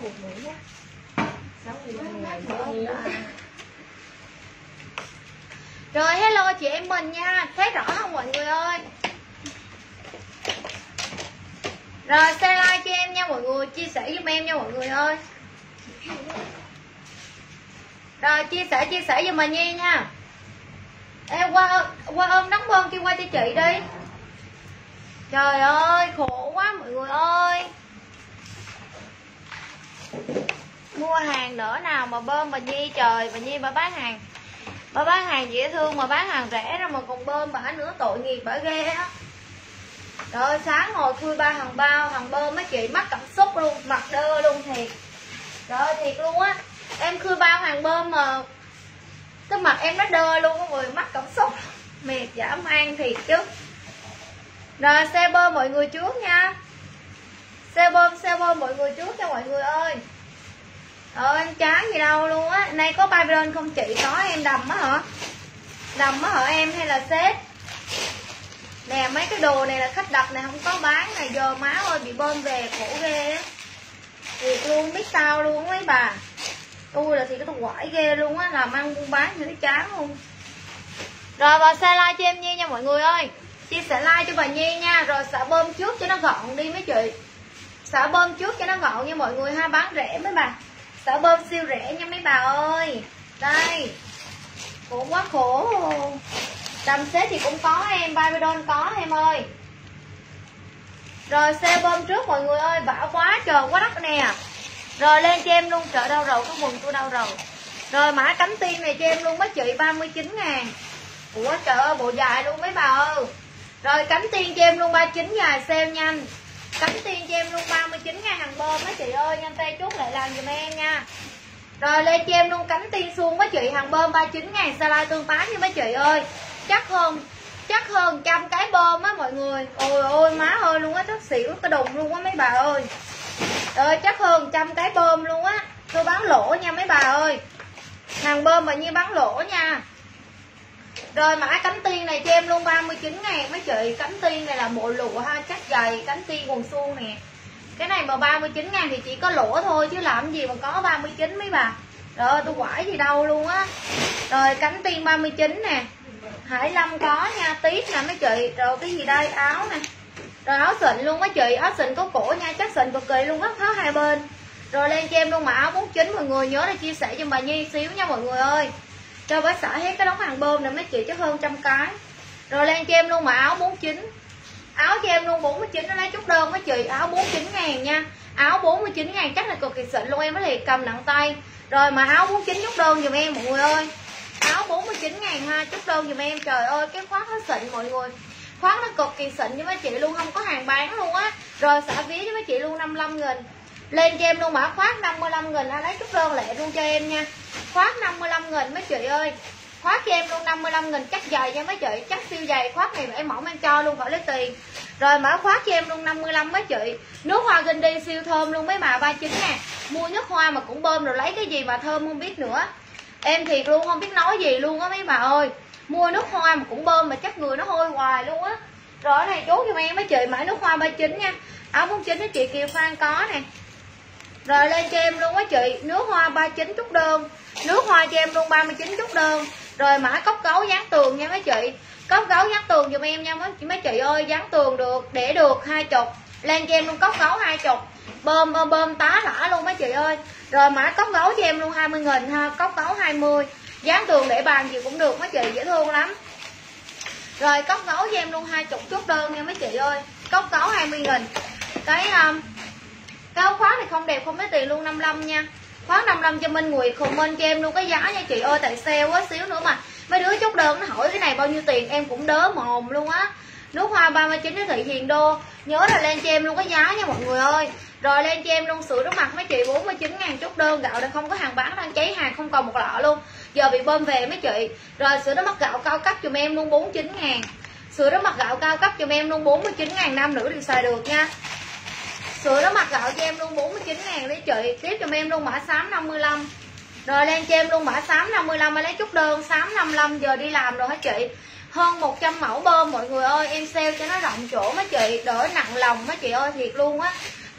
buồn ngủ quá. Rồi hello chị em mình nha, thấy rõ không mọi người ơi? Rồi share like cho em nha mọi người, chia sẻ giúp em nha mọi người ơi. Rồi chia sẻ giùm mình nha. Em qua ôm nắng bơm kia qua cho chị đi. Trời ơi khổ quá mọi người ơi. Mua hàng nữa nào mà bơm bà Nhi, trời bà Nhi bà bán hàng dễ thương mà bán hàng rẻ ra mà còn bơm bả nữa, tội nghiệp bả ghê á. Rồi sáng ngồi khui ba hàng bao hàng bơm mấy chị mắc cảm xúc luôn, mặt đơ luôn thiệt. Trời thiệt luôn á, em khui bao hàng bơm mà cái mặt em nó đơ luôn á, người mắc cảm xúc mệt dã man thiệt chứ. Rồi xe bơm mọi người trước nha, xe bơm mọi người trước cho mọi người ơi. Em chán gì đâu luôn á. Nay có Byron không chị? Có em đầm á hả? Đầm á hả em hay là set? Nè mấy cái đồ này là khách đặt này không có bán này, giờ má ơi bị bơm về khổ ghê á. Thiệt luôn biết sao luôn mấy bà. Tôi là thì tôi quải ghê luôn á, làm ăn buôn bán thì nó chán luôn. Rồi bà share like cho em Nhi nha mọi người ơi. Chia sẻ like cho bà Nhi nha. Rồi xả bơm trước cho nó gọn đi mấy chị. Xả bơm trước cho nó gọn nha mọi người ha, bán rẻ mấy bà. Xả bơm siêu rẻ nha mấy bà ơi. Đây. Khổ quá khổ. Đầm xếp thì cũng có em, Bybidon có em ơi. Rồi xe bơm trước mọi người ơi, bão quá trời quá đất nè. Rồi lên cho em luôn, chợ đâu rồi, cái quần tôi đâu rồi. Rồi mã cánh tiên này cho em luôn mấy chị 39.000. Ủa trời ơi bộ dài luôn mấy bà ơi. Rồi cánh tiên cho em luôn 39 dài sale nhanh. Cánh tiên cho em luôn 39.000 hàng bơm mấy chị ơi, nhanh tay chốt lại làm giùm em nha. Rồi lên cho em luôn cánh tiên suông mấy chị hàng bơm 39.000 xa like tương tác nha mấy chị ơi. Chắc hơn trăm cái bơm á mọi người. Ôi ôi má ơi luôn á, chắc xỉu cái đùng luôn á mấy bà ơi. Rồi chắc hơn trăm cái bơm luôn á. Tôi bán lỗ nha mấy bà ơi. Hàng bơm mà như bán lỗ nha. Rồi mã cánh tiên này cho em luôn 39.000 mấy chị. Cánh tiên này là bộ lụa ha, chắc dày, cánh tiên quần suông nè. Cái này mà 39.000 thì chỉ có lỗ thôi chứ làm gì mà có 39 mấy bà. Rồi tôi quải gì đâu luôn á. Rồi cánh tiên 39 nè. Hải Lâm có nha, tiếp nè mấy chị. Rồi cái gì đây, áo nè. Rồi áo xịn luôn mấy chị, áo xịn có cổ nha, chắc xịn cực kỳ luôn, rất tháo hai bên. Rồi lên cho em luôn mà áo 49 mọi người nhớ để chia sẻ cho bà Nhi xíu nha mọi người ơi. Cho bác xả hết cái đống hàng bơm này mấy chị chắc hơn trăm cái. Rồi lên cho em luôn mà áo 49. Áo cho em luôn 49 nó lấy chút đơn mấy chị, áo 49.000 nha. Áo 49.000 chắc là cực kỳ xịn luôn em mới thiệt, cầm nặng tay. Rồi mà áo 49 chút đơn giùm em mọi người ơi. Áo 49.000 ha, chút đơn giùm em. Trời ơi cái khoác nó xịn mọi người. Khoác nó cực kỳ xịn cho mấy chị luôn, không có hàng bán luôn á. Rồi xả ví cho mấy chị luôn 55.000. Lên cho em luôn mã khoác 55.000, lấy chút đơn lẹ luôn cho em nha. Khoác 55.000 mấy chị ơi. Khoác cho em luôn 55.000 chắc dày nha mấy chị, chắc siêu dày. Khoác này mà em mỏng em cho luôn khỏi lấy tiền. Rồi mã khoác cho em luôn 55 mấy chị. Nước hoa Gandhi siêu thơm luôn mấy bà 39 nè. Mua nước hoa mà cũng bơm rồi lấy cái gì mà thơm không biết nữa. Em thiệt luôn không biết nói gì luôn á mấy bà ơi. Mua nước hoa mà cũng bơm mà chắc người nó hôi hoài luôn á. Rồi cái này chốt cho em mấy chị, mã nước hoa 39 nha. Áo 49 đó chị Kiều Phan có nè. Rồi lên cho em luôn á chị, nước hoa 39 chút đơn. Nước hoa cho em luôn 39 chút đơn. Rồi mã cốc gấu dán tường nha mấy chị. Cốc gấu dán tường giùm em nha mấy chị ơi, dán tường được, để được 20. Lên cho em luôn cốc gấu 20. Bơm tá lả luôn mấy chị ơi. Rồi mã cốc gấu cho em luôn 20.000 ha, cốc gấu 20. Dán tường để bàn gì cũng được mấy chị, dễ thương lắm. Rồi cốc gấu cho em luôn 20 chút đơn nha mấy chị ơi. Cốc gấu 20.000. Cái áo khoác này không đẹp không lấy tiền luôn, 55 nha. Khoác 55 cho Minh Nguyệt, comment cho em luôn cái giá nha chị ơi, tại sale quá xíu nữa mà. Mấy đứa chốt đơn nó hỏi cái này bao nhiêu tiền em cũng đớ mồm luôn á. Nước hoa 39 nó Thị Hiền Đô. Nhớ là lên cho em luôn cái giá nha mọi người ơi. Rồi lên cho em luôn sữa rửa mặt mấy chị 49.000 chút đơn. Gạo đây không có hàng bán, đang cháy hàng không còn một lọ luôn. Giờ bị bơm về mấy chị. Rồi sữa rửa mặt gạo cao cấp giùm em luôn 49.000. Sữa rửa mặt gạo cao cấp giùm em luôn 49.000, nam nữ đều xài được nha. Sữa rửa mặt gạo cho em luôn 49.000 đấy chị. Tiếp cho em luôn mã xám 55. Rồi lên cho em luôn mã xám 55 lấy chút đơn, xám 55 giờ đi làm rồi hả chị. Hơn 100 mẫu bơm mọi người ơi, em sale cho nó rộng chỗ mấy chị, đỡ nặng lòng mấy chị ơi, thiệt luôn á.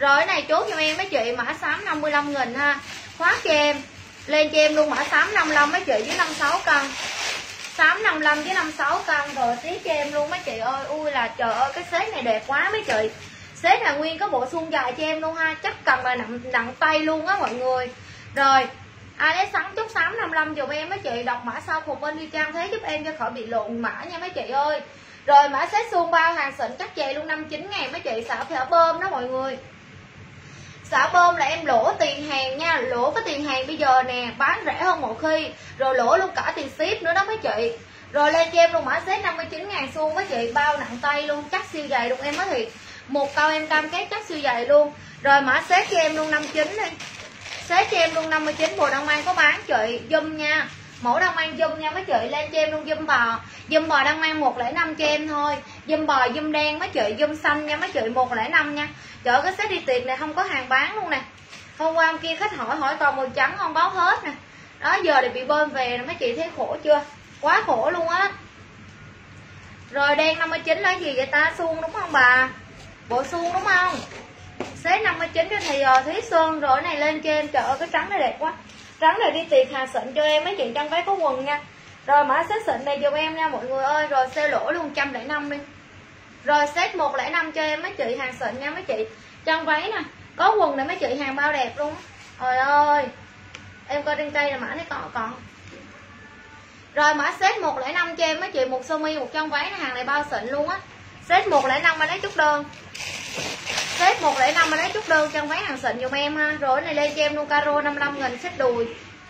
Rồi cái này chốt cho em mấy chị, mã xám 55.000 ha. Khoác cho em, lên cho em luôn mã xám 55 mấy chị với 56 cân. Xám 55 với 56 cân. Rồi tiếp cho em luôn mấy chị ơi. Ui là trời ơi cái set này đẹp quá mấy chị. Set là nguyên có bộ suông dài cho em luôn ha. Chắc cần là nặng tay luôn á mọi người. Rồi ai lấy sẵn chút xám 55 dùm em mấy chị. Đọc mã sau cùng bên đi trang thế giúp em cho khỏi bị lộn mã nha mấy chị ơi. Rồi mã set suông bao hàng xịn chắc về luôn 59.000 mấy chị. Xả bơm đó mọi người. Xả bơm là em lỗ tiền hàng nha. Lỗ cái tiền hàng bây giờ nè, bán rẻ hơn một khi. Rồi lỗ luôn cả tiền ship nữa đó mấy chị. Rồi lên cho em luôn mã set 59.000 xu mấy chị. Bao nặng tay luôn, chắc siêu dày luôn em nói thiệt. Một câu em cam kết chắc siêu dày luôn. Rồi mã set cho em luôn 59 đi. Set cho em luôn 59. Bộ Đông An có bán chị, zoom nha. Mẫu Đông An zoom nha mấy chị. Lên cho em luôn zoom bò. Zoom bò Đông An 105 cho em thôi. Zoom bò, zoom đen mấy chị, zoom xanh nha mấy chị, 105 nha. Trời ơi, cái set đi tiệc này không có hàng bán luôn nè. Hôm qua hôm kia khách hỏi còn màu trắng không, báo hết nè. Đó giờ thì bị bơm về nè mấy chị, thấy khổ chưa? Quá khổ luôn á. Rồi đen 59 là gì vậy ta? Suông đúng không bà? Bộ suông đúng không? Set 59 cho thì Thúy Xuân. Rồi cái này lên cho em, trời ơi cái trắng này đẹp quá. Trắng này đi tiệc hàng xịn cho em mấy chị, trong váy có quần nha. Rồi mã set xịn này giùm em nha mọi người ơi. Rồi xe lỗ luôn 105 đi. Rồi set 105 cho em mấy chị, hàng xịn nha mấy chị. Trong váy nè, có quần này mấy chị, hàng bao đẹp luôn. Trời ơi. Em coi trên cây là mã này còn. Rồi mã set 105 cho em mấy chị, một sơ mi, một trong váy, hàng này bao xịn luôn á. Set 105 mà lấy chút đơn. Set 105 mà lấy chút đơn trong váy hàng xịn giùm em ha. Rồi cái này lên cho em luôn caro 55.000 set đùi.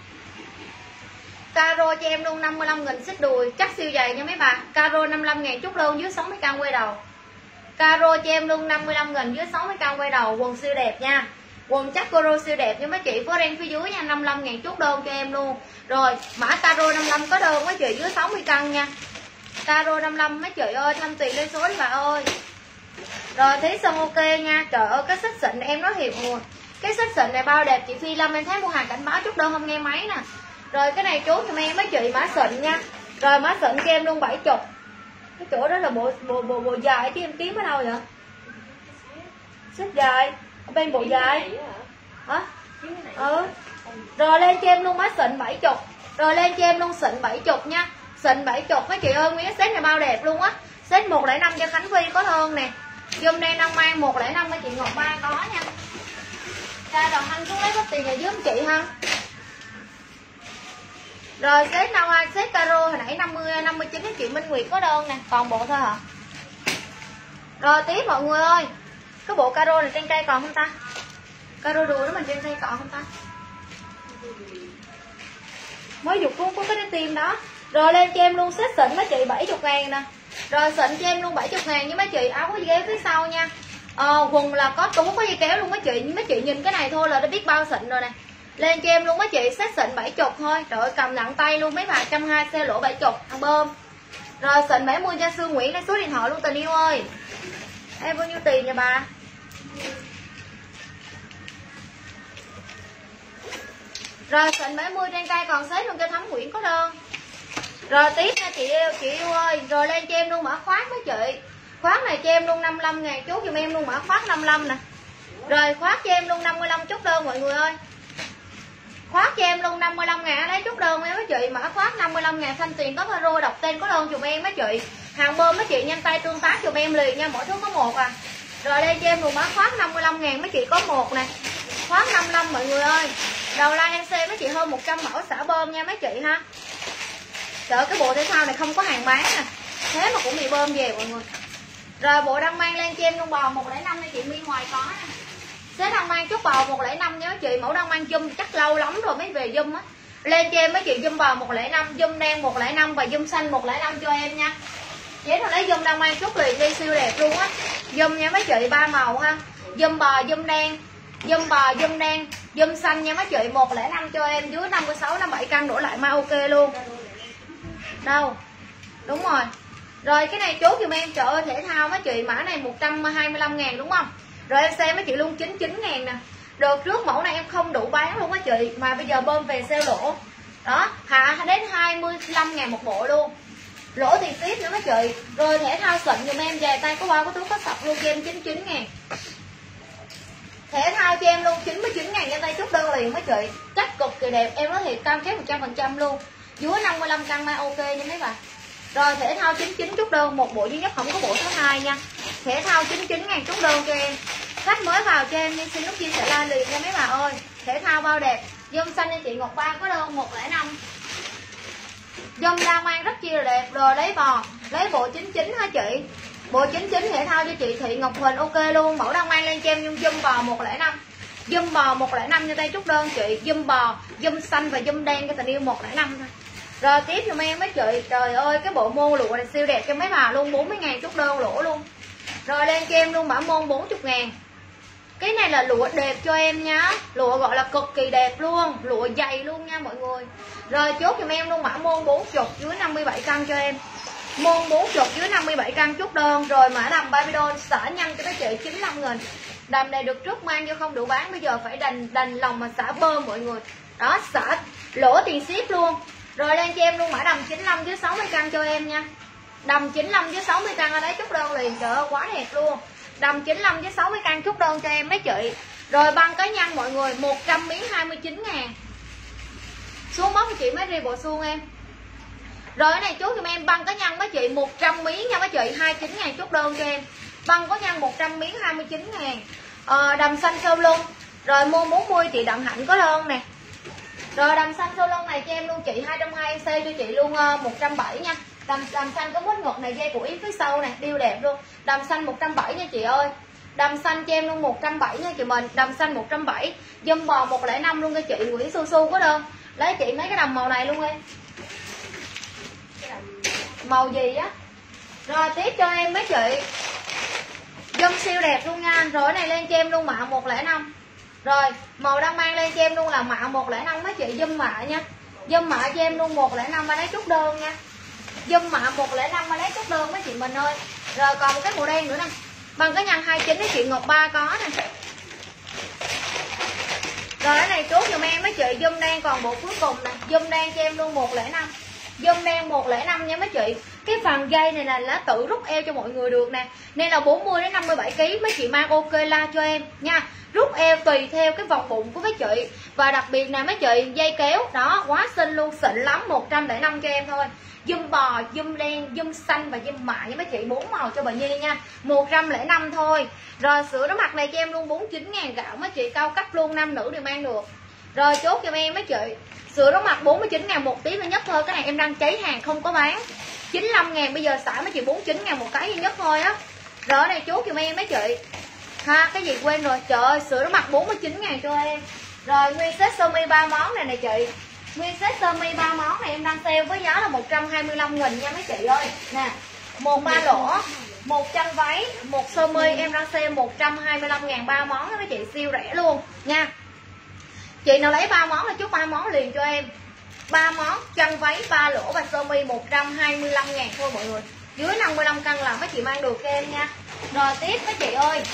Caro cho em luôn 55.000 set đùi, chắc siêu dày nha mấy bà. Caro 55.000 chút đơn dưới 60k quay đầu. Caro cho em luôn 55.000 dưới 60k quay đầu, quần siêu đẹp nha. Quần chắc caro siêu đẹp nha mấy chị, có ren phía dưới nha, 55.000 chút đơn cho em luôn. Rồi mã caro 55 có đơn mấy chị dưới 60 cân nha. Caro 55 mấy chị ơi, thanh tiền lên số đi bà ơi. Rồi Thúy Xuân ok nha. Trời ơi cái xích xịn em nói thiệt luôn. Cái xích xịn này bao đẹp chị Phi Lâm, em thấy mua hàng cảnh báo chút đơn không nghe máy nè. Rồi cái này chốt cho em mấy chị mã xịn nha. Rồi mã xịn cho em luôn 70. Cái chỗ đó là bộ dài chứ em kiếm ở đâu vậy? Xích dài ở bên bộ dài hả? Rồi lên cho em luôn mã xịn 70. Rồi lên cho em luôn xịn 70 nha. Xịn 70 mấy chị ơi, nguyên set này bao đẹp luôn á. Set 105 cho Khánh Phi có đơn nè. Zoom đen Đông An 105 mấy chị Ngọc Ba có nha. Ra đồng anh xuống lấy có tiền là giúp chị ha. Rồi set nào ai set caro hồi nãy 59 chị Minh Nguyệt có đơn nè, còn bộ thôi hả? Rồi tiếp mọi người ơi. Cái bộ caro này trên cây còn không ta? Caro đùi đó mình trên cây còn không ta? Mới dục luôn có cái tim đó. Rồi lên cho em luôn set xịn mấy chị 70.000 nè. Rồi xịn cho em luôn 70.000 với mấy chị, áo có ghế phía sau nha. Quần là có túi có dây kéo luôn mấy chị, nhưng mấy chị nhìn cái này thôi là đã biết bao xịn rồi nè. Lên cho em luôn mấy chị, set xịn 70 thôi. Trời ơi cầm nặng tay luôn mấy bà, 120 xe lỗ 70 ăn bơm. Rồi xịn 70 cho Sương Nguyễn, lấy số điện thoại luôn tình yêu ơi. Em bao nhiêu tiền nha bà? Rồi xịn 70 trên cây còn xếp luôn cho Thắm Nguyễn có đơn. Rồi tiếp nha chị yêu ơi. Rồi lên cho em luôn mã khoác mấy chị. Khoác này cho em luôn 55.000 chút giùm em luôn mã khoác 55 nè. Rồi khoác cho em luôn 55 chút đơn mọi người ơi. Khoác cho em luôn 55.000 lấy chút đơn mấy chị. Mã khoác 55.000 thanh tiền có caro, đọc tên có đơn giùm em mấy chị. Hàng bơm mấy chị nhanh tay tương tác giùm em liền nha, mỗi thứ có một à. Rồi đây cho em luôn mã khoác 55.000 mấy chị có một nè. Khoác 55 mọi người ơi. Đầu like em xem mấy chị hơn 100 mẫu xả bơm nha mấy chị ha. Trời cái bộ thể thao này không có hàng bán nè. Thế mà cũng bị bơm về mọi người. Rồi bộ đang mang lên cho em luôn bò 105 này chị My ngoài có nè. Xếp đang mang chút bò 105 nhớ chị, mẫu đang mang zoom chắc lâu lắm rồi mới về zoom á. Lên cho em mấy chị zoom bò 105, zoom đen 105 và zoom xanh 105 cho em nha. Chế thôi lấy zoom đang mang chút liền đi siêu đẹp luôn á. Zoom nha mấy chị 3 màu ha. Zoom bò, zoom đen, zoom bò, zoom đen, zoom xanh nha mấy chị 105 cho em, dưới 56 57 cân đổ lại mai ok luôn. Đâu? Đúng rồi. Rồi cái này chốt giùm em, trời ơi thể thao mấy chị, mã này 125.000 đúng không? Rồi em xem mấy chị luôn 99.000 nè. Đợt trước mẫu này em không đủ bán luôn á chị, mà bây giờ bơm về sale lỗ. Đó, hạ đến 25.000 một bộ luôn. Lỗ tiền tiếp nữa mấy chị. Rồi thể thao xịn giùm em, dài tay có bao có túi có sọc luôn cho em 99.000. Thể thao cho em luôn 99.000 cho tay chốt đơn liền mấy chị. Chắc cực kỳ đẹp, em nói thiệt cam kết 100% luôn. Dưới 55 cân mai ok nha mấy bạn. Rồi thể thao 99 chốt đơn, một bộ duy nhất không có bộ số 2 nha. Thể thao 99.000 chốt đơn cho em. Khách mới vào cho em nhưng xin nút chia sẻ like liền nha mấy bà ơi. Thể thao bao đẹp. Dâm xanh cho chị Ngọc Ba có đơn 105. Dâm đa mang rất chi là đẹp. Rồi lấy bò, lấy bộ 99 hả chị? Bộ 99 thể thao cho chị Thị Ngọc Huỳnh ok luôn. Mẫu đang mang lên cho em dâm bò 105. Dâm bò 105 cho tay chốt đơn chị. Dâm bò, dâm xanh và dâm đen cho tình yêu 105 thôi. Rồi tiếp giùm em mấy chị. Trời ơi cái bộ môn lụa này siêu đẹp cho mấy bà luôn. 40.000 chốt đơn lỗ luôn. Rồi lên cho em luôn mã môn 40.000. Cái này là lụa đẹp cho em nhá. Lụa gọi là cực kỳ đẹp luôn. Lụa dày luôn nha mọi người. Rồi chốt giùm em luôn mã môn 40 dưới 57 cân cho em. Môn 40 dưới 57 cân chốt đơn. Rồi mã đầm Babylon xả nhanh cho các chị 95.000. Đầm này được trước mang vô không đủ bán. Bây giờ phải đành lòng mà xả bơm mọi người. Đó xả lỗ tiền ship luôn. Rồi lên cho em luôn mã đầm 95 dưới 60 cân cho em nha. Đầm 95 dưới 60 cân ở đấy chốt đơn liền. Trời ơi quá đẹp luôn. Đầm 95 với 60 cân chốt đơn cho em mấy chị. Rồi băng cá nhân mọi người 100 miếng 29.000. Xuống móc cho chị mấy ri bộ suông em. Rồi cái này chốt cho em băng cá nhân mấy chị 100 miếng nha mấy chị 29.000 chốt đơn cho em. Băng cá nhân 100 miếng 29.000. Đầm xanh sâu lông. Rồi mua 40 chị Đặng Hạnh có đơn nè. Rồi đầm xanh sâu lông này cho em luôn chị 220C cho chị luôn 170 nha. Đầm xanh có mốt ngực này dây của yếm phía sau này điêu đẹp luôn. Đầm xanh 170 nha chị ơi. Đầm xanh cho em luôn 170 nha chị mình. Đầm xanh 170. Dâm bò 105 luôn cho chị Nguyễn Su Su có đơn. Lấy chị mấy cái đầm màu này luôn em. Màu gì á. Rồi tiếp cho em mấy chị. Dâm siêu đẹp luôn nha. Rồi cái này lên cho em luôn mạ 105. Rồi màu đang mang lên cho em luôn là mạ 105 mấy chị dâm mạ nha. Dâm mạ cho em luôn 105 mà lấy chút đơn nha. Dâm mạ 105 mà lấy chút đơn mấy chị mình ơi. Rồi còn một cái màu đen nữa nè. Bằng cái nhân 29 với chị Ngọc Ba có nè. Rồi cái này chốt giùm em mấy chị. Dâm đen còn bộ cuối cùng nè. Dâm đen cho em luôn 105. Dâm đen 105 nha mấy chị. Cái phần dây này là lá tự rút eo cho mọi người được nè. Nên là 40 đến 57 kg mấy chị mang ok la cho em nha. Rút eo tùy theo cái vòng bụng của mấy chị. Và đặc biệt nè mấy chị dây kéo đó quá xinh luôn, xịn lắm 105 cho em thôi. Dâm bò, dâm đen, dâm xanh và dâm mạ với mấy chị 4 màu cho bà Nhi nha. 105 thôi. Rồi sữa rửa mặt này cho em luôn 49.000 gạo mấy chị cao cấp luôn, nam nữ đều mang được. Rồi chốt cho em mấy chị. Sữa rửa mặt 49.000 một tí duy nhất thôi. Cái này em đang cháy hàng không có bán. 95.000 bây giờ xả mấy chị 49.000 một cái duy nhất thôi á. Rồi ở đây chốt cho em mấy chị. Ha, cái gì quên rồi. Trời ơi, sữa rửa mặt 49.000 cho em. Rồi nguyên set sơ mi 3 món này nè chị. Nguyên set sơ mi 3 món này em đang sale với giá là 125.000 nha mấy chị ơi. Nè, một ba lỗ, một chân váy, một sơ mi em đang sale 125.000 3 món đó mấy chị, siêu rẻ luôn nha. Chị nào lấy 3 món là chốt 3 món liền cho em. 3 món chân váy, 3 lỗ và sơ mi 125.000 thôi mọi người. Dưới 55 cân là mấy chị mang được cho em nha. Rồi tiếp mấy chị ơi.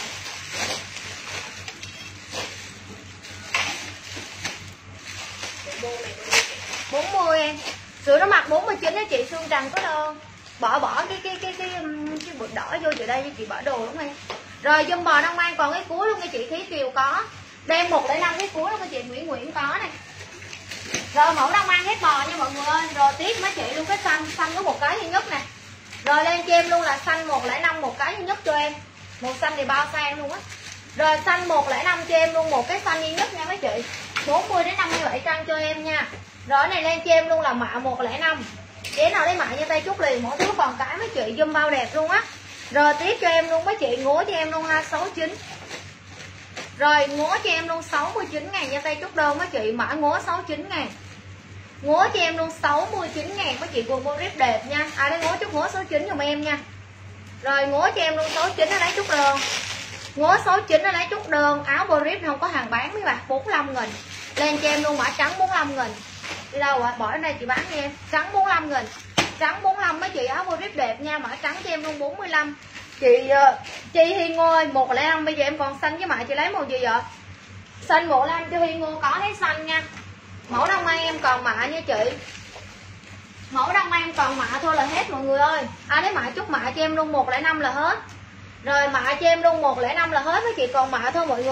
$40 em. Sữa rửa mặt 49 đó chị Phương Trần có đơn. Bỏ cái bột đỏ vô chị đây cho chị bỏ đồ đúng không em. Rồi dâm bò đang mang còn cái cuối luôn nha chị Thí Kiều có. Đen 105 cái cuối luôn nha chị Nguyễn có này. Rồi mẫu đang mang hết bò nha mọi người ơi. Rồi tiếp mấy chị luôn cái xanh có một cái duy nhất nè. Rồi lên cho em luôn là xanh 105 một cái duy nhất cho em. Màu xanh thì bao sang luôn á. Rồi xanh 105 cho em luôn một cái xanh duy nhất nha mấy chị. 40 đến 57 cân cho em nha. Rồi cái này lên cho em luôn là mạ 105. Chế nào lấy mạ nha tay chút liền, mỗi thứ còn cái mấy chị dâm bao đẹp luôn á. Rồi tiếp cho em luôn mấy chị ngố cho em luôn ha 69. Rồi ngố cho em luôn 69.000 nha tay chút đơn mấy chị, mã ngố 69.000. Ngố cho em luôn 69.000 mấy chị quần bô rip đẹp nha. Ai lấy ngố chút ngố 69 giùm em nha. Rồi ngố cho em luôn 69 nó lấy chút đơn. Ngố 69 nó lấy chút đơn, áo bô rip không có hàng bán mấy bạn, 45.000. Lên cho em luôn mã trắng 45.000. Đi đâu ạ? Bỏ đến đây chị bán nha em. Trắng 45.000. Trắng 45 mấy chị áo bô rip đẹp nha, mã trắng cho em luôn 45. Chị Hi Ngô ơi, 105 bây giờ em còn xanh với mã chị lấy màu gì vậy? Xanh 105 cho Hi Ngô có lấy xanh nha. Mẫu đông mai em còn mã nha chị. Mẫu đông mai em còn mã thôi là hết mọi người ơi. Ai lấy mã chút mã cho em luôn 105 là hết. Rồi mã cho em luôn 105 là hết mấy chị, còn mã thôi mọi người.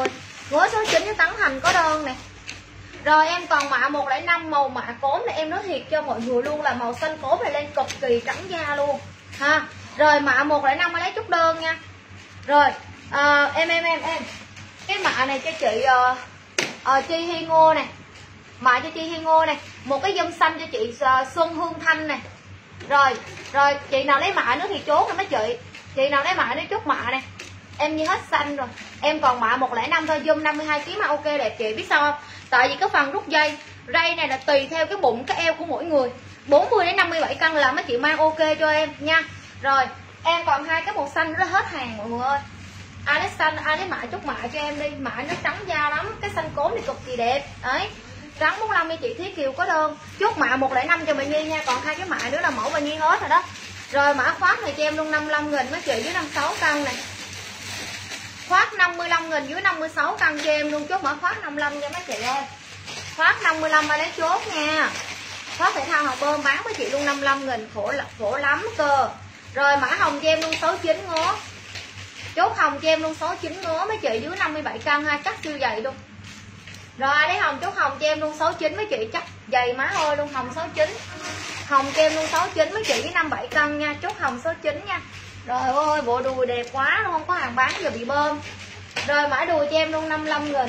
Ngố số 9 với Tấn Thành có đơn nè. Rồi em còn mạ 105 màu mạ cốm này, em nói thiệt cho mọi người luôn là màu xanh cốm này lên cực kỳ trắng da luôn ha. Rồi mạ 105 lấy chút đơn nha. Rồi em cái mạ này cho chị Chi Hi Ngô này, mạ cho Chi Hi Ngô này, một cái dâm xanh cho chị Xuân Hương Thanh này. Rồi chị nào lấy mạ nữa thì chốt rồi mấy chị nào lấy mạ nữa chốt mạ này. Em như hết xanh rồi. Em còn mạ 105 thôi, zoom 52 kg mà ok đẹp chị. Biết sao không? Tại vì cái phần rút dây này là tùy theo cái bụng cái eo của mỗi người. 40 đến 57 cân là mấy chị mang ok cho em nha. Rồi, em còn hai cái màu xanh nữa là hết hàng mọi người ơi. Ai lấy xanh, ai lấy mạ chút mạ cho em đi. Mạ nó trắng da lắm, cái xanh cốm thì cực kỳ đẹp. Đấy. Trắng 45 cho chị Thí Kiều có đơn. Chốt mạ 105 cho bạn Nhi nha, còn hai cái mạ nữa là mẫu bạn Nhi hết rồi đó. Rồi mã khoác này cho em luôn 55.000 mấy chị, dưới 56 cân này. Khoác 55.000 dưới 56 cân cho em luôn, chốt mã khoác 55 cho mấy chị ơi. Khoác 55 ai lấy chốt nha. Khoác thể thao học bơm bán với chị luôn 55.000, khổ lắm cơ. Rồi mã hồng cho em luôn 69 ngố. Chốt hồng cho em luôn 69 ngố mấy chị, dưới 57 cân ha, chắc siêu dày luôn. Rồi ai lấy hồng chốt hồng cho em luôn 69 mấy chị, chắc dày má ơi luôn, hồng 69. Hồng cho em luôn 69 mấy chị với 57 cân nha, chốt hồng 69 nha. Rồi ơi bộ đùi đẹp quá luôn, không có hàng bán giờ bị bơm. Rồi mã đùi cho em luôn 55.000.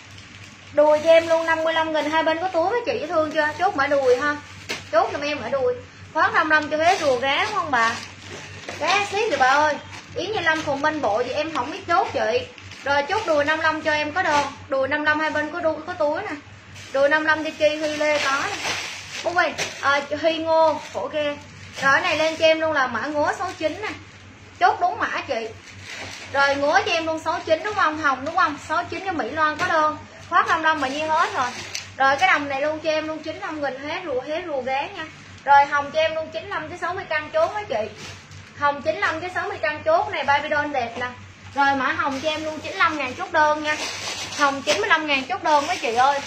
Đùi cho em luôn 55.000, hai bên có túi mấy chị dễ thương chưa? Chốt mã đùi ha. Chốt giùm em mã đùi. Khoác 55 cho bé rùa rá đúng không bà? Rá xí rồi bà ơi. Yến Nhi Lâm Phùng Minh Bộ thì em không biết chốt chị. Rồi chốt đùi 55 cho em có đơn. Đùi 55 hai bên có túi nè. Đùi 55 cho Chi Huy Lê có nè. Ui, Huy Ngô, khổ ghê. Rồi cái này lên cho em luôn là mã ngố 69 nè. Chốt đúng mã chị. Rồi ngố cho em luôn 69 đúng không? Hồng đúng không? 69 cho Mỹ Loan có đơn. Khoác 55 mà nhiên hết rồi. Rồi cái đầm này luôn cho em luôn 95.000 hết rùa ghé nha. Rồi hồng cho em luôn 95 tới 60 cân chốt mấy chị. Hồng 95 tới 60 cân chốt này, baby doll đẹp nè. Rồi mã hồng cho em luôn 95.000 chốt đơn nha. Hồng 95.000 chốt đơn mấy chị ơi.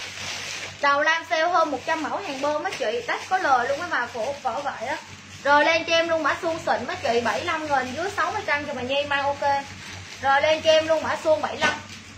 Đầu lan sale hơn 100 mẫu hàng bơm mấy chị, tách có lời luôn cái bà khổ vỏ vậy đó. Rồi lên cho em luôn mã suông xịn mấy chị, 75.000 dưới 60 cân cho bà Nhi mang ok. Rồi lên cho em luôn mã suông 75.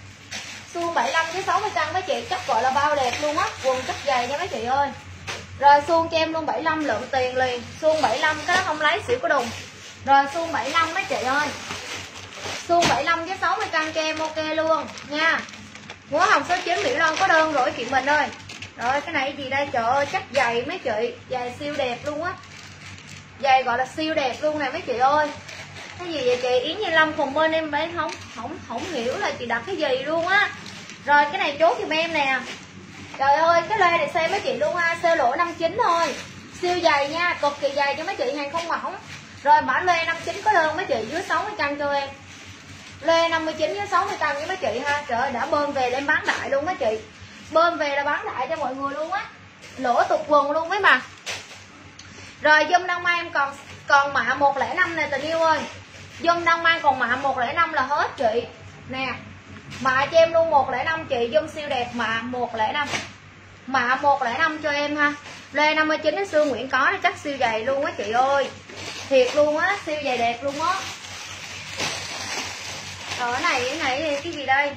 Suông 75 dưới 60 cân mấy chị, chắc gọi là bao đẹp luôn á, quần chất dày nha mấy chị ơi. Rồi suông cho em luôn 75 lượng tiền liền, suông 75 cái đó không lấy xỉu có đùng. Rồi suông 75 mấy chị ơi. Suông 75 với 60 cân cho em ok luôn nha. Ngố hồng số 9 Mỹ Loan có đơn rồi chị mình ơi. Rồi cái này gì đây trời ơi, chắc giày mấy chị, giày siêu đẹp luôn á. Giày gọi là siêu đẹp luôn nè mấy chị ơi. Cái gì vậy chị? Yến Nhi Lâm Phùng bên em bán không hiểu là chị đặt cái gì luôn á. Rồi cái này chốt giùm em nè. Trời ơi cái lê này xem mấy chị luôn ha, sale lỗ 59 thôi. Siêu dày nha, cực kỳ dày cho mấy chị, hàng không mỏng. Rồi mã lê 59 có đơn mấy chị, dưới 60 cân cho em. Lê 59 với 60 cân với mấy chị ha. Trời ơi đã bơm về để em bán đại luôn mấy chị. Bơm về là bán đại cho mọi người luôn á. Lỗ tục quần luôn mấy mà. Rồi dâm đang mang em còn mạ 105 nè tình yêu ơi. Dâm đang mang còn mạ 105 là hết chị. Nè. Mạ cho em luôn 105 chị, dâm siêu đẹp mạ 105. Mạ 105 cho em ha. Lê 59 cái xương Nguyễn có nó chắc siêu dày luôn á chị ơi. Thiệt luôn á, siêu dày đẹp luôn á. Rồi cái này cái gì đây?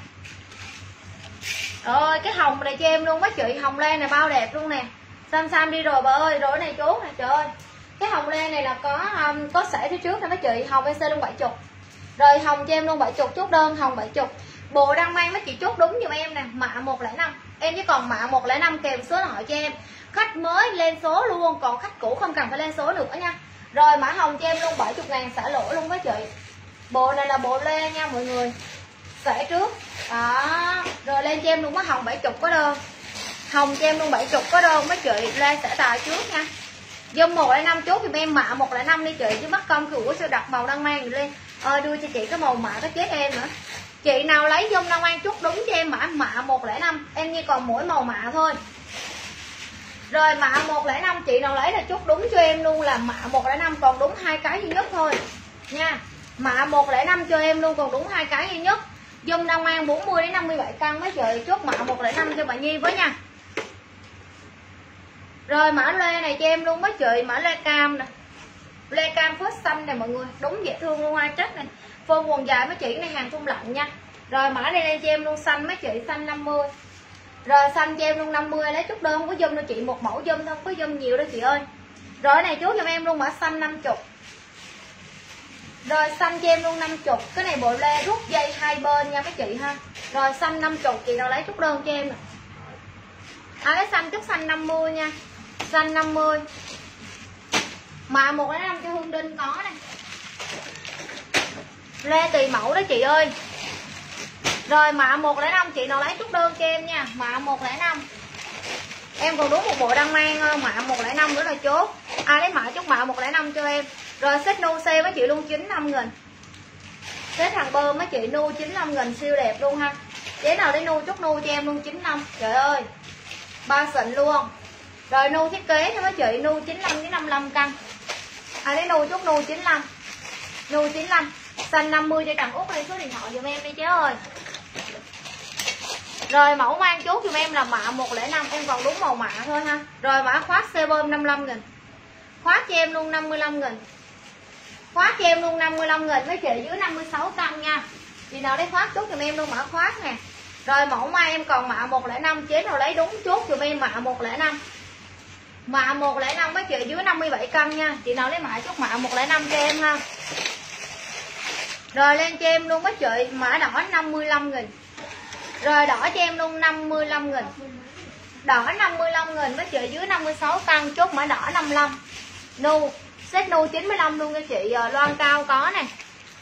Rồi cái hồng này cho em luôn mấy chị, hồng len này bao đẹp luôn nè. Sam đi rồi bà ơi, rồi cái này chốt nè trời ơi. Cái hồng len này là có sể phía trước nè mấy chị, hồng EC luôn 70. Rồi hồng cho em luôn 70 chốt đơn, hồng 70. Bộ đang mang mấy chị chốt đúng giùm em nè, mạ 105. Em chỉ còn mạ 105 kèm số điện thoại cho em. Khách mới lên số luôn, còn khách cũ không cần phải lên số nữa nha. Rồi mã hồng cho em luôn 70.000 xả lỗ luôn mấy chị. Bộ này là bộ lê nha mọi người. Xẻ trước. Đó. Rồi lên cho em luôn mã hồng 70 có đơn. Hồng cho em luôn 70 có đơn mấy chị, lê xẻ tài trước nha. Dâm 105 chốt thì em mạ 105 đi chị, chứ mất công của sao đặt màu đang mang lên. Đưa cho chị cái màu mạ có chết em nữa. Chị nào lấy dâm đang mang chút đúng cho em mạ 105, em như còn mỗi màu mạ thôi. Rồi mạ 105 chị nào lấy là chút đúng cho em luôn là mạ 105, còn đúng hai cái duy nhất thôi nha. Mạ 105 cho em luôn, còn đúng hai cái duy nhất. Dâm đang mang 40 đến 57 cân mấy chị, chốt mạ 105 cho bà Nhi với nha. Rồi mã lê này cho em luôn mấy chị, mã lê cam nè. Lê cam phớt xanh này mọi người, đúng dễ thương luôn, ai trách này. Phơn quần dài mấy chị, này hàng thun lạnh nha. Rồi mã đây lên cho em luôn xanh mấy chị, xanh 50. Rồi xanh cho em luôn 50, lấy chút đơn không có zoom đâu chị, một mẫu zoom thôi, không có zoom nhiều đâu chị ơi. Rồi cái này chốt cho em luôn mã xanh 50. Rồi xanh cho em luôn 50. Cái này bộ lê rút dây hai bên nha mấy chị ha. Rồi xanh 50, chị nào lấy chút đơn cho em nè. Lấy xanh chút xanh 50 nha. Xanh 50. Mã 105 cho Hương Đinh có nè. Lê tùy mẫu đó chị ơi. Rồi mã 105 chị nào lấy chút đơn cho em nha. Mã 105. Em còn đúng một bộ đang mang mã 105 nữa là chốt. Ai lấy mã chút mã 105 cho em. Rồi set nu xe với chị luôn 95.000. Set hàng bơm với chị nu 95.000 siêu đẹp luôn ha. Chế nào lấy nu chút nu cho em luôn 95. Trời ơi. Ba xịn luôn. Rồi nu thiết kế cho mấy chị nu 95 với 55 cân. Ai lấy nu chút nu 95. Nu 95. Xanh 50 cho Trần Út, lên số điện thoại giùm em đi chế ơi. Rồi mẫu mang chốt giùm em là mã 105, em còn đúng màu mạ thôi ha. Rồi mã khoác xe bơm 55.000. Khoác cho em luôn 55.000. Khoác cho em luôn 55.000 mấy chị dưới 56 cân nha. Chị nào lấy khoác chốt giùm em luôn mã khoác nè. Rồi mẫu mai em còn mã 105, chế nào lấy đúng chốt giùm em mã 105. Mã 105 mấy chị dưới 57 cân nha. Chị nào lấy mã chốt mã 105 cho em ha. Rồi lên cho em luôn mấy chị mã đỏ 55.000. Rồi đỏ cho em luôn 55.000. Đỏ 55.000 mấy chị dưới 56 cân, chốt mã đỏ 55. Nu, set nu 95 luôn cho chị, loan cao có nè.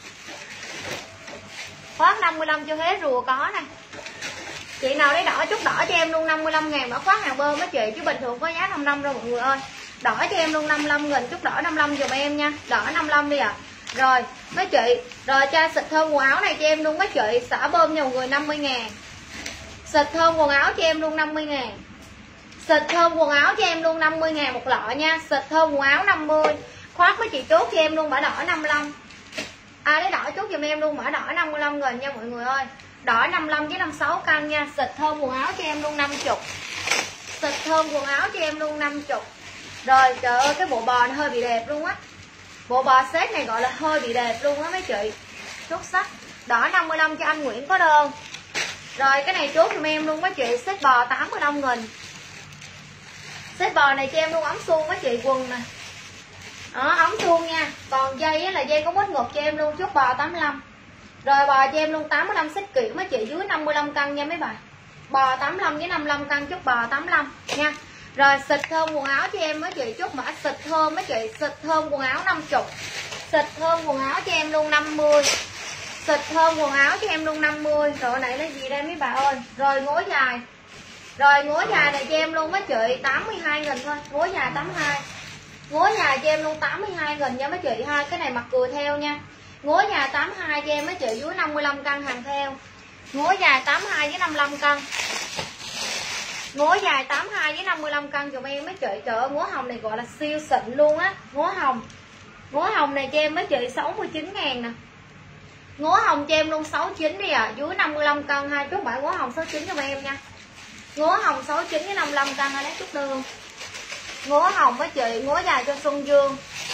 Khoác 55 cho Huế rùa có nè. Chị nào lấy đỏ chút đỏ cho em luôn 55.000 mã khoác hàng bơm mấy chị, chứ bình thường có giá 55 đâu mọi người ơi. Đỏ cho em luôn 55.000, chút đỏ 55 giùm em nha. Đỏ 55 đi ạ. Rồi mấy chị, rồi cha xịt thơm quần áo này cho em luôn mấy chị, xả bơm nhiều người 50.000. Xịt thơm quần áo cho em luôn 50.000. Xịt thơm quần áo cho em luôn 50.000 một lọ nha. Xịt thơm quần áo 50. Khoác mấy chị chốt cho em luôn mã đỏ 55. Ai lấy đỏ chốt giùm em luôn mã đỏ 55.000 nha mọi người ơi. Đỏ 55 với 56 cân nha. Xịt thơm quần áo cho em luôn 50. Xịt thơm quần áo cho em luôn 50. Rồi trời ơi cái bộ bò nó hơi bị đẹp luôn á. Bộ bò set này gọi là hơi bị đẹp luôn á mấy chị. Xuất sắc. Đỏ 55 cho anh Nguyễn có đơn. Rồi cái này chốt giùm em luôn mấy chị, set bò 85.000. Set bò này cho em luôn ống suông mấy chị, quần nè. Đó, ống suông nha. Còn dây là dây có mốt ngực cho em luôn, chốt bò 85. Rồi bò cho em luôn 85 set kiểu mấy chị dưới 55 cân nha mấy bà. Bò 85 với 55 cân, chốt bò 85 nha. Rồi xịt thơm quần áo cho em mấy chị, chốt mã xịt thơm mấy chị, xịt thơm quần áo 50. Xịt thơm quần áo cho em luôn 50. Xịt thơm quần áo cho em luôn 50. Rồi này là gì đây mấy bà ơi. Rồi gối dài. Rồi gối dài này cho em luôn mấy chị 82.000 thôi. Gối dài 82. Gối dài cho em luôn 82.000 nha mấy chị ha. Cái này mặc cười theo nha. Gối dài 82 cho em mấy chị dưới 55 cân hàng theo. Gối dài 82 với 55 cân. Gối dài 82 với 55 cân dùm em mấy chị. Trời ơi ngố hồng này gọi là siêu xịn luôn á. Ngố hồng. Ngố hồng này cho em mấy chị 69.000 nè. Ngố hồng cho em luôn 69 đi à. Dưới 55 cân ha. Chốt bạn ngố hồng 69 cho em nha. Ngố hồng 69 với 55 cân ha. Lấy chút đường. Ngố hồng với chị. Ngố dài cho Xuân Dương.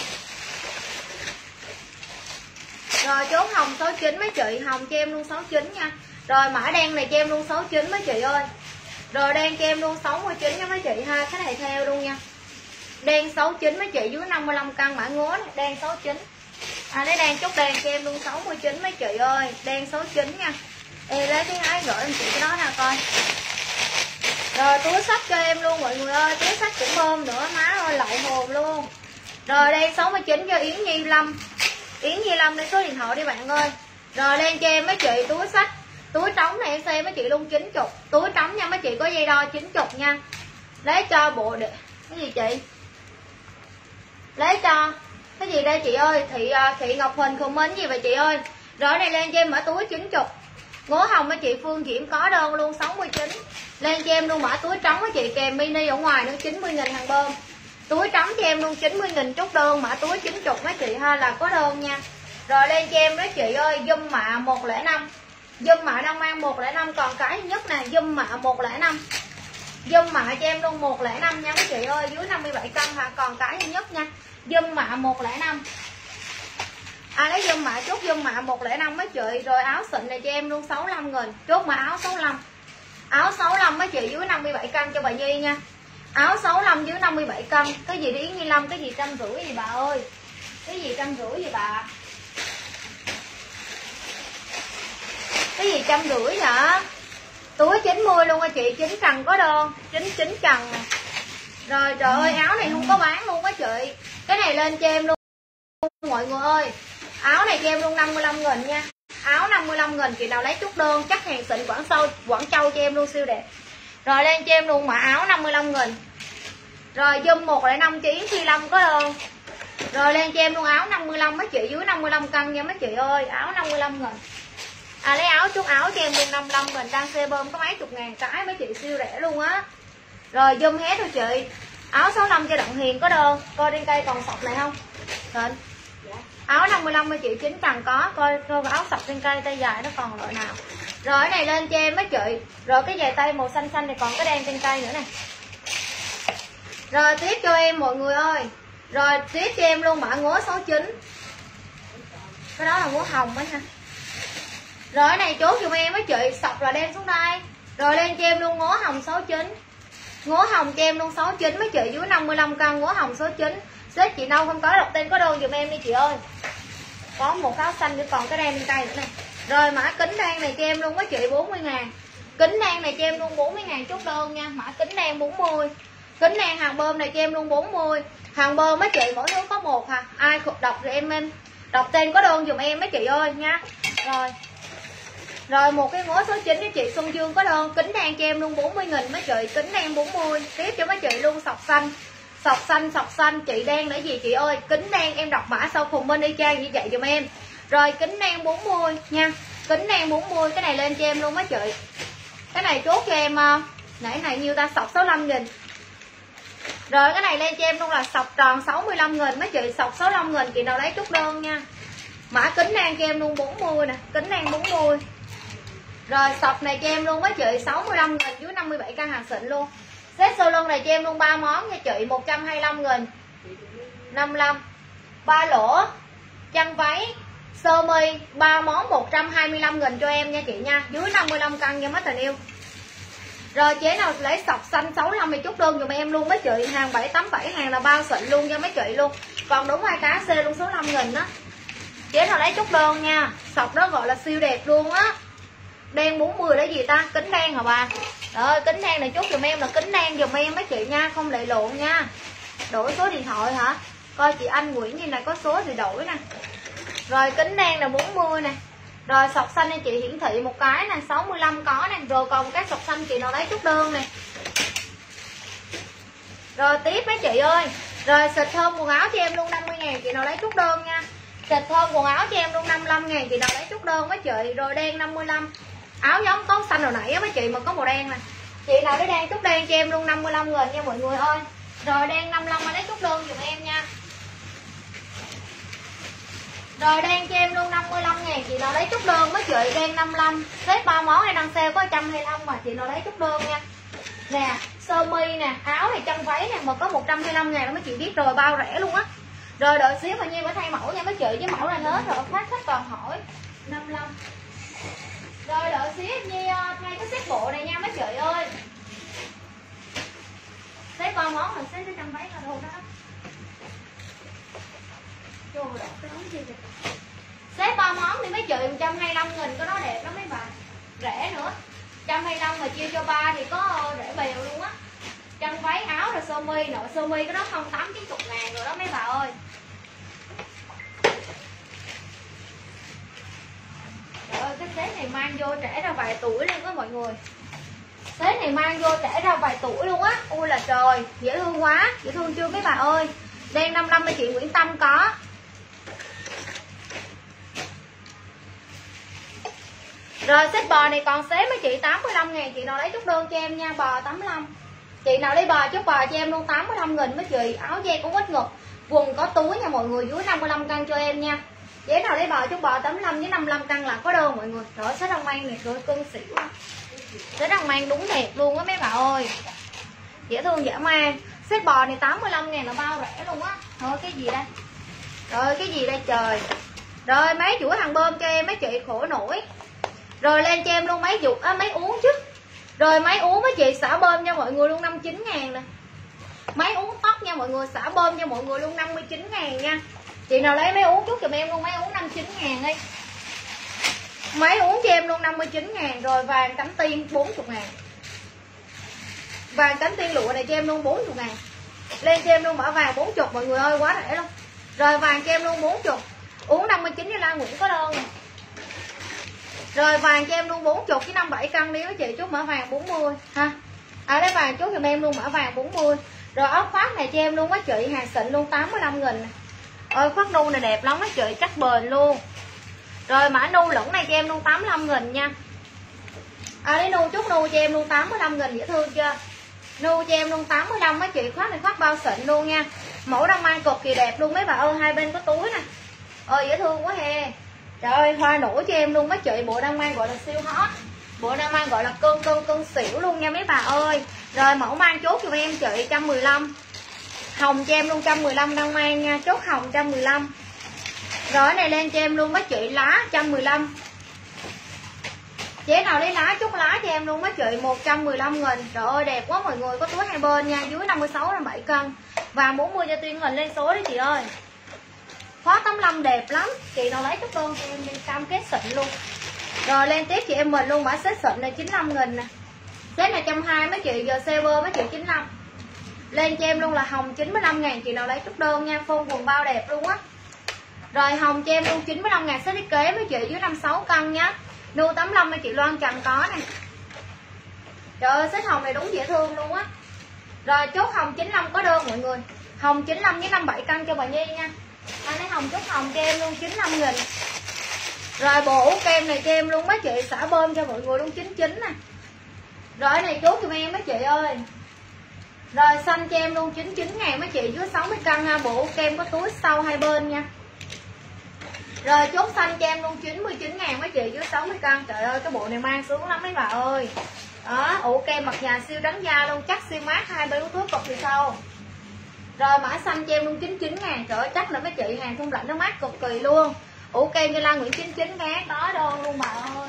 Rồi chốt hồng 69 mấy chị. Hồng cho em luôn 69 nha. Rồi mã đen này cho em luôn 69 mấy chị ơi. Rồi đen cho em luôn 69 nha mấy chị ha. Cái này theo luôn nha. Đen 69 mấy chị dưới 55 cân mã ngố này. Đen 69. Lấy đen chút đen cho em luôn 69 mấy chị ơi. Đen 69 nha. Ê lấy cái ái gửi em chị cái đó nè coi. Rồi túi xách cho em luôn mọi người ơi. Túi xách cũng bơm nữa. Má ơi lại hồn luôn. Rồi đen 69 cho Yến Nhi Lâm. Yến Nhi Lâm lên số điện thoại đi bạn ơi. Rồi lên cho em mấy chị túi xách. Túi trống này em xem mấy chị luôn 90. Túi trống nha mấy chị, có dây đo 90 nha. Lấy cho bộ để cái gì chị? Lấy cho cái gì đây chị ơi? Thị Ngọc Huỳnh comment gì vậy chị ơi? Rồi này lên cho em mã túi 90. Ngố hồng mấy chị Phương Diễm có đơn luôn 69. Lên cho em luôn mã túi trống mấy chị, kèm mini ở ngoài nữa 90.000 hàng bơm. Túi trống cho em luôn 90.000 chút đơn, mã túi 90 mấy chị ha là có đơn nha. Rồi lên cho em mấy chị ơi, zoom mạ 105. Zoom mạ đang mang 105, còn cái nhất nè, zoom mạ 105. Zoom mạ cho em luôn 105 nha mấy chị ơi, dưới 57 cân ha, còn cái nhất nha. Zoom mạ 105. lấy zoom mạ, chốt zoom mạ 105 mấy chị. Rồi áo xịn này cho em luôn 65.000, chốt mã áo 65. Áo 65 mấy chị dưới 57 cân cho bà Nhi nha. Áo 65 dưới 57 cân. Cái gì đi Yến Nhi Lâm, cái gì 150 gì bà ơi. Cái gì 150 gì bà. Cái gì 150 vậy? Túi 90 luôn á chị, 9 trần có đơn, 9 trần nè. Rồi trời ơi, áo này không có bán luôn á chị. Cái này lên cho em luôn mọi người ơi. Áo này cho em luôn 55.000 nha. Áo 55.000 chị nào lấy chút đơn, chắc hàng xịn Quảng Châu cho em luôn siêu đẹp. Rồi lên cho em luôn mà áo 55.000. Rồi zoom 105 cho Yến Phi Lâm có đơn. Rồi lên cho em luôn áo 55 mấy chị, dưới 55 cân nha mấy chị ơi, áo 55.000. Lấy áo chút áo cho em luôn 55.000, đang xe bơm có mấy chục ngàn cái mấy chị, siêu rẻ luôn á. Rồi zoom hết thôi chị. Áo 65 cho Đặng Hiền có đơn. Coi trên cây còn sọc này không? Thịnh. Áo 55 mấy chị, 9 trần có. Coi áo sọc trên cây tay dài nó còn loại nào. Rồi cái này lên cho em mấy chị. Rồi cái giày tay màu xanh xanh này còn cái đen trên cây nữa nè. Rồi tiếp cho em mọi người ơi. Rồi tiếp cho em luôn mã ngố 69. Cái đó là ngố hồng ấy ha. Rồi cái này chốt giùm em mấy chị, sọc là đem xuống đây. Rồi lên cho em luôn ngố hồng 69. Ngố hồng cho em luôn 69 mấy chị, dưới 55 cân ngố hồng 69. Xếp chị đâu không có đọc tên có đơn giùm em đi chị ơi. Có một áo xanh nữa còn cái đen bên tay nữa nè. Rồi mã kính đen này cho em luôn mấy chị 40.000. Kính đen này cho em luôn 40.000 chốt đơn nha. Mã kính đen 40. Kính đen hàng bơm này cho em luôn 40. Hàng bơm mấy chị mỗi thứ có một hả? Ai đọc thì em đọc tên có đơn giùm em mấy chị ơi nha. Rồi một cái ngố số 9 với chị Xuân Dương có đơn. Kính đen cho em luôn 40.000 mấy chị, kính đen 40. Tiếp cho mấy chị luôn sọc xanh. Sọc xanh chị đen là gì chị ơi? Kính đen em đọc mã sau cùng bên y chang như vậy giùm em. Rồi kính đen 40 nha. Kính đen 40, cái này lên cho em luôn mấy chị. Cái này chốt cho em nãy này nhiêu ta, sọc 65.000. Rồi cái này lên cho em luôn là sọc tròn 65.000 mấy chị, sọc 65.000 chị nào lấy chút đơn nha. Mã kính đen cho em luôn 40 nè, kính đen 40. Rồi sọc này cho em luôn mấy chị 65.000 dưới 57 cân hàng xịn luôn. Set sơ lưng này cho em luôn 3 món nha chị, 125.000. 55. 3 lỗ, chân váy, sơ mi 3 món 125.000 cho em nha chị nha, dưới 55 cân nha mấy tình yêu. Rồi chế nào lấy sọc xanh 65 thì chút đơn giùm em luôn mấy chị, hàng 787 hàng là bao xịn luôn cho mấy chị luôn. Còn đúng 2 cá C luôn số 5.000 đó. Chế nào lấy chút đơn nha, sọc đó gọi là siêu đẹp luôn á. Đen 40 là gì ta? Kính đen hả bà? Rồi kính đen này chốt giùm em là kính đen giùm em mấy chị nha, không lệ lộn nha. Đổi số điện thoại hả? Coi chị Anh Nguyễn như này có số thì đổi nè. Rồi kính đen là 40 nè. Rồi sọc xanh này chị hiển thị một cái nè, 65 có nè. Rồi còn cái sọc xanh chị nào lấy chút đơn nè. Rồi tiếp mấy chị ơi. Rồi xịt thơm quần áo cho em luôn 50.000 chị nào lấy chút đơn nha. Xịt thơm quần áo cho em luôn 55.000 chị nào lấy chút đơn mấy chị. Rồi đen 55. Áo giống có xanh hồi nãy á mấy chị mà có màu đen nè. Chị nào lấy đen chút đen cho em luôn 55.000 nha mọi người ơi. Rồi đen 55 mà lấy chút đơn giùm em nha. Rồi đen cho em luôn 55.000 chị nào lấy chút đơn mấy chị, đen 55. Xếp 3 món này đang sale có 125 mà chị nào lấy chút đơn nha. Nè, sơ mi nè, áo này chân váy nè mà có 125.000 đó mấy chị biết rồi, bao rẻ luôn á. Rồi đợi xíu mà Nhi phải thay mẫu nha mấy chị, với mẫu là hết rồi, khách còn hỏi 55. Rồi đợi xíu Nhi thay cái set bộ này nha mấy chị ơi. Xếp 3 món rồi xếp cái chân váy là đồ đó. Xếp 3 món đi mấy chị, 125.000 có nó đẹp lắm mấy bà. Rẻ nữa. 125 mà chia cho 3 thì có rẻ bèo luôn á. Chân váy áo rồi sơ mi, nội sơ mi cái đó không 8-90 ngàn rồi đó mấy bà ơi. Trời ơi cái set này mang vô trẻ ra vài tuổi luôn á mọi người. Set này mang vô trẻ ra vài tuổi luôn á. Ui là trời, dễ thương quá, dễ thương chưa mấy bà ơi. Đen 55 chị Nguyễn Tâm có. Rồi set bò này còn xếp mấy chị 85.000 chị nào lấy chút đơn cho em nha, bò 85. Chị nào lấy bò chút bò cho em luôn 85.000 mấy chị, áo da cũng ít ngực, quần có túi nha mọi người, dưới 55 cân cho em nha. Dễ nào lấy bò chút bò 85 với 55 cân là có đơn mọi người. Rồi set đông mang này rồi cân xỉu. Set đông mang đúng đẹp luôn á mấy bà ơi. Dễ thương dễ mang. Set bò này 85.000 là bao rẻ luôn á. Thôi cái gì đây? Rồi cái gì đây trời. Rồi mấy chuỗi hàng bơm cho em mấy chị khổ nổi. Rồi lên cho em luôn mấy dục máy uống chứ. Rồi máy uống mấy chị xả bơm cho mọi người luôn 59.000 nè. Máy uống tóc nha mọi người, xả bơm cho mọi người luôn 59.000 nha. Chị nào lấy máy uống chút giùm em luôn, máy uống 59.000 đi. Máy uống cho em luôn 59.000. Rồi vàng cánh tiên 40.000. Vàng cánh tiên lụa này cho em luôn 40.000. Lên cho em luôn mã vàng 40 mọi người ơi, quá rẻ luôn. Rồi vàng cho em luôn 40. Uống 59 cho La Nguyễn có đơn nè. Rồi vàng cho em luôn 40 cái 57 cân đi với chị, chút mã vàng 40 ha. Lấy vàng chút giùm em luôn mã vàng 40. Rồi áo khoác này cho em luôn á chị, hàng xịn luôn 85.000 nè. Ơi khoác nu này đẹp lắm á chị, chắc bền luôn. Rồi mã nu lửng này cho em luôn 85.000 nha. Lấy nu chút nu cho em luôn 85.000, dễ thương chưa? Nu cho em luôn 85 á chị, khoác này khoác bao xịn luôn nha. Mẫu đang mang cực kỳ đẹp luôn mấy bà ơi, hai bên có túi nè. Ơi dễ thương quá he. Trời ơi hoa nổi cho em luôn mấy chị, bộ đang mang gọi là siêu hot. Bộ đang mang gọi là cân xỉu luôn nha mấy bà ơi. Rồi mẫu mang chốt cho em chị 115. Hồng cho em luôn 115 đang mang nha, chốt hồng 115. Rồi cái này lên cho em luôn mấy chị lá 115. Chế nào lấy lá chút lá cho em luôn mấy chị 115.000. Trời ơi đẹp quá mọi người, có túi hai bên nha, dưới 56 57 cân. Và 40 cho Tuyên hình lên số đấy chị ơi. Khóa 85 đẹp lắm, chị nào lấy chút đơn cho em đi, cam kết xịn luôn. Rồi lên tiếp chị em mình luôn mã set xịn này 95.000 nè. Set này 120 mấy chị, giờ server mấy chị 95. Lên cho em luôn là hồng 95.000, chị nào lấy chút đơn nha, phông quần bao đẹp luôn á. Rồi hồng cho em luôn 95.000 set thiết kế mấy chị, dưới 56 cân nhá. Nu 85 mấy chị Loan Trần có nè. Trời ơi set hồng này đúng dễ thương luôn á. Rồi chốt hồng 95 có đơn mọi người. Hồng 95 với 57 cân cho bà Nhi nha. Anh lấy hồng chốt hồng cho em luôn 95.000. Rồi bộ ủ kem này cho em luôn mấy chị, xả bơm cho mọi người luôn 99 nè. Rồi cái này chốt cho em mấy chị ơi. Rồi xanh cho em luôn 99.000 mấy chị, dưới 60 cân ha. Bộ ủ kem có túi sau hai bên nha. Rồi chốt xanh cho em luôn 99.000 mấy chị, dưới 60 cân. Trời ơi cái bộ này mang sướng lắm mấy bà ơi. Đó ủ kem mặt nhà siêu trắng da luôn, chắc siêu mát, hai bên túi cực thì sao. Rồi mã xanh cho em luôn 99.000. Trời ơi chắc là mấy chị hàng thun lạnh nó mát cực kỳ luôn. Ủ kem cho Lan Nguyễn 99 ké có đơn luôn bà ơi.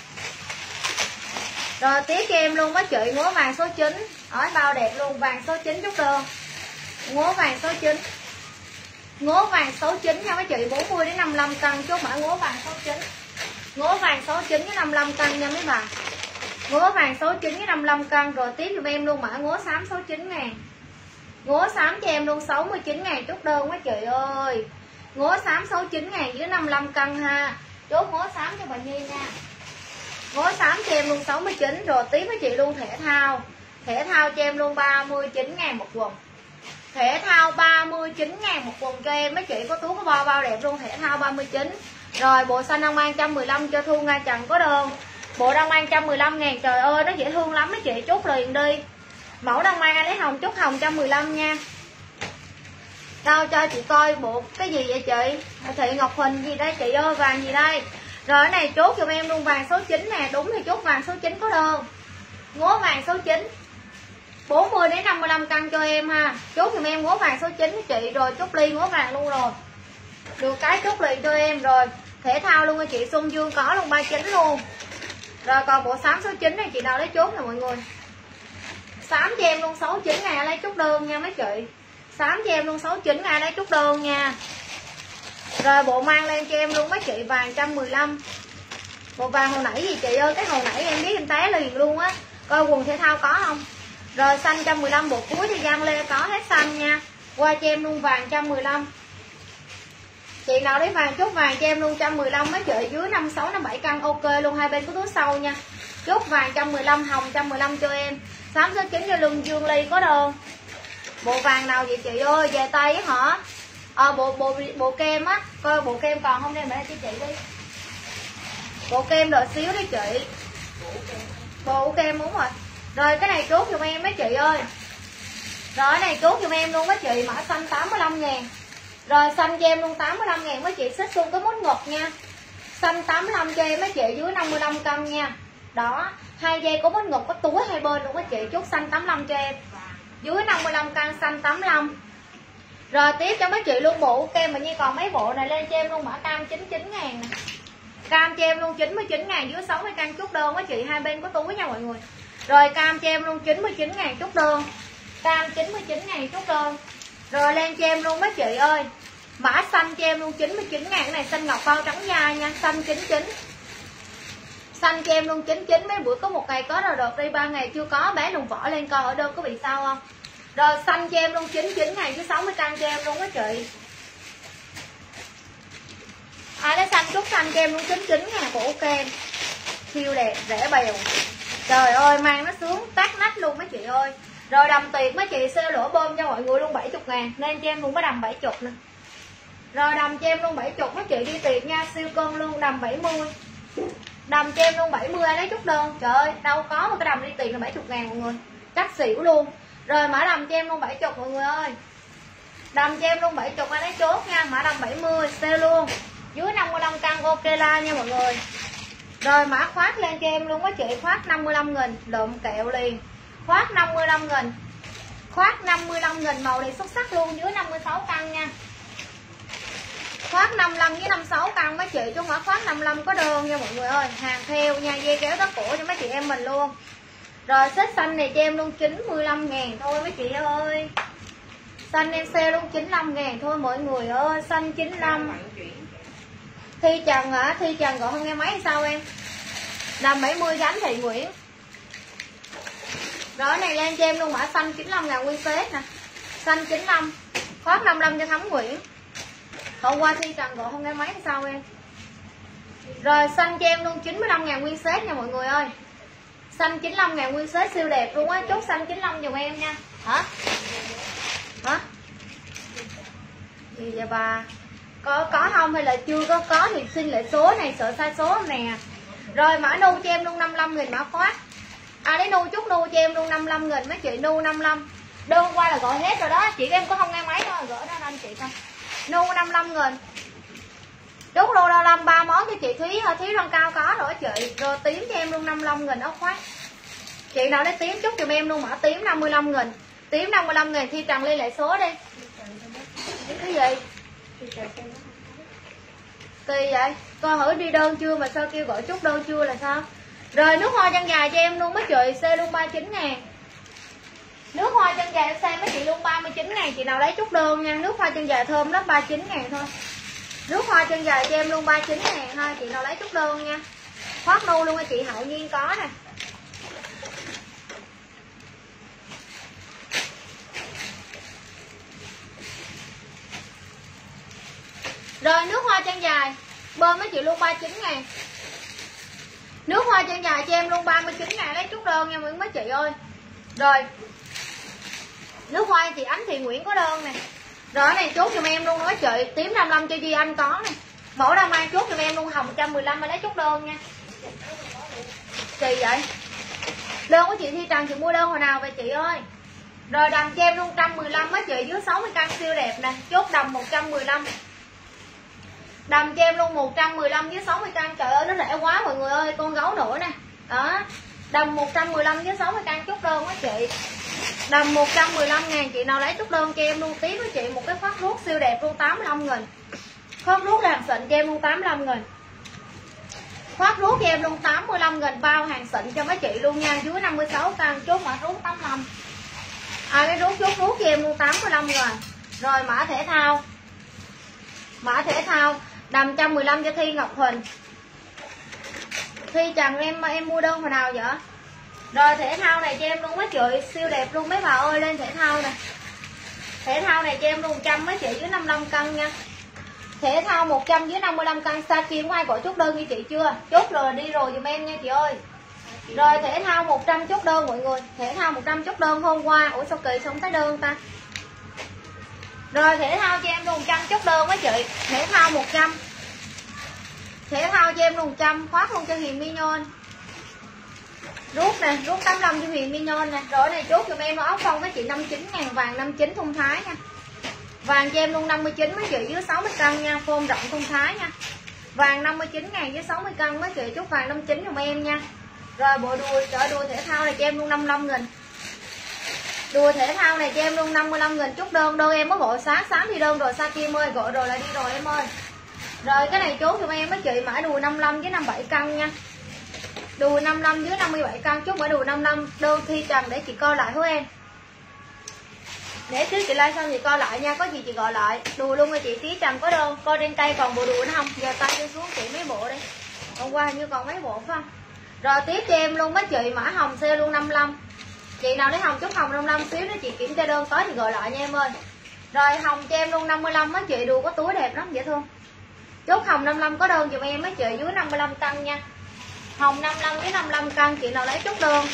Rồi tiếp cho em luôn mấy chị ngố vàng số 9. Ở bao đẹp luôn, vàng số 9 chút đơn. Ngố vàng số 9. Ngố vàng số 9 nha mấy chị, 40 đến 55 cân, chốt mã ngố vàng số 9. Ngố vàng số 9 với 55 cân nha mấy bà. Ngố vàng số 9 với 55 cân. Rồi tiếp cho em luôn mã ngố xám số 9.000. Ngố xám cho em luôn 69.000 chút đơn mấy chị ơi. Ngố xám 69.000 dưới 55 cân ha. Chốt ngố xám cho bà Nhi nha. Ngố xám cho em luôn 69. Rồi tiếp với chị luôn thể thao. Thể thao cho em luôn 39.000 một quần. Thể thao 39.000 một quần cho em mấy chị, có túi có bao đẹp luôn, thể thao 39. Rồi bộ xanh đang mang 115 cho Thu Nga Trần có đơn. Bộ đang mang 115.000, trời ơi nó dễ thương lắm mấy chị, chốt liền đi. Mẫu đang mang anh lấy hồng, chốt hồng 115 nha. Đâu cho chị coi bộ cái gì vậy chị? Thị Ngọc Huỳnh gì đây chị ơi, vàng gì đây? Rồi cái này chốt cho em luôn vàng số 9 nè, đúng thì chốt vàng số 9 có đơn. Ngố vàng số 9 40 đến 55 cân cho em ha. Chốt giùm em ngố vàng số 9 với chị. Rồi chốt ly ngố vàng luôn rồi. Được cái chốt liền cho em rồi. Thể thao luôn nha chị, Xuân Dương có luôn 39 luôn. Rồi còn bộ xám số 9 này chị nào lấy chốt nè mọi người. Xám cho em luôn 69.000 lấy chốt đơn nha mấy chị. Xám cho em luôn 69.000 lấy chốt đơn nha. Rồi bộ mang lên cho em luôn mấy chị vàng 115. Bộ vàng hồi nãy gì chị ơi, cái hồi nãy em biết em té liền luôn á. Coi quần thể thao có không? Rồi xanh 115, bộ cuối thì Giang Lê có hết xanh nha. Qua cho em luôn vàng 115. Chị nào lấy vàng chốt vàng cho em luôn 115 mấy chị, dưới 56 57 cân ok luôn, hai bên có túi sau nha. Chốt vàng 115, hồng 115 cho em. Xám số 9 cho Lương Dương Ly có đơn. Bộ vàng nào vậy chị ơi, về tay hả? Bộ kem á, coi bộ kem còn không đem để cho chị đi. Bộ kem đợi xíu đi chị. Bộ kem đúng rồi. Rồi cái này chốt giùm em mấy chị ơi. Rồi cái này chốt giùm em luôn mấy chị, mã xanh 85.000. Rồi xanh cho em luôn 85.000 mấy chị, xích luôn cái mút ngực nha. Xanh 85 cho em mấy chị, dưới 55 cân nha. Đó, 2 dây có mút ngực, có túi hai bên luôn mấy chị, chốt xanh 85 cho em. Dưới 55 cân xanh 85. Rồi tiếp cho mấy chị luôn bộ kem mà Nhi còn mấy bộ này lên cho em luôn, mã cam 99 ngàn nè. Cam cho em luôn 99 ngàn dưới 60 cân chốt đơn mấy chị, hai bên có túi nha mọi người. Rồi cam cho em luôn 99 ngàn chốt đơn. Cam 99 ngàn chốt đơn. Rồi lên cho em luôn mấy chị ơi. Mã xanh cho em luôn 99 ngàn, cái này xanh ngọc bao trắng da nha, xanh 99. Xanh cho em luôn 99, mấy bữa có một ngày có rồi đợt đi 3 ngày chưa có, bé lùng vỏ lên coi ở đơn có bị sao không. Rồi xanh cho em luôn 99 ngàn với 60 cân cho em luôn á chị. Ai lấy xanh chút xanh cho em luôn 99 ngàn bộ kem. Siêu đẹp, rẻ bèo. Trời ơi mang nó sướng tát nách luôn mấy chị ơi. Rồi đầm tiệc mấy chị sale lửa bơm cho mọi người luôn 70 ngàn, nên cho em luôn cái đầm 70 nè. Rồi đầm cho em luôn 70 mấy chị đi tiệc nha, siêu cân luôn, đầm 70. Đầm cho em luôn 70 ai lấy chút đơn. Trời ơi đâu có một cái đầm đi tiệc là 70 ngàn mọi người, chắc xỉu luôn. Rồi mã đầm cho em luôn 70 mọi người ơi. Đầm cho em luôn 70 ai lấy chốt nha, mã đầm 70 sale luôn. Dưới 55 cân ok la nha mọi người. Rồi mã khoác lên cho em luôn á chị, khoác 55 nghìn, lượm kẹo liền. Khoác 55 nghìn. Khoác 55 nghìn màu này xuất sắc luôn, dưới 56 cân nha. Khoác 55 với 56 cân mấy chị, chứ không phải khoác 55 có đơn nha mọi người ơi. Hàng theo nha, dây kéo tất cổ cho mấy chị em mình luôn. Rồi set xanh này cho em luôn 95 ngàn thôi mấy chị ơi. Xanh em sale luôn 95 ngàn thôi mọi người ơi, xanh 95. Thi Trần hả? Thi Trần gọi không nghe máy hay sao em? Đầm 70 gánh Thị Nguyễn. Rồi này lên cho em luôn mã xanh 95 ngàn nguyên set nè. Xanh 95. Khoác 55 cho Thắm Nguyễn. Hôm qua Thi Trần gọi không nghe máy hay sao em? Rồi xanh cho em luôn 95 ngàn nguyên set nha mọi người ơi. Xanh 95 ngàn nguyên set siêu đẹp luôn á, chốt xanh 95 dùm em nha. Hả? Hả? Gì vậy bà? Có không hay là chưa có thì xin lại số này, sợ sai số nè. Rồi mã nu cho em luôn 55 nghìn mã khoác. À đấy nu chút nu cho em luôn 55 nghìn mấy chị, nu 55. Đơn qua là gọi hết rồi đó, chị em có không nghe máy đâu, gỡ ra anh chị coi. Nu 55 nghìn. Chốt lô 55 3 món cho chị Thúy, Thúy Răng Cao có rồi chị. Rồi tím cho em luôn 55 nghìn áo khoác. Chị nào lấy tím chút giùm em luôn mã tím 55 nghìn. Tím 55 nghìn, Thi Trần liên lại số đi. Cái gì? Kỳ vậy? Coi thử đi đơn chưa mà sao kêu gọi chốt đơn chưa là sao? Rồi nước hoa chân dài cho em luôn mấy chị, xe luôn 39 ngàn. Nước hoa chân dài xe mấy chị luôn 39 ngàn, chị nào lấy chốt đơn nha. Nước hoa chân dài thơm lắm, 39 ngàn thôi. Nước hoa chân dài cho em luôn 39 ngàn thôi, chị nào lấy chốt đơn nha. Khoác nu luôn chị Hậu Nhiên có nè. Rồi nước hoa chân dài bơm mấy chị luôn 39 ngàn. Nước hoa chân dài cho em luôn 39 ngàn, lấy chút đơn nha mấy chị ơi. Rồi nước hoa chị Ánh Thị Nguyễn có đơn nè. Rồi cái này chốt giùm em luôn mấy chị, tím 55 cho Duy Anh có nè. Mẫu đa mai chốt giùm em luôn, hồng 115 mà lấy chút đơn nha. Kỳ vậy? Đơn của chị Thi Trần chị mua đơn hồi nào vậy chị ơi? Rồi đầm cho em luôn 115 mấy chị, dưới 60 cân siêu đẹp nè, chốt đầm 115. Đầm cho em luôn 115 với 60 cân, trời ơi nó rẻ quá mọi người ơi, con gấu nữa nè. Đó. Đầm 115 với 60 cân chốt đơn á chị. Đầm 115 ngàn, chị nào lấy chốt đơn cho em luôn. Tiếp với chị một cái khoác ruốc siêu đẹp luôn 85 nghìn. Khoác ruốc hàng xịn cho em luôn 85 nghìn. Khoác ruốc cho em luôn 85 nghìn, bao hàng xịn cho mấy chị luôn nha, dưới 56 cân chốt mã ruốc 85. Cái ruốc chốt ruốc cho em luôn 85 nghìn. Rồi mã thể thao. Mã thể thao đầm 115 cho Thi Ngọc Huỳnh. Thi Trần em mua đơn hồi nào vậy? Rồi thể thao này cho em luôn mấy chị, siêu đẹp luôn mấy bà ơi, lên thể thao nè. Thể thao này cho em luôn 100 mấy chị, dưới 55 cân nha. Thể thao 100 dưới 55 cân, xa kia có ai gọi chốt đơn như chị chưa? Chốt rồi đi rồi dùm em nha chị ơi. Rồi thể thao 100 chốt đơn mọi người. Thể thao 100 chốt đơn hôm qua. Ủa sao kỳ sao không thấy đơn ta? Rồi thể thao cho em luôn 100 chốt đơn mấy chị. Thể thao 100. Thể thao cho em luôn 100, khoác luôn cho Hiền Mignon. Rút nè, rút 85 cho Hiền Mignon nè. Rồi này chốt giùm em áo phông mấy chị 59 ngàn, vàng 59 thun thái nha. Vàng cho em luôn 59 mấy chị, dưới 60 cân nha, phôm rộng thun thái nha. Vàng 59 ngàn dưới 60 cân mấy chị, chốt vàng 59 giùm em nha. Rồi bộ đùi, chợ đùi thể thao này cho em luôn 55 nghìn. Đùa thể thao này cho em luôn 55.000 chốt đơn. Đơn em mới gọi sáng đi đơn rồi, Sa Kim ơi, gọi rồi là đi rồi em ơi. Rồi cái này chốt cho em mấy chị, mã đùi 55 với 57 cân nha. Đùi 55 dưới 57 cân, chốt mã đùi 55, đơn Thi Trần để chị coi lại với em. Để xíu chị like xong chị coi lại nha, có gì chị gọi lại. Đùi luôn rồi chị, Tí Trần có đơn. Coi trên tay còn bộ đùi nữa không? Giờ tay lên xuống chị mấy bộ đi. Hôm qua như còn mấy bộ phải không? Rồi tiếp cho em luôn mấy chị, mã hồng xe luôn 55. Chị nào lấy hồng chốt hồng 55 xíu nữa chị kiểm tra đơn có thì gọi lại nha em ơi. Rồi hồng cho em luôn 55 mấy chị, đùi có túi đẹp lắm, dễ thương. Chốt hồng 55 có đơn giùm em mấy chị, dưới 55 cân nha. Hồng 55 với 55 cân, chị nào lấy chốt đơn.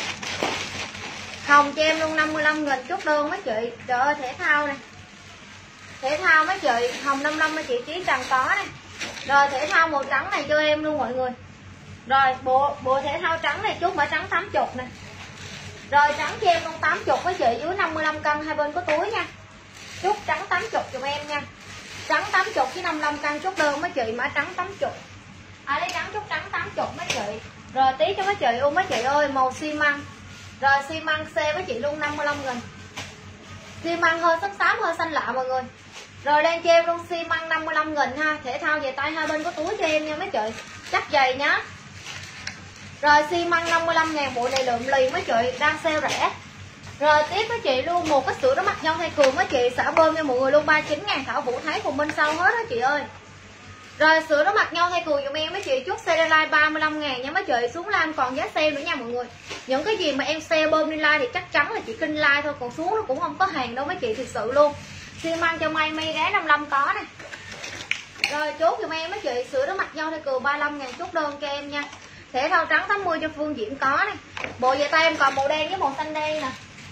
Hồng cho em luôn 55.000 chốt đơn mấy chị. Trời ơi thể thao này. Thể thao mấy chị, hồng 55 mấy chị, Trí Trần có này. Rồi thể thao màu trắng này cho em luôn mọi người. Rồi bộ thể thao trắng này chốt mã trắng 80 nè. Rồi trắng cho em luôn 80 mấy chị, dưới 55 cân, hai bên có túi nha. Chốt trắng 80 giùm em nha. Trắng 80 với 55 cân chốt đơn mấy chị, mã trắng 80. Ai lấy trắng chốt trắng 80 mấy chị. Rồi tí cho mấy chị, mấy chị ơi, màu xi măng. Rồi xi măng xe với chị luôn 55.000. Xi măng hơi sắc xám, hơi xanh lạ mọi người. Rồi đang cho em luôn xi măng 55.000 ha. Thể thao về tay, hai bên có túi cho em nha mấy chị. Chắc giày nhá. Rồi xi măng 55.000, bộ này lượm lì mấy chị, đang sale rẻ. Rồi tiếp với chị luôn một cái sữa đó mặt nhau thay cường mấy chị, xả bơm cho mọi người luôn 39.000, Thảo Vũ thấy cùng bên sau hết đó chị ơi. Rồi sữa đó mặt nhau thay cường giùm em mấy chị, chốt sale like 35.000 nha mấy chị, xuống lan còn giá sale nữa nha mọi người. Những cái gì mà em sale bơm đi like thì chắc chắn là chị kinh like thôi, còn xuống nó cũng không có hàng đâu mấy chị, thực sự luôn. Xi măng cho may gái 55 có nè. Rồi chốt giùm em mấy chị, sữa đó mặt nhau thay cường 35.000 chốt đơn cho em nha. Thể thao trắng 80 cho Phương Diễm có nè. Bộ về tay em còn màu đen với màu xanh đen nè.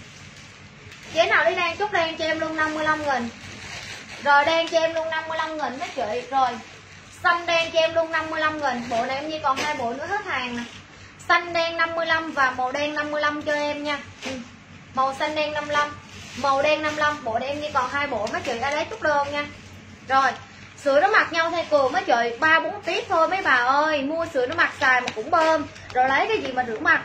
Chế nào đi đen chốt đen cho em luôn 55.000. Rồi đen cho em luôn 55.000 mấy chị. Rồi xanh đen cho em luôn 55.000. Bộ này em như còn hai bộ nữa hết hàng nè. Xanh đen 55 và màu đen 55 cho em nha. Màu xanh đen 55, màu đen 55. Bộ này em như còn hai bộ mấy chị, ai lấy chốt đơn nha. Rồi sữa nó mặc nhau thay cường mấy chị, 3-4 tiếp thôi mấy bà ơi. Mua sữa nó mặc xài mà cũng bơm, rồi lấy cái gì mà rửa mặt.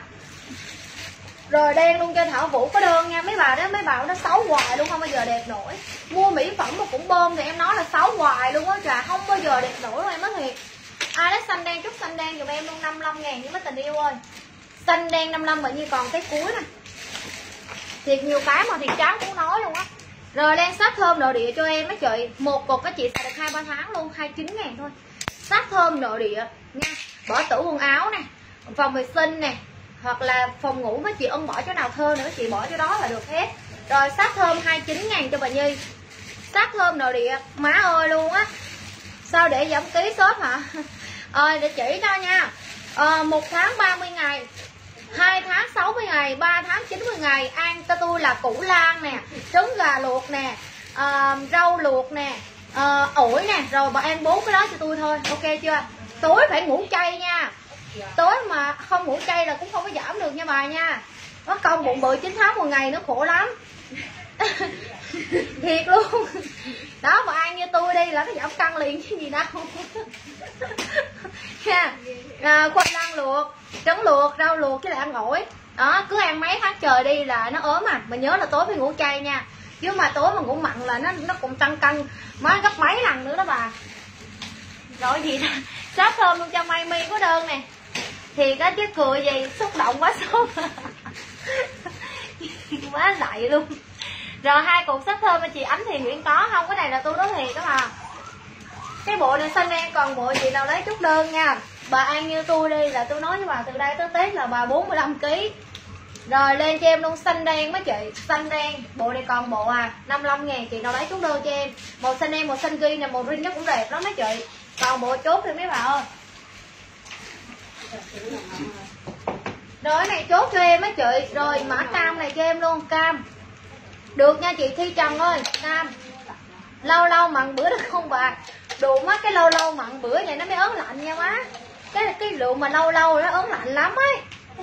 Rồi đen luôn cho Thảo Vũ có đơn nha mấy bà đó. Mấy bà nó xấu hoài luôn, không bao giờ đẹp nổi. Mua mỹ phẩm mà cũng bơm thì em nói là xấu hoài luôn á trà, không bao giờ đẹp nổi luôn em nói thiệt. Ai lấy xanh đen chốt xanh đen giùm em luôn 55.000 với mấy tình yêu ơi. Xanh đen 55 mà như còn cái cuối nè. Thiệt nhiều cái mà thiệt chán cũng nói luôn á. Rồi len sát thơm nội địa cho em mấy chị, một cục các chị xài được 2-3 tháng luôn, 29.000 thôi. Sát thơm nội địa nha. Bỏ tủ quần áo nè, phòng vệ sinh nè, hoặc là phòng ngủ mấy chị ưng bỏ chỗ nào thơm nữa chị bỏ chỗ đó là được hết. Rồi sát thơm 29.000 cho bà Nhi. Sát thơm nội địa, má ơi luôn á. Sao để giảm ký shop hả? Để chỉ cho nha. 1 tháng 30 ngày, 2 tháng 60 ngày, 3 tháng 90 ngày. Ăn cho tôi là củ lan nè, trứng gà luộc nè, rau luộc nè, ổi nè. Rồi bà ăn 4 cái đó cho tôi thôi, ok chưa? Tối phải ngủ chay nha. Tối mà không ngủ chay là cũng không có giảm được nha bà nha. Nó công bụng bự 9 tháng 1 ngày nó khổ lắm. Thiệt luôn. Đó mà ăn như tôi đi là nó giảm cân liền chứ gì đâu. Ha. Khoai lang luộc, trứng luộc, rau luộc với lại ăn ổi. Đó, cứ ăn mấy tháng trời đi là nó ốm à. Mà nhớ là tối phải ngủ chay nha. Chứ mà tối mà ngủ mặn là nó cũng tăng cân má gấp mấy lần nữa đó bà. Rồi gì đó. Sát thơm luôn cho Mai My có đơn nè. Thì đó chứ cười gì, xúc động quá sốt. Quá dậy luôn. Rồi 2 cục sát thơm anh chị Ánh thì Nguyễn có không? Cái này là tôi nói thiệt đó mà. Cái bộ này xanh đen, còn bộ chị nào lấy chút đơn nha. Bà ăn như tôi đi là tôi nói với bà từ đây tới Tết là bà 45 kg. Rồi lên cho em luôn xanh đen mấy chị. Xanh đen, bộ này còn bộ 55.000, chị nào lấy chút đơn cho em. Màu xanh đen, màu xanh ghi nè, màu rin nó cũng đẹp lắm mấy chị. Còn bộ chốt thì mấy bà ơi. Rồi cái này chốt cho em mấy chị. Rồi mã cam này cho em luôn, cam. Được nha chị Thi Trần ơi, cam. Lâu lâu mặn bữa được không bà? Đủ mắt cái lâu lâu mặn bữa vậy nó mới ớn lạnh nha má. Cái lượng mà lâu lâu nó ớn lạnh lắm ấy.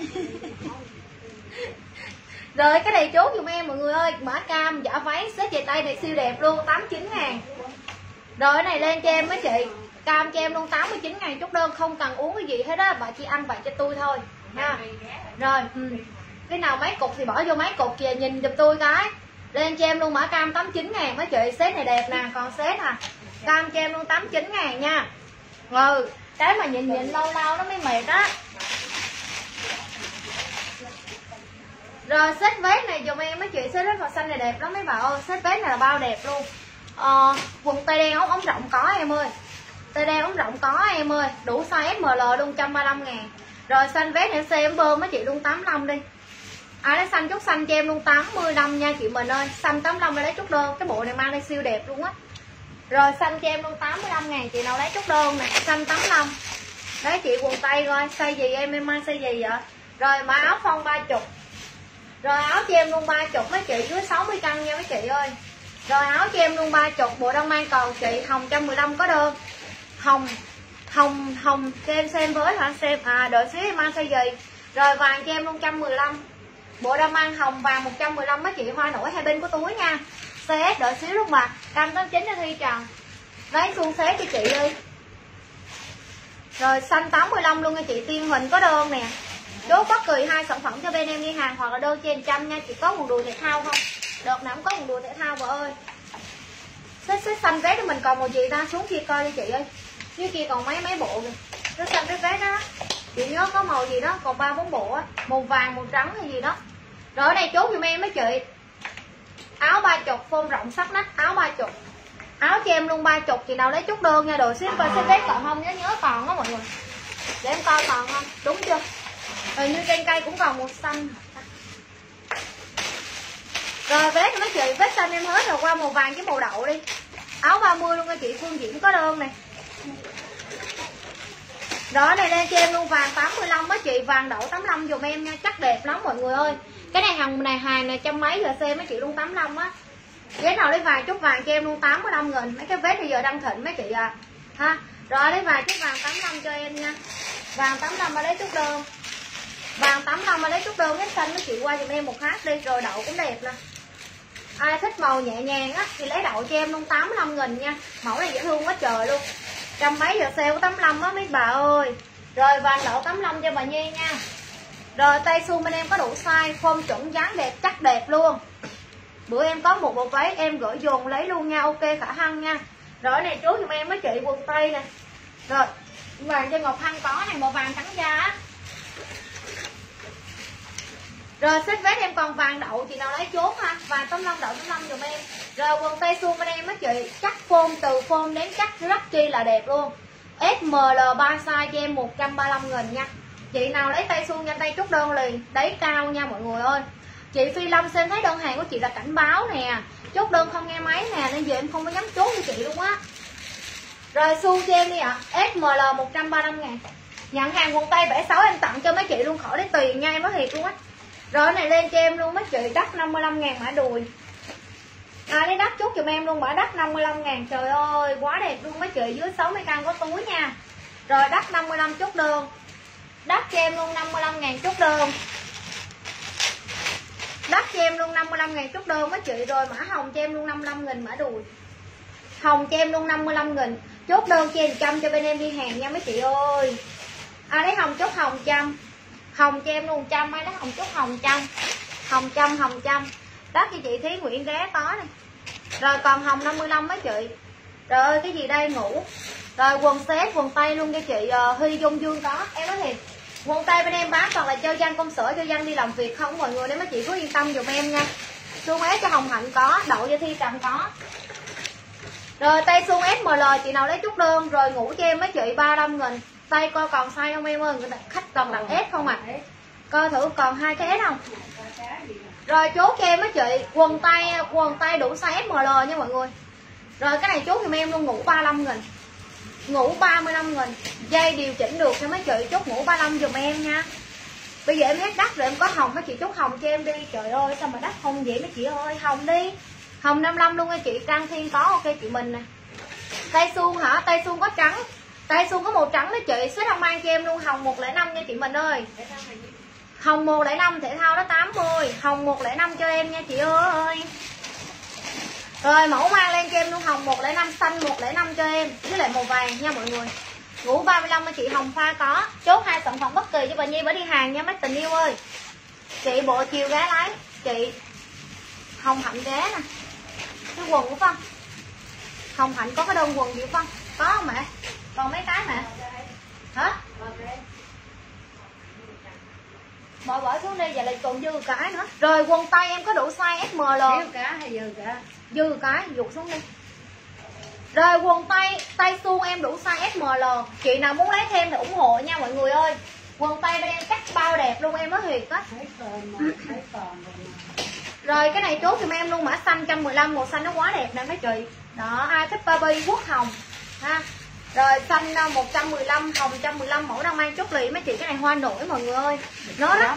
Rồi cái này chốt giùm em mọi người ơi. Mã cam giả váy xếp về tay này siêu đẹp luôn, 89.000. Rồi cái này lên cho em mấy chị. Cam cho em luôn 89.000 chốt đơn, không cần uống cái gì hết á. Bà chỉ ăn vậy cho tôi thôi nha. Rồi Cái nào mấy cục thì bỏ vô mấy cục, về nhìn giùm tôi cái. Lên cho em luôn mã cam 89 ngàn mấy chị. Set này đẹp nè, còn set à. Cam cho em luôn 89 ngàn nha. Cái mà nhìn lâu lâu nó mới mệt á. Rồi set vest này dùm em mấy chị. Set vest màu xanh này đẹp lắm mấy bà ơi. Set vest này là bao đẹp luôn. Quần tây đen ống rộng có em ơi. Tây đen ống rộng có em ơi. Đủ size SML luôn 135 ngàn. Rồi xanh vest này xem bơm mấy chị luôn 85 đi. Ai lấy xanh chút xanh cho em luôn 85 nha chị mình ơi. Xanh 85 lấy chút đơn. Cái bộ này mang đây siêu đẹp luôn á. Rồi xanh cho em luôn 85 ngàn. Chị nào lấy chút đơn nè. Xanh 85. Đấy chị quần tây coi. Size gì em mang size gì vậy. Rồi mã áo phông 30. Rồi áo cho em luôn 30 mấy chị. Dưới 60 cân nha mấy chị ơi. Rồi áo cho em luôn 30. Bộ đang mang còn chị. Hồng 115 có đơn. Hồng cho em xem với hả. Xem đợi xíu em mang size gì. Rồi vàng cho em luôn 115. Bộ đang mang hồng vàng 115 mấy chị. Hoa nổi hai bên của túi nha. CS đợi xíu luôn mà. Cam 89 cho Thi Trần. Lấy xuống xé cho chị đi. Rồi xanh 85 luôn nha chị. Tiên Huỳnh có đơn nè. Chốt bất kỳ 2 sản phẩm cho bên em đi hàng hoặc là đơn trên 100 nha. Chị có quần đùi thể thao không? Đợt nào cũng có quần đùi thể thao vợ ơi. Xếp xanh vé thì mình còn một gì ta. Xuống kia coi đi chị ơi. Dưới kia còn mấy bộ kìa. Xếp xanh vé đó. Chị nhớ có màu gì đó. Còn 3-4 bộ á. Màu vàng màu trắng hay gì đó. Rồi ở đây chốt giùm em mấy chị. Áo 30 phông rộng sắc nách. Áo 30. Áo cho em luôn 30. Chị nào lấy chút đơn nha. Đồ ship coi xếp vé còn không. Nhớ còn đó mọi người. Để em coi còn không. Đúng chưa. Rồi như trên cây cũng còn màu xanh. Rồi vest mấy chị. Vest xanh em hết rồi. Qua màu vàng với màu đậu đi. Áo 30 luôn nha chị. Phương Diễm có đơn này. Đó này lên cho em luôn vàng 85 á chị. Vàng đậu 85 dùm em nha. Chắc đẹp lắm mọi người ơi. Cái này hàng này trăm mấy giờ xem mấy chị luôn 85 á. Vé nào lấy vàng chút vàng cho em luôn 85 nghìn. Mấy cái vest bây giờ đang thịnh mấy chị à. Ha. Rồi lấy vàng chút vàng 85 cho em nha. Vàng 85 mà lấy chút đơn. Vàng 85 mà lấy chút đơn. Cái xanh mấy chị qua dùm em một hát đi. Rồi đậu cũng đẹp nè. Ai thích màu nhẹ nhàng á thì lấy đậu cho em luôn 85 nghìn nha. Mẫu này dễ thương quá trời luôn. Trăm mấy giờ sale 85 á mấy bà ơi. Rồi vàng đậu 85 cho bà Nhi nha. Rồi tay xu bên em có đủ size. Form chuẩn dáng đẹp chắc đẹp luôn. Bữa em có một bộ váy em gửi dồn lấy luôn nha. Ok khả Hân nha. Rồi này trước giùm em mấy chị quần tây nè. Rồi vàng cho Ngọc Hân có này. Màu vàng trắng da á. Rồi xếp vest em còn vàng đậu. Chị nào lấy chốt ha. Vàng 85 đậu 85 dùm em. Rồi quần tây suông bên em á chị. Chắc form từ form đến chắc rất chi là đẹp luôn. SML 3 size cho em 135 nghìn nha. Chị nào lấy tay suông nhanh tay chốt đơn liền. Đáy cao nha mọi người ơi. Chị Phi Lâm xem thấy đơn hàng của chị là cảnh báo nè. Chốt đơn không nghe máy nè. Nên giờ em không có dám chốt cho chị luôn á. Rồi suông cho em đi ạ. SML 135 ngàn. Nhận hàng quần tây 76 em tặng cho mấy chị luôn. Khỏi lấy tiền nha em nói thiệt luôn á. Rồi cái này lên cho em luôn mấy chị. Đắt 55 ngàn mã đùi. Lấy đắt chút giùm em luôn. Mã đắt 55 ngàn. Trời ơi quá đẹp luôn mấy chị. Dưới 60 cân có túi nha. Rồi đắt 55 chút đơn. Đắt cho em luôn 55 ngàn chút đơn. Đắt cho em luôn 55 ngàn chút đơn mấy chị. Rồi mã hồng cho em luôn 55 nghìn mã đùi. Hồng cho em luôn 55 nghìn. Chốt đơn cho em 100 cho bên em đi hàng nha mấy chị ơi. Lấy hồng chốt hồng 100. Hồng cho em luôn 100. Lấy hồng chốt hồng 100. Hồng 100. Đắt cho chị Thí Nguyễn ghé tó này. Rồi còn hồng 55 mấy chị. Trời ơi cái gì đây ngủ. Rồi quần set quần tây luôn cho chị Huy Dung Dương có. Em nói thiệt quần tây bên em bán toàn là cho dân công sở, cho dân đi làm việc không mọi người. Nên mấy chị cứ yên tâm dùm em nha. Suông ép cho Hồng Hạnh có. Đậu cho Thi Trần có. Rồi tay suông SML chị nào lấy chút đơn. Rồi ngủ cho em mấy chị 35 nghìn. Tay coi còn size không em ơi. Khách còn đặt S không ạ? Coi thử còn 2 cái S không. Rồi chốt cho em mấy chị quần tay đủ size SML nha mọi người. Rồi cái này chốt giùm em luôn. Ngủ 35 nghìn. Ngủ 35 nghìn. Dây điều chỉnh được cho mấy chị. Chốt ngủ 35 giùm em nha. Bây giờ em hết đắt rồi em có hồng mấy chị chốt hồng cho em đi. Trời ơi sao mà đắt không vậy mấy chị ơi. Hồng đi. Hồng 55 luôn nha chị. Trang Thiên có ok chị mình nè. Tay suông hả? Tay suông có trắng. Tay suông có màu trắng đó chị. Xếp không mang cho em luôn. Hồng 105 nha chị mình ơi. Hồng 105 thể thao đó 80. Hồng 105 cho em nha chị ơi. Rồi mẫu mang lên cho em luôn. Hồng 105 xanh 105 cho em. Với lại màu vàng nha mọi người. Ngủ 35 chị Hồng Pha có. Chốt 2 sản phẩm bất kỳ cho bà Nhi bởi đi hàng nha mấy tình yêu ơi. Chị bộ chiều gái lấy. Chị Hồng Hạnh ghé nè. Cái quần của Phân. Hồng Hạnh có cái đơn quần gì Phân? Có không mẹ? Còn mấy cái mẹ? Hả? Bỏ xuống đi, vậy là còn dư cái nữa. Rồi quần tây em có đủ size SML. Thiếu cả hay dư cả? Dư cái, dục xuống đi. Rồi quần tay suông em đủ size SML. Chị nào muốn lấy thêm thì ủng hộ nha mọi người ơi. Quần tay bên em cắt bao đẹp luôn, em nói thiệt á. Rồi cái này chốt giùm em luôn, mã xanh 115, màu xanh nó quá đẹp nè mấy chị. Đó, ai thích baby quốc hồng ha. Rồi xanh 115, hồng 115, mẫu đang mang chốt lì mấy chị, cái này hoa nổi mọi người ơi. Nó rất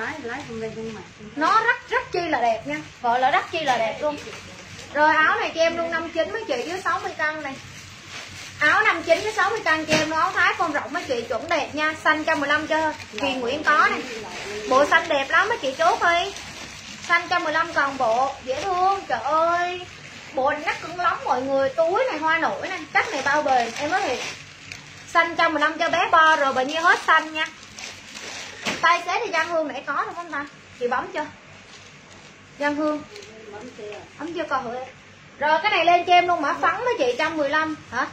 nó rất chi là đẹp nha. Gọi là rất chi là đẹp luôn. Rồi áo này cho em luôn 59 mấy chị, dưới 60 cân này. Áo 59 với 60 cân cho em luôn, áo thái phong rộng mấy chị, chuẩn đẹp nha. Xanh 115 cho Kiền Nguyễn có này. Bộ xanh đẹp lắm mấy chị, chốt đi. Xanh 115 còn bộ, dễ thương. Trời ơi, bộ này nắp cứng lắm mọi người. Túi này hoa nổi này, cách này bao bền, em nói thiệt. Xanh 115 cho bé Bo, rồi bệnh như hết xanh nha. Tay xế thì Giang Hương nãy có đúng không ta? Chị bấm chưa? Giang Hương bấm chưa con hửi. Rồi cái này lên cho em luôn mã phấn với chị 115 hả?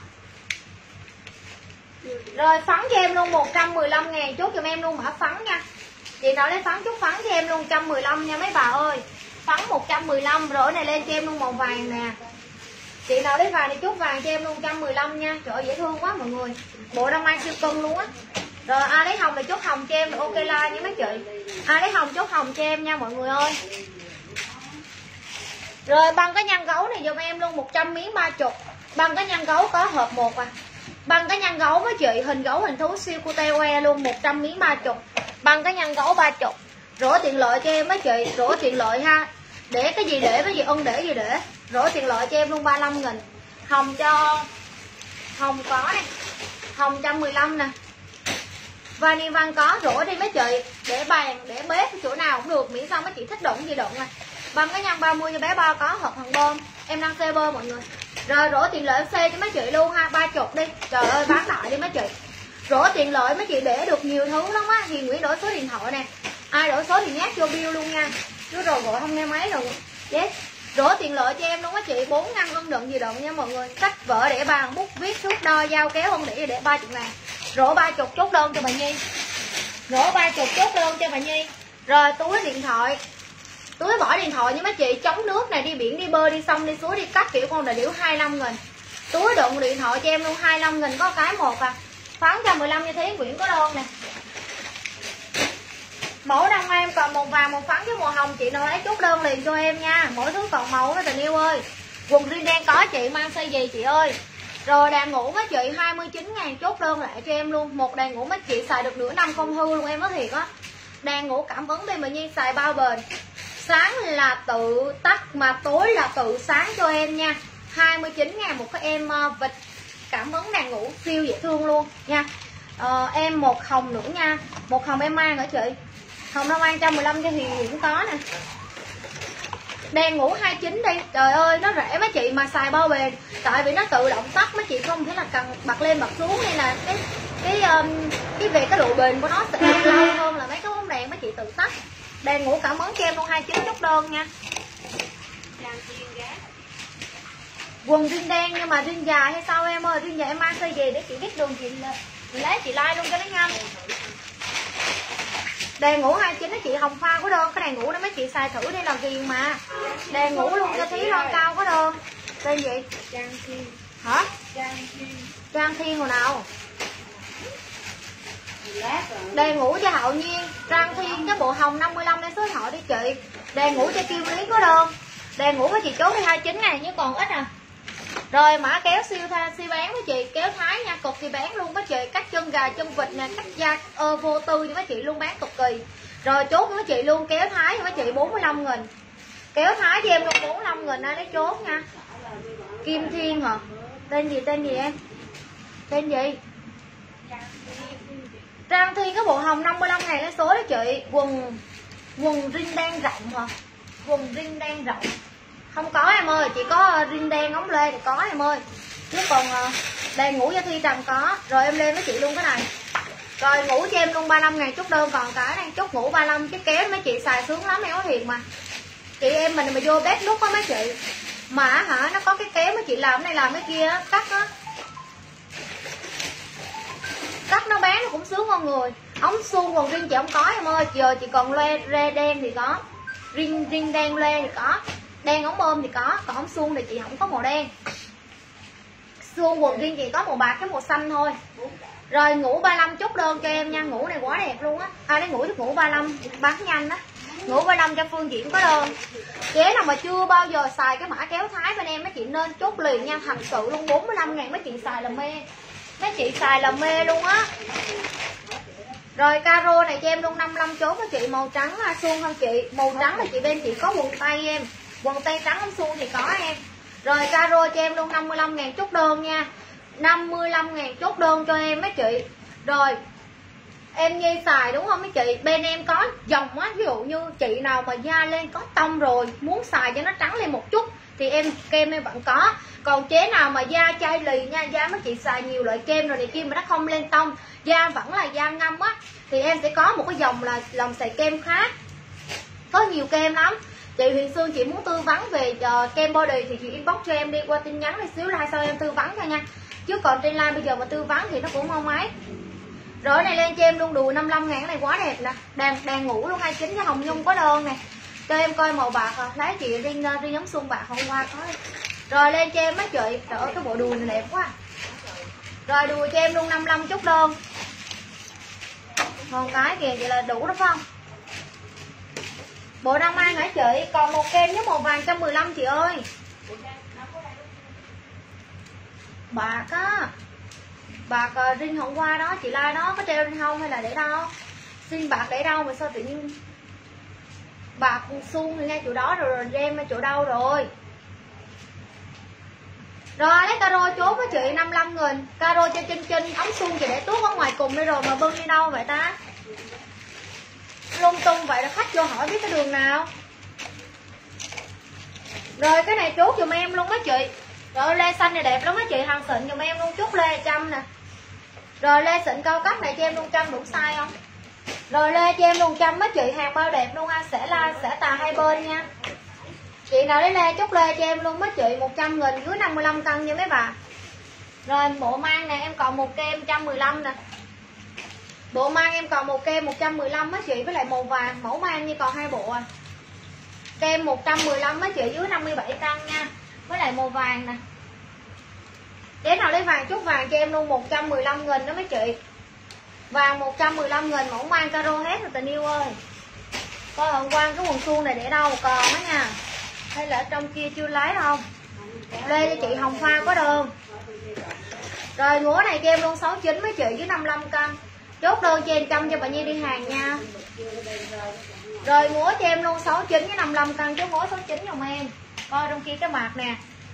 Rồi phấn cho em luôn 115 ngàn, chốt giùm em luôn mã phấn nha. Chị nào lấy phấn chốt phấn cho em luôn 115 nha mấy bà ơi. Phấn 115, rồi này lên cho em luôn màu vàng nè. Chị nào lấy vàng thì chốt vàng cho em luôn 115 nha. Trời ơi dễ thương quá mọi người. Bộ đang mang siêu cân luôn á. Rồi ai lấy hồng thì chốt hồng cho em, ok like nha mấy chị. Ai lấy hồng chốt hồng cho em nha mọi người ơi. Rồi băng cái nhăn gấu này giùm em luôn 100 miếng 30. Băng cái nhăn gấu có hộp 1 à. Băng cái nhăn gấu với chị, hình gấu hình thú siêu cute que luôn 100 miếng 30. Băng cái nhăn gấu 30. Rổ tiện lợi cho em mấy chị, rổ tiện lợi ha. Để cái gì để, cái gì ưng để gì để. Rổ tiện lợi cho em luôn 35.000. Hồng cho hồng có này. Hồng 115 nè. Vani Văn có, rổ đi mấy chị, để bàn, để bếp chỗ nào cũng được, miễn sao mấy chị thích đụng gì đụng này. Băng cái nhăn 30 cho bé Bo có, hộp thằng bơm. Em đang xe bơm mọi người. Rồi rổ tiền lợi FC cho mấy chị luôn ha, 30 đi. Trời ơi bán lại đi mấy chị. Rổ tiền lợi mấy chị để được nhiều thứ lắm á. Hiền Nguyễn đổi số điện thoại nè. Ai đổi số thì nhát vô bill luôn nha. Chứ rồi gọi không nghe máy rồi. Yes. Rổ tiền lợi cho em luôn á chị, 4 ngăn không đựng gì đựng nha mọi người. Sách vở để bàn, bút viết, thước đo, dao kéo không để 30 ngàn. Rổ 30 chốt đơn cho bà Nhi. Rổ 30 chốt đơn cho bà Nhi. Rồi túi điện thoại. Túi bỏ điện thoại như mấy chị, chống nước này, đi biển, đi bơi, đi sông, đi suối, đi cắt kiểu con đà điểu 25.000. Túi đựng điện thoại cho em luôn 25.000, có cái 1 à. Phán 115 như thế Nguyễn có đơn nè. Mẫu đăng em còn màu vàng, màu phấn với màu hồng, chị nào lấy chốt đơn liền cho em nha. Mỗi thứ còn màu đó tình yêu ơi. Quần riêng đen có chị, mang size gì chị ơi. Rồi đàn ngủ mấy chị 29.000, chốt đơn lại cho em luôn. Một đàn ngủ mấy chị xài được nửa năm không hư luôn, em nói thiệt á. Đàn ngủ cảm ứng đi mà Nhi xài bao bền. Sáng là tự tắt mà tối là tự sáng cho em nha. 29.000 một cái em vịt cảm ứng đàn ngủ siêu dễ thương luôn nha. Em một hồng nữa nha. Một hồng em mang hả chị? Hồng nó mang 115 cho Hiền cũng có nè. Đèn ngủ 29 đi. Trời ơi nó rẻ mấy chị mà xài bao bền. Tại vì nó tự động tắt, mấy chị không thể là cần bật lên bật xuống, nên là cái về cái độ bền của nó sẽ lâu hơn là mấy cái bóng đèn mấy chị tự tắt. Đèn ngủ cảm ứng cho em luôn 29 chốt đơn nha. Quần riêng đen nhưng mà riêng dài hay sao em ơi? Riêng dài em mang size gì để chị biết đường chị lấy chị like luôn cho nó nhanh. Đèn ngủ 29 đó chị, hồng pha có đơn. Cái đèn ngủ đó mấy chị xài thử đi là ghiền mà. Đèn ngủ luôn cho Thúy Loan cao có đơn. Tên gì? Trang Thiên. Hả? Trang Thiên. Trang Thiên hồi nào? Đèn ngủ cho Hậu Nhiên. Trang Thiên cái bộ hồng 55 lấy số điện thoại đi chị. Đèn ngủ cho Kiều Lý có đơn. Đèn ngủ với chị chốt đi 29 này nhưng còn ít à. Rồi mã kéo siêu bán với chị, kéo thái nha, cực kỳ bán luôn với chị, cắt chân gà chân vịt nè, cắt da vô tư cho mấy chị luôn, bán cực kỳ. Rồi chốt với chị luôn, kéo thái cho mấy chị 45.000. Kéo thái cho em luôn 45.000 ai lấy chốt nha. Kim Thiên hả? Tên gì em? Tên gì? Trang Thiên cái bộ hồng 55.000 lấy số đó chị. Quần rin đen rộng hả? Quần rin đen rộng không có em ơi, chỉ có rin đen ống lê thì có em ơi. Chứ còn đèn ngủ cho Thi Trần có. Rồi em lên với chị luôn cái này. Rồi ngủ cho em luôn 35.000 chốt đơn. Còn cái này chốt ngủ 35, cái kéo mấy chị xài sướng lắm em nói thiệt mà. Chị em mình mà vô bếp nút á mấy chị, mà hả nó có cái kéo mấy chị làm cái này làm cái kia á, cắt á, cắt nó bán nó cũng sướng con người. Ống suông còn riêng chị không có em ơi. Giờ chị còn rê đen thì có, riêng đen lê thì có, đen ống ôm thì có, còn ống suông thì chị không có màu đen. Suông quần riêng chị có màu bạc cái màu xanh thôi. Rồi ngủ 35 chốt đơn cho em nha. Ngủ này quá đẹp luôn á. Đấy ngủ 35 bán nhanh á. Ngủ 35 cho Phương Diễm có đơn. Chế nào mà chưa bao giờ xài cái mã kéo Thái bên em mấy chị nên chốt liền nha. Thật sự luôn 45.000 mấy chị xài là mê. Mấy chị xài là mê luôn á. Rồi caro này cho em luôn 55 chốt với chị. Màu trắng suông không chị? Màu trắng là chị bên chị có quần tây em. Quần tây trắng không suông thì có em. Rồi caro cho em luôn 55.000 chốt đơn nha. 55.000 chốt đơn cho em mấy chị. Rồi em Nhi xài đúng không mấy chị? Bên em có dòng á, ví dụ như chị nào mà da lên có tông rồi, muốn xài cho nó trắng lên một chút thì kem em vẫn có. Còn chế nào mà da chai lì nha, da mấy chị xài nhiều loại kem rồi này kia mà nó không lên tông, da vẫn là da ngâm á, thì em sẽ có một cái dòng là lòng xài kem khác. Có nhiều kem lắm. Chị Huyền Sương chị muốn tư vấn về kem body thì chị inbox cho em đi qua tin nhắn này xíu like sau em tư vấn cho nha. Chứ còn trên live bây giờ mà tư vấn thì nó cũng không mấy. Rồi này lên cho em luôn đùi 55.000 này quá đẹp nè. Đang ngủ luôn 29 với Hồng Nhung có đơn nè. Cho em coi màu bạc à. Lấy chị riêng giống xuông bạc hôm qua có. Rồi lên cho em mấy chị. Trời ơi cái bộ đùi này đẹp quá. Rồi đùi cho em luôn 55 chốt đơn. Còn cái kìa vậy là đủ đó phải không? Bộ đang mang hả chị? Còn một kem với màu vàng 115 chị ơi. Bạc á. Bạc riêng hôm qua đó chị like đó có treo lên không hay là để đâu? Xin bạc để đâu mà sao tự nhiên bạc xuông thì ngay chỗ đó rồi đem ở chỗ đâu rồi? Rồi lấy caro chốt với chị 55.000. Caro cho Trinh ống xuông chị để tuốt ở ngoài cùng đây rồi mà bưng đi đâu vậy ta? Lung tung vậy là khách vô hỏi biết cái đường nào. Rồi cái này chốt giùm em luôn đó chị. Rồi lê xanh này đẹp lắm á chị, hàng xịn giùm em luôn, chốt lê 100 nè. Rồi lê xịn cao cấp này cho em luôn 100 đủ size không? Rồi lê cho em luôn 100 á chị, hàng bao đẹp luôn ha, sẽ tà hai bên nha. Chị nào lấy lê chốt lê cho em luôn á chị, 100.000 dưới 55 cân nha mấy bà. Rồi bộ mang nè em còn một kem 115 nè. Bộ mang em còn một kem 115 á chị với lại màu vàng, mẫu mang như còn hai bộ à. Kem 115 á chị dưới 57 cân nha. Với lại màu vàng nè. Để nào lấy vàng chút vàng cho em luôn 115.000 đó mấy chị. Vàng 115.000 mẫu mang caro hết rồi tình yêu ơi. Coi hôm qua cái quần suông này để đâu còn đó nha. Hay là ở trong kia chưa lấy không? Lê cho chị Hồng Hoa có đơn. Rồi ngũa này cho em luôn 69 mấy chị dưới 55 cân. Chốt đơn cho em 100 cho bà Nhi đi hàng nha. Rồi ngũa cho em luôn 69 với 55 cân, chốt ngũa 69 giùm em. Coi trong kia cái mặt nè.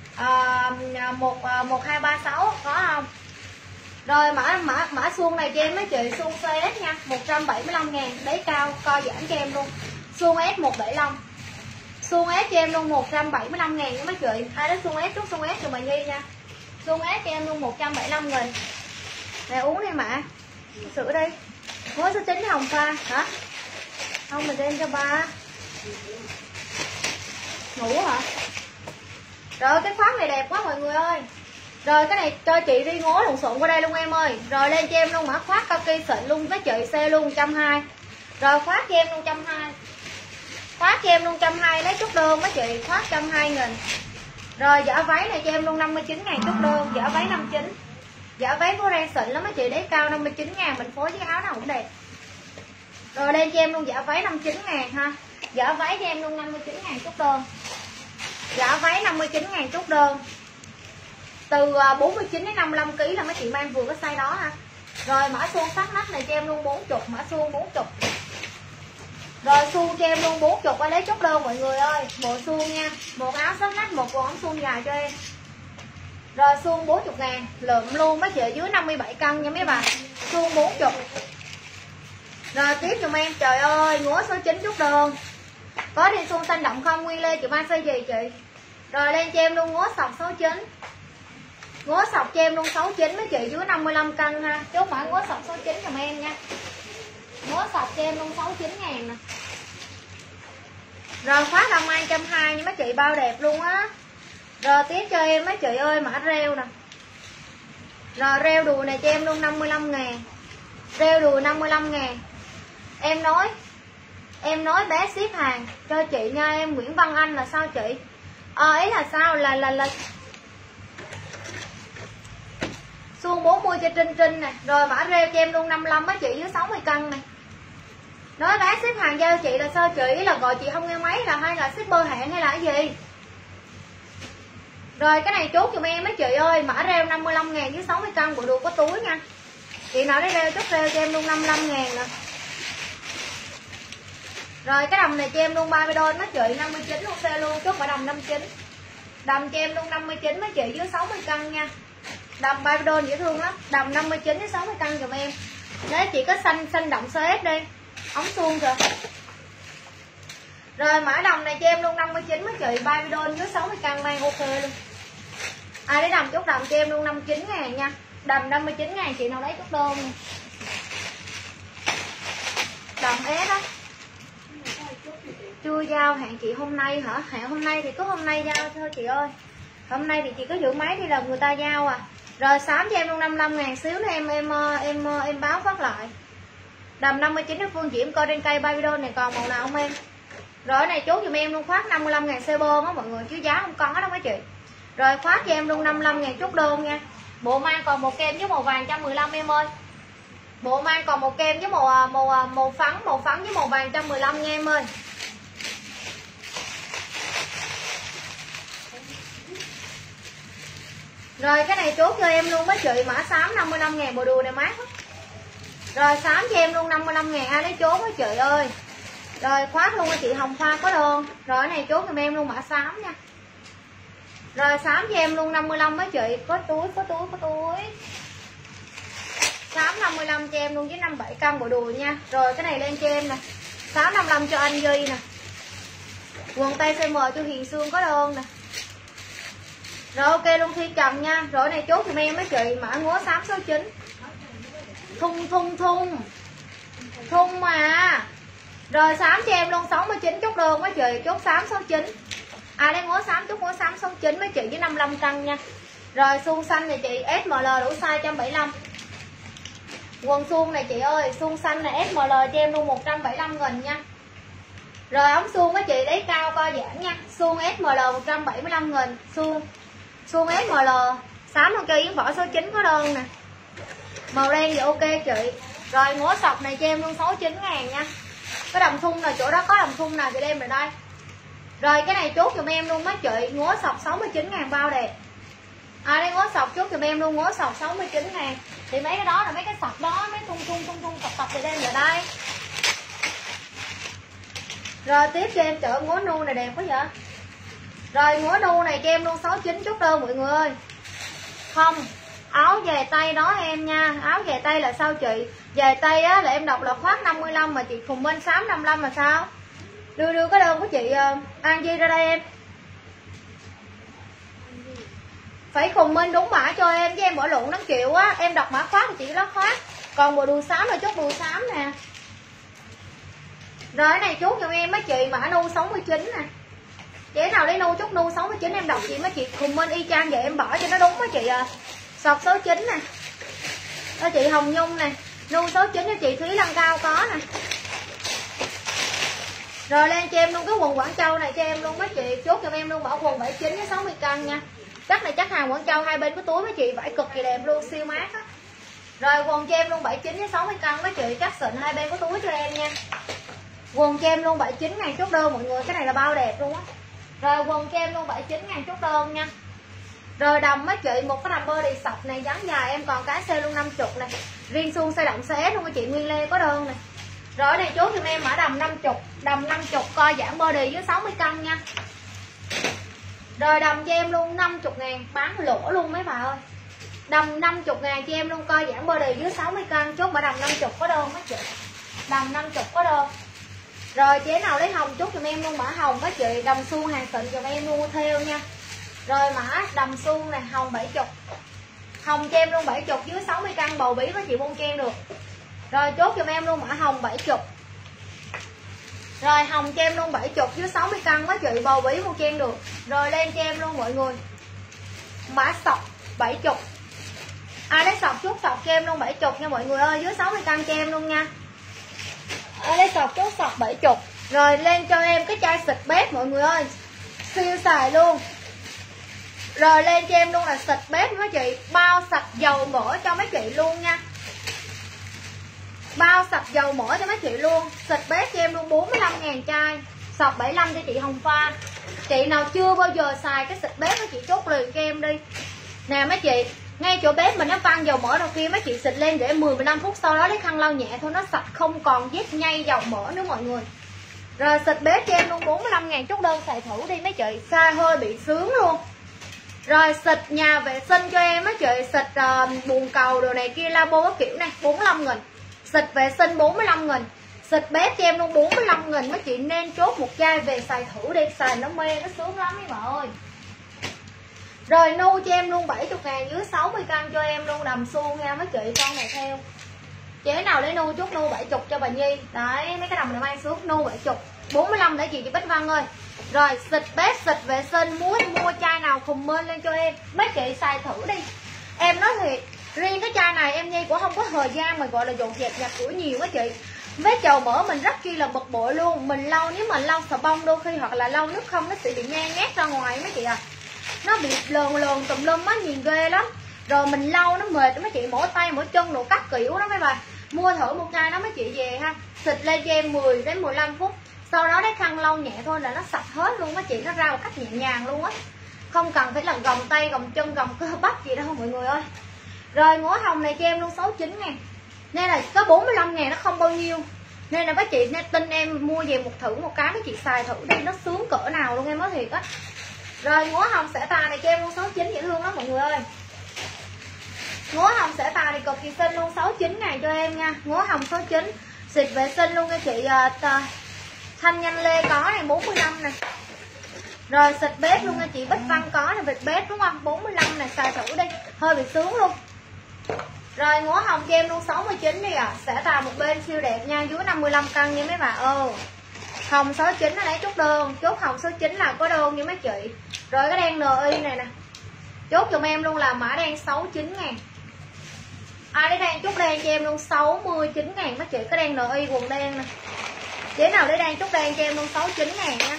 1236 có không? Rồi mã suông này cho em mấy chị, suông CS nha, 175.000, đáy cao co giãn cho em luôn. Suông S175. Suông S cho em luôn 175.000 nha mấy chị. Ai đó suông S chút suông S cho bà Nhi nha. Suông S cho em luôn 175.000. Nè uống đi mạ. Sữa đi. Ngói số 9 hồng pha hả? Không mình đem cho ba. Ngủ hả? Rồi cái khoác này đẹp quá mọi người ơi. Rồi cái này cho chị đi ngố lộn xộn qua đây luôn em ơi. Rồi lên cho em luôn mã khoác kaki xịn luôn với chị, xe luôn 120. Rồi khoác cho em luôn 120. Khoác cho em luôn 120, lấy chút đơn với chị, khoác 120.000. Rồi giả váy này cho em luôn 59.000 chút đơn, giả váy 59. Giả váy có ren xịn lắm mấy chị, đáy cao 59.000, mình phối với áo nào cũng đẹp. Rồi lên cho em luôn giả váy 59.000 ha. Giả váy cho em luôn 59.000 chút đơn. Giả váy 59.000 chút đơn. Từ 49 đến 55 kg là mấy chị mang vừa cái size đó ha. Rồi mã suông sắc nách này cho em luôn 40, mã suông 40. Rồi suông cho em luôn 40, qua lấy chốt đơn mọi người ơi. Bộ suông nha, một áo sắc nách, một bộ ống suông dài cho em. Rồi suông 40.000, lượm luôn mấy chị dưới 57 cân nha mấy bà. Suông 40. Rồi tiếp giùm em, trời ơi, ngúa số 9 chốt đơn. Có đi suông xanh đậm không? Nguyên Lê chị mang size gì chị? Rồi lên cho em luôn ngúa sọc số 9. Ngố sọc cho em luôn 69 mấy chị, dưới 55 cân ha. Chốt mã ngố sọc 69 giùm em nha. Ngố sọc cho em luôn 69 ngàn nè. Rồi khóa đồng an 120 nha mấy chị, bao đẹp luôn á. Rồi tiếp cho em mấy chị ơi mã rêu nè. Rồi rêu đùi này cho em luôn 55 ngàn. Rêu đùi 55 ngàn. Em nói bé ship hàng cho chị nha em. Nguyễn Văn Anh là sao chị? Ý là sao là xuông 40 cho Trinh nè. Rồi mã rêu cho em luôn 55 mấy chị, dưới 60 cân nè. Nói bé ship hàng giao chị là sao chị? Ý là gọi chị không nghe máy là hay là shipper hẹn hay là cái gì? Rồi cái này chốt giùm em mấy chị ơi, mã rêu 55 ngàn dưới 60 cân, bộ đồ có túi nha. Chị nào đấy rêu chốt rêu cho em luôn 55 ngàn nè. Rồi cái đầm này cho em luôn 30 đôi mấy chị, 59 luôn xe luôn, chốt mã đầm 59. Đầm cho em luôn 59 mấy chị, dưới 60 cân nha. Đầm 30 đôi dễ thương lắm, đầm 59 dưới 60 cân giùm em. Đấy chị có xanh đậm CS đi, ống suông kìa. Rồi mã đầm này cho em luôn 59 mấy chị, 30 đôi dưới 60 cân mang ok luôn. Ai lấy đầm chốt đầm cho em luôn 59 ngàn nha. Đầm 59 ngàn chị nào lấy chốt đơn nha. Đầm S á. Chưa giao hẹn chị hôm nay hả? Hẹn hôm nay thì có hôm nay giao thôi chị ơi. Hôm nay thì chị có giữ máy đi là người ta giao à. Rồi xám cho em luôn 55 ngàn, xíu nữa em báo phát lại. Đầm 59 nước Phương Diễm coi trên cây ba video này còn màu nào không em? Rồi cái này chốt giùm em luôn khoát 55 ngàn xe bơm á mọi người, chứ giá không có đó mấy chị. Rồi khoát cho em luôn 55 ngàn chốt đơn nha. Bộ mang còn một kem với màu vàng 115 em ơi. Bộ mang còn một kem với màu phấn với màu vàng 115 nha em ơi. Rồi cái này chốt cho em luôn mấy chị, mã xám 55 ngàn, bộ đồ này mát lắm. Rồi xám cho em luôn 55 ngàn, ai lấy chốt mấy chị ơi. Rồi khoát luôn cho chị Hồng Hoa có đơn. Rồi cái này chốt cho em luôn mã xám nha. Rồi xám cho em luôn 55 mấy chị, có túi. Xám 55 cho em luôn với 57 cân bộ đùi nha. Rồi cái này lên cho em nè. Xám 55 cho anh Duy nè. Quần tay size M cho Hiền Sương có đơn nè. Rồi ok luôn Thi Trần nha. Rồi cái này chốt giùm em mấy chị, mã ngố xám số 9. Thun mà. Rồi xám cho em luôn 69 chốt đơn mấy chị, chốt xám 69. Ai lấy ngố xám chốt ngố xám 69 mấy chị với 55 cân nha. Rồi suông xanh này chị SML đủ size 175. Quần suông này chị ơi, suông xanh này SML cho em luôn 175.000 nha. Rồi ống suông mấy chị lấy cao co giãn nha. Suông SML 175.000, suông SML. Xám ok Yến Võ số 9 có đơn nè. Màu đen thì ok chị. Rồi ngố sọc này cho em luôn 69 ngàn nha. Cái đầm thun là chỗ đó có đầm thun nào chị đem về đây. Rồi cái này chốt giùm em luôn mấy chị, ngố sọc 69 ngàn bao đẹp. Ai đây ngố sọc chốt giùm em luôn ngố sọc 69 ngàn. Thì mấy cái đó là mấy cái sọc đó, mấy thun tập thì đem về đây. Rồi tiếp cho em chợ ngố nu này đẹp quá vậy. Rồi ngố nu này cho em luôn 69 chốt đơn mọi người ơi. Không, áo về tay đó em nha. Áo về tay là sao chị? Về tay á là em đọc là khoát 55 mà chị Phùng Minh xám 55 mà sao? Đưa cái đơn của chị An Di ra đây em. Phải Phùng Minh đúng mã cho em, với em bỏ lộn 5 triệu á. Em đọc mã khoát thì chị đó khoát. Còn bộ đùi xám là chốt đùi xám nè. Rồi cái này chốt cho em mấy chị, mã nu 69 nè. Chị nào lấy nu chốt nu 69 em đọc chị mấy chị Phùng Minh y chang vậy em bỏ cho nó đúng mấy chị à. Sọc số 9 nè. Đó chị Hồng Nhung nè. Nu số 9 cho chị Thúy Lăng Cao có nè. Rồi lên cho em luôn cái quần Quảng Châu này cho em luôn mấy chị, chốt cho em luôn bảo quần 79 với 60 cân nha. Chắc này chắc hàng Quảng Châu hai bên có túi mấy chị, vải cực kỳ đẹp luôn, siêu mát á. Rồi quần cho em luôn 79 với 60 cân mấy chị, chắc xịn hai bên có túi cho em nha. Quần cho em luôn 79 ngàn chốt đơn mọi người, cái này là bao đẹp luôn á. Rồi quần cho em luôn 79 ngàn chốt đơn nha. Rồi đầm mấy chị, một cái đầm body sọc này dáng dài em còn cái xe luôn 50 này. Riêng suông size đậm CS luôn các chị, Nguyên Lê có đơn này. Rồi cái này chốt cho em mã đầm 50, đầm 50 co giãn body với 60 cân nha. Rồi đầm cho em luôn 50 ngàn, bán lỗ luôn mấy bà ơi. Đầm 50 ngàn cho em luôn co giãn body dưới 60 cân, chốt mã đầm 50 có đơn mấy chị. Đầm 50 có đơn. Rồi chế nào lấy hồng chốt cho em luôn mã hồng các chị, đầm suông hàng xịn cho em luôn theo nha. Rồi mã đầm suông này hồng 70. Hồng cho em luôn 70 dưới 60 cân bầu bí với chị buôn cho em được. Rồi chốt giùm em luôn mã hồng 70. Rồi hồng cho em luôn 70 dưới 60 cân với chị bầu bí buôn cho em được. Rồi lên cho em luôn mọi người. Mã sọc 70. Ai lấy sọc chốt sọc cho em luôn 70 nha mọi người ơi, dưới 60 cân cho em luôn nha. Ai lấy sọc chốt sọc 70. Rồi lên cho em cái chai xịt bếp mọi người ơi, siêu xài luôn. Rồi lên cho em luôn là xịt bếp mấy chị, bao sạch dầu mỡ cho mấy chị luôn nha. Bao sạch dầu mỡ cho mấy chị luôn. Xịt bếp cho em luôn 45.000 chai. Sọc 75 cho chị Hồng Pha. Chị nào chưa bao giờ xài cái xịt bếp mấy chị chốt liền cho em đi. Nè mấy chị, ngay chỗ bếp mình nó văng dầu mỡ đầu kia, mấy chị xịt lên để 10-15 phút, sau đó lấy khăn lau nhẹ thôi, nó sạch không còn vết nhây dầu mỡ nữa mọi người. Rồi xịt bếp cho em luôn 45.000, chốt đơn xài thử đi mấy chị, xa hơi bị sướng luôn. Rồi xịt nhà vệ sinh cho em mấy chị, xịt bồn cầu đồ này kia labo các kiểu này 45.000. Xịt vệ sinh 45.000. Xịt bếp cho em luôn 45.000, mấy chị nên chốt một chai về xài thử đi, xài nó mê nó sướng lắm mấy bà ơi. Rồi nu cho em luôn 70.000 dưới 60 cân cho em luôn, đầm xu nha mấy chị, con này theo. Chế nào lấy nu chốt nu 70 cho bà Nhi. Đấy, mấy cái đầm này mang xuống nu 70. 45 để chị Bích Văn ơi. Rồi xịt bếp, xịt vệ sinh, muốn mua chai nào comment lên cho em. Mấy chị xài thử đi. Em nói thiệt, riêng cái chai này em Nhi cũng không có thời gian mà gọi là dọn dẹp nhặt củi nhiều mấy chị. Với dầu mỡ mình rất chi là bực bội luôn. Mình lau, nếu mà lau xà bông đôi khi hoặc là lau nước không, nó sẽ bị nhang nhát ra ngoài mấy chị à. Nó bị lờn tùm lum á, nhìn ghê lắm. Rồi mình lau nó mệt mấy chị, mỏi tay mỏi chân đồ các kiểu đó mấy bà. Mua thử một chai đó mấy chị về ha. Xịt lên cho em 10 đến 15 phút. Sau đó lấy khăn lau nhẹ thôi là nó sạch hết luôn á chị, nó ra một cách nhẹ nhàng luôn á. Không cần phải là gồng tay, gồng chân, gồng cơ bắp gì đâu mọi người ơi. Rồi ngõ hồng này cho em luôn 69.000. Nên là có 45.000 nó không bao nhiêu. Nên là mấy chị nên tin em, mua về thử một cái mấy chị xài thử đi, nó sướng cỡ nào luôn em nói thiệt á. Rồi ngõ hồng xẻ tà này cho em luôn 69, dễ thương lắm mọi người ơi. Ngõ hồng xẻ tà này cực kỳ xinh luôn, 69.000 cho em nha. Ngõ hồng 69. Xịt vệ sinh luôn nha chị. Thanh Nhanh Lê có này 45 này. Rồi xịt bếp luôn nha chị Bích Văn có này, vịt bếp đúng không, 45 này, xài thử đi, hơi bị sướng luôn. Rồi ngõ hồng cho em luôn 69 đi à. Xẻ tà một bên siêu đẹp nha, dưới 55 cân nha mấy bà. Hồng 69 nó lấy chốt đơn, chốt hồng số 9 là có đơn nha mấy chị. Rồi cái đen NI này nè, chốt giùm em luôn là mã đen 69.000. Ai lấy đen chốt đen cho em luôn 69.000 mấy chị, cái đen NI quần đen nè. Chế nào lấy đen chốt đen cho em luôn 69.000 nha.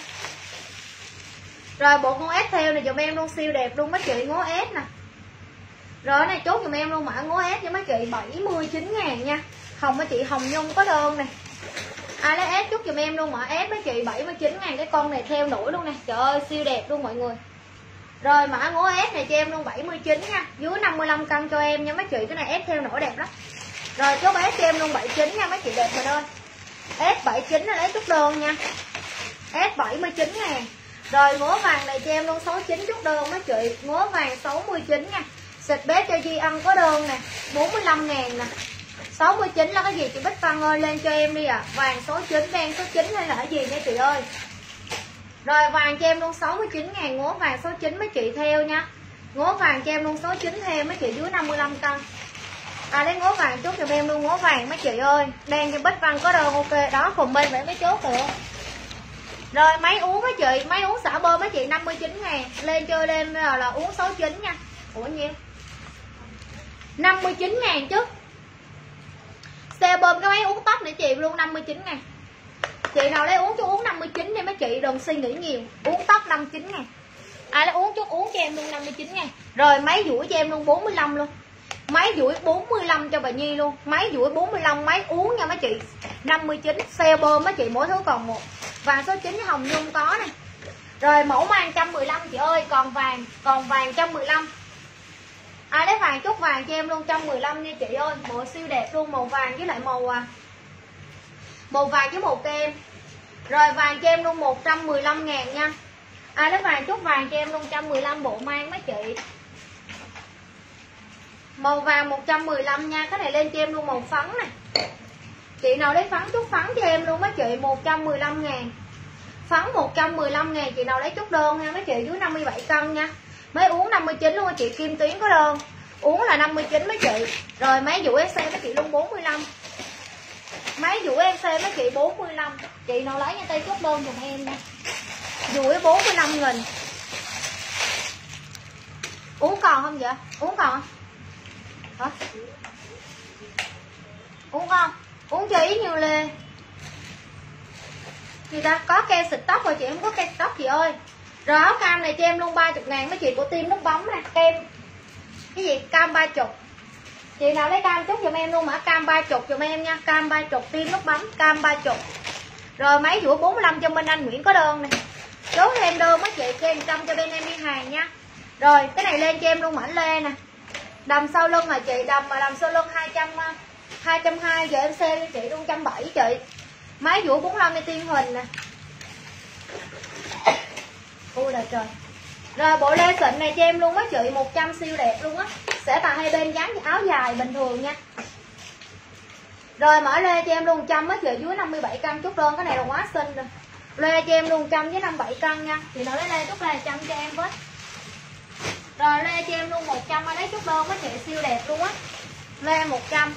Rồi bộ ngố S theo này giùm em luôn, siêu đẹp luôn mấy chị, ngố S nè. Rồi cái này chốt giùm em luôn mã ngố S cho mấy chị 79.000 nha. Hồng mấy chị Hồng Nhung có đơn này. Ai lấy S chốt giùm em luôn mã S mấy chị 79.000, cái con này theo nổi luôn nè. Trời ơi siêu đẹp luôn mọi người. Rồi mã ngố S này cho em luôn 79 nha, dưới 55 cân cho em nha mấy chị, cái này S theo nổi đẹp lắm. Rồi chốt S cho em luôn 79 nha mấy chị đẹp rồi ơi. S 79 là lấy chốt đơn nha. S 79.000. Rồi ngố vàng này cho em luôn 69 chốt đơn mấy chị, ngố vàng 69 nha. Xịt bếp cho Di Ân có đơn nè, 45.000 nè. 69 là cái gì chị Bích Văn ơi, lên cho em đi à. Vàng số 9, đen số 9 hay là cái gì nha chị ơi. Rồi vàng cho em luôn 69.000, ngố vàng số 9 mấy chị theo nha. Ngố vàng cho em luôn số 9 theo mấy chị, dưới 55 cân. Lấy ngố vàng chốt cho em luôn ngố vàng mấy chị ơi. Đen cho Bích Văn có đơn ok. Đó comment vậy mới chốt được. Rồi máy uống mấy chị, máy uống xả bơm mấy chị 59.000. Lên chơi lên là uống 69 nha. Ủa nhiêu 59.000 chứ. Xe bơm cái máy uống tóc để chị luôn 59.000. Chị nào lấy uống chú uống 59 đi mấy chị, đừng suy nghĩ nhiều. Uống tóc 59.000. Ai lấy uống chút uống cho em luôn 59.000. Rồi máy duỗi cho em luôn 45 luôn. Máy duỗi 45 cho bà Nhi luôn. Máy duỗi 45, máy uống nha mấy chị 59. Xe bơm mấy chị mỗi thứ còn một. Vàng số 9 Hồng Nhung có nè. Rồi mẫu mang 115 chị ơi, còn vàng 115. Ai lấy vàng chốt vàng cho em luôn 115 nha chị ơi. Bộ siêu đẹp luôn, màu vàng với lại màu vàng với màu kem. Rồi vàng cho em luôn 115.000 nha. Ai lấy vàng chốt vàng cho em luôn 115 bộ mang mấy chị. Màu vàng 115 nha. Cái này lên cho em luôn màu phấn nè. Chị nào lấy phấn chốt phấn cho em luôn mấy chị, 115.000. Phấn 115.000, chị nào lấy chốt đơn nha mấy chị, dưới 57 cân nha. Mới uống 59 luôn chị Kim Tuyến có đơn. Uống là 59 mấy chị. Rồi máy vũ SC mấy chị luôn 45. Máy vũ SC mấy chị 45. Chị nào lấy nha tay chốt đơn giùm em nha. Vũ 45 nghìn. Uống còn không vậy? Uống còn hả? Uống không? Uống cho ý nhiều lê. Người ta có ke xịt tóc rồi chị, không có ke xịt tóc chị ơi. Rồi áo cam này cho em luôn 30 ngàn mấy chị, của Team Nước Bóng nè. Kem cái gì cam 30. Chị nào lấy cam chút giùm em luôn, mã cam 30 giùm em nha. Cam 30 Team Nước Bóng cam 30. Rồi máy vũ 45 cho Minh Anh Nguyễn có đơn này. Chốt thêm đơn mấy chị, cho 100 cho bên em đi hàng nha. Rồi cái này lên cho em luôn mã lê nè. Đầm sau lưng hả chị? Đầm mà đầm sau lưng 220 giờ em sale cho chị luôn 170 chị. Máy vũ 45 em tiên hình nè. Ui là trời. Rồi bộ lê xịn này cho em luôn á chị, 100 siêu đẹp luôn á. Sẽ tà hai bên dáng áo dài bình thường nha. Rồi mở lê cho em luôn 100 á chị, dưới 57 cân chút đơn, cái này là quá xinh rồi. Lê cho em luôn 100 với 57 cân nha. Chị nào lấy lê chút lê 100 cho em với. Rồi lê cho em luôn 100 ở lấy chút đơn á chị, siêu đẹp luôn á. Lê 100.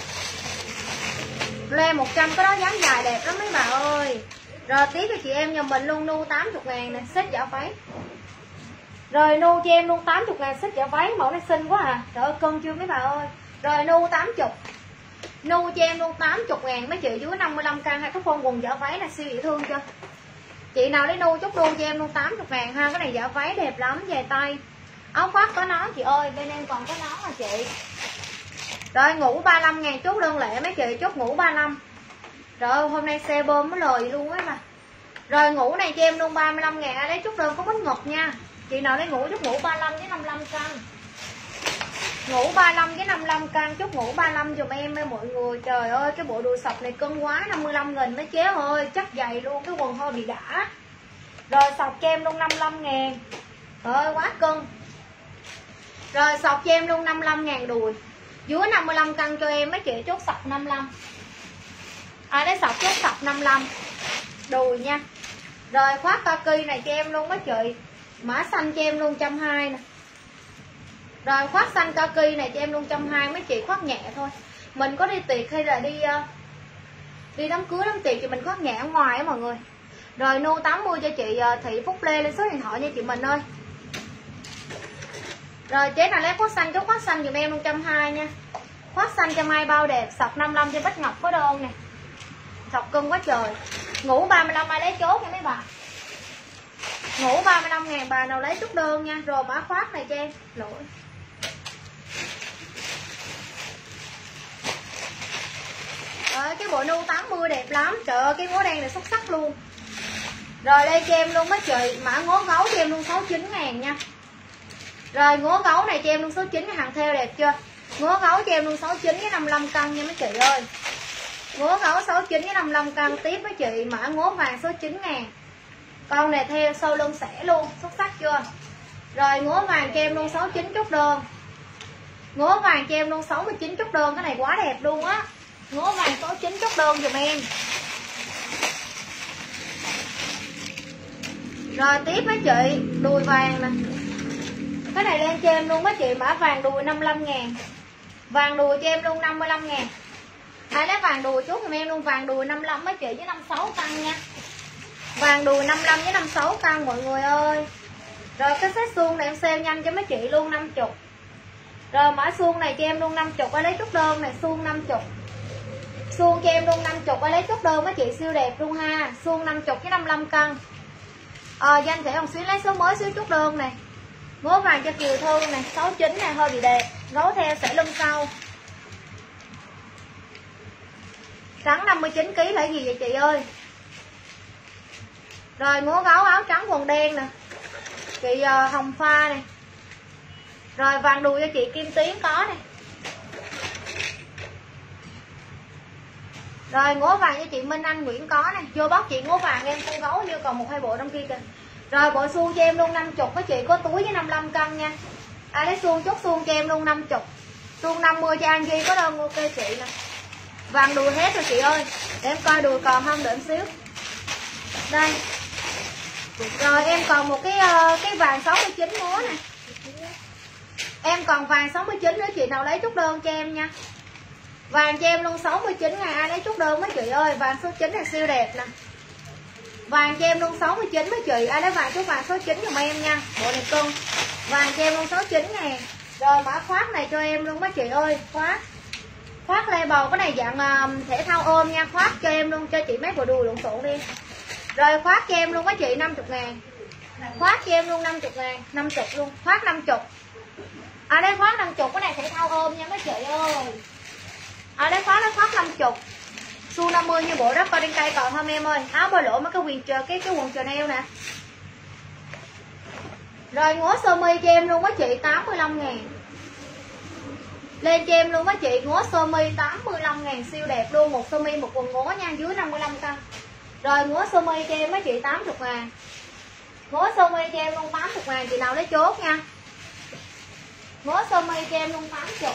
Lê 100 cái đó dáng dài đẹp lắm mấy bà ơi. Rồi tiếp cho chị em nhà mình luôn nu 80 ngàn nè, xếp giả váy. Rồi nu cho em luôn 80 ngàn xếp giả váy, mẫu này xinh quá à. Trời ơi cân chưa mấy bà ơi. Rồi nu 80. Nu cho em luôn 80 ngàn mấy chị, dưới 55 cân hay có phong quần giả váy là siêu dễ thương chưa. Chị nào lấy nu chút nu cho em luôn 80 ngàn ha, cái này giả váy đẹp lắm, dài tay. Áo khoác có nón chị ơi, bên em còn có nón mà chị. Rồi ngủ 35 ngàn chốt đơn lẻ mấy chị, chốt ngủ 35. Rồi hôm nay xe bơm mới lời luôn á mà. Rồi ngủ này cho em luôn 35 ngàn, ai lấy chút đơn có bánh ngọt nha. Chị nào lấy ngủ chút ngủ 35 với 55 cân. Ngủ 35 với 55 cân, chút ngủ 35 dùm em ơi mọi người. Trời ơi cái bộ đùi sọc này cân quá, 55 nghìn mấy chế ơi, chắc dày luôn, cái quần hơi bị đã. Rồi sọc cho em luôn 55 ngàn. Trời ơi quá cân. Rồi sọc cho em luôn 55 ngàn đùi. Dưới 55 cân cho em mấy chị, chốt sọc 55. Ai lấy sọc chốt sọc 55 đùi nha. Rồi khoác kaki này cho em luôn mấy chị, mã xanh cho em luôn 120 nè. Rồi khoác xanh kaki này cho em luôn 120 mấy chị, khoác nhẹ thôi. Mình có đi tiệc hay là đi đám cưới đám tiệc thì mình khoác nhẹ ở ngoài á mọi người. Rồi nu 80 cho chị Thị Phúc Lê, lên số điện thoại nha chị mình ơi. Rồi chế nào lấy khoác xanh, chốt khoác xanh dùm em luôn 120 nha. Khoác xanh cho mai bao đẹp, sọc 55 cho Bách Ngọc có đơn nè. Sọc cưng quá trời. Ngủ 35 ai lấy chốt nha mấy bà. Ngủ 35 ngàn bà nào lấy chút đơn nha. Rồi mã khoác này cho em. Lỗi. Cái bộ nu 80 đẹp lắm. Trời ơi cái ngố đen này xuất sắc luôn. Rồi đây cho em luôn mấy chị, mã ngố gấu cho em luôn 69 ngàn nha. Rồi ngố gấu này cho em luôn số 9, cái hàng theo đẹp chưa. Ngố gấu cho em luôn 69 với 55 cân nha mấy chị ơi. Ngố gấu 69 với 55 cân. Tiếp với chị mã ngố vàng số 9 ngàn. Con này theo sâu lưng xẻ luôn, xuất sắc chưa. Rồi ngố vàng cho em luôn 69 chút đơn. Ngố vàng cho em luôn 69 chút đơn, cái này quá đẹp luôn á. Ngố vàng 69 chút đơn giùm em. Rồi tiếp với chị đùi vàng nè. Cái này lên cho em luôn mấy chị, mã vàng đùi 55 ngàn. Vàng đùi cho em luôn 55 ngàn. Ai lấy vàng đùi chút giùm em luôn, vàng đùi 55 mấy chị với 56 cân nha. Vàng đùi 55 với 56 cân mọi người ơi. Rồi cái set suông này em sale nhanh cho mấy chị luôn 50. Rồi mã suông này cho em luôn 50, ai lấy chút đơn này, suông 50. Suông cho em luôn 50, ai lấy chút đơn mấy chị, siêu đẹp luôn ha. Suông 50 với 55 cân. Danh thể một xíu lấy số mới xíu chút đơn này. Ngố vàng cho Kiều Thư này, 69 này hơi bị đẹp. Gấu theo sẽ lưng sau. Trắng 59 kg là gì vậy chị ơi. Rồi ngố gấu áo trắng quần đen nè. Chị Hồng Pha này. Rồi vàng đùi cho chị Kim Tiến có này. Rồi ngố vàng cho chị Minh Anh Nguyễn có này. Vô bóc chị ngố vàng em, cô gấu như còn 1-2 bộ trong kia kìa. Rồi bộ suông cho em luôn 50 với chị, có túi với 55 cân nha. Ai lấy suông chốt suông cho em luôn 50. Suông 50 cho Angie có đơn ok chị nè. Vàng đùi hết rồi chị ơi. Để em coi đùi còn không, đợi em xíu. Đây. Rồi em còn một cái vàng 69 múa nè. Em còn vàng 69 nữa, chị nào lấy chốt đơn cho em nha. Vàng cho em luôn 69 ngàn, ai lấy chốt đơn mấy chị ơi. Vàng số 9 này siêu đẹp nè. Vàng cho em luôn 69 mấy chị, ai lấy vàng chốt vàng số 9 giùm em nha. Bộ này cưng. Vàng cho em luôn 69 ngàn. Rồi mã khoác này cho em luôn mấy chị ơi. Khoác label, cái này dạng thể thao ôm nha. Khoác cho em luôn, cho chị mấy bộ đùi lộn xộn đi. Rồi khoác cho em luôn mấy chị 50 ngàn. Khoác cho em luôn 50 ngàn, 50 luôn. Khoác 50. Ở đây khoác 50, cái này thể thao ôm nha mấy chị ơi. Ở đây khoác 50. Xu 50 như bộ đó, coi trên cây còn không em ơi. Áo bơi lỗ mấy cái quần chờ cái quần Chanel nè. Rồi ngố sơ mi cho em luôn mấy chị 85 ngàn. Lên cho em luôn mấy chị, ngố sơ mi 85 ngàn, siêu đẹp luôn. Một sơ mi một quần ngố nha, dưới 55 cân. Rồi ngố sơ mi cho em mấy chị 80 ngàn. Ngố sơ mi cho em luôn 80 ngàn, chị nào lấy chốt nha. Ngố sơ mi cho em luôn 80.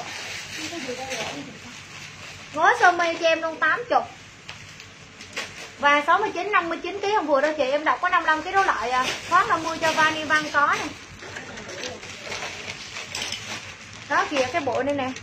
Ngố sơ mi cho em luôn 80. Và 69 59 kg không vừa đâu chị, em đọc có 55 kg đấu lại à. Khoác 50 cho Vani Văn có nè. Đó kìa cái bộ này nè.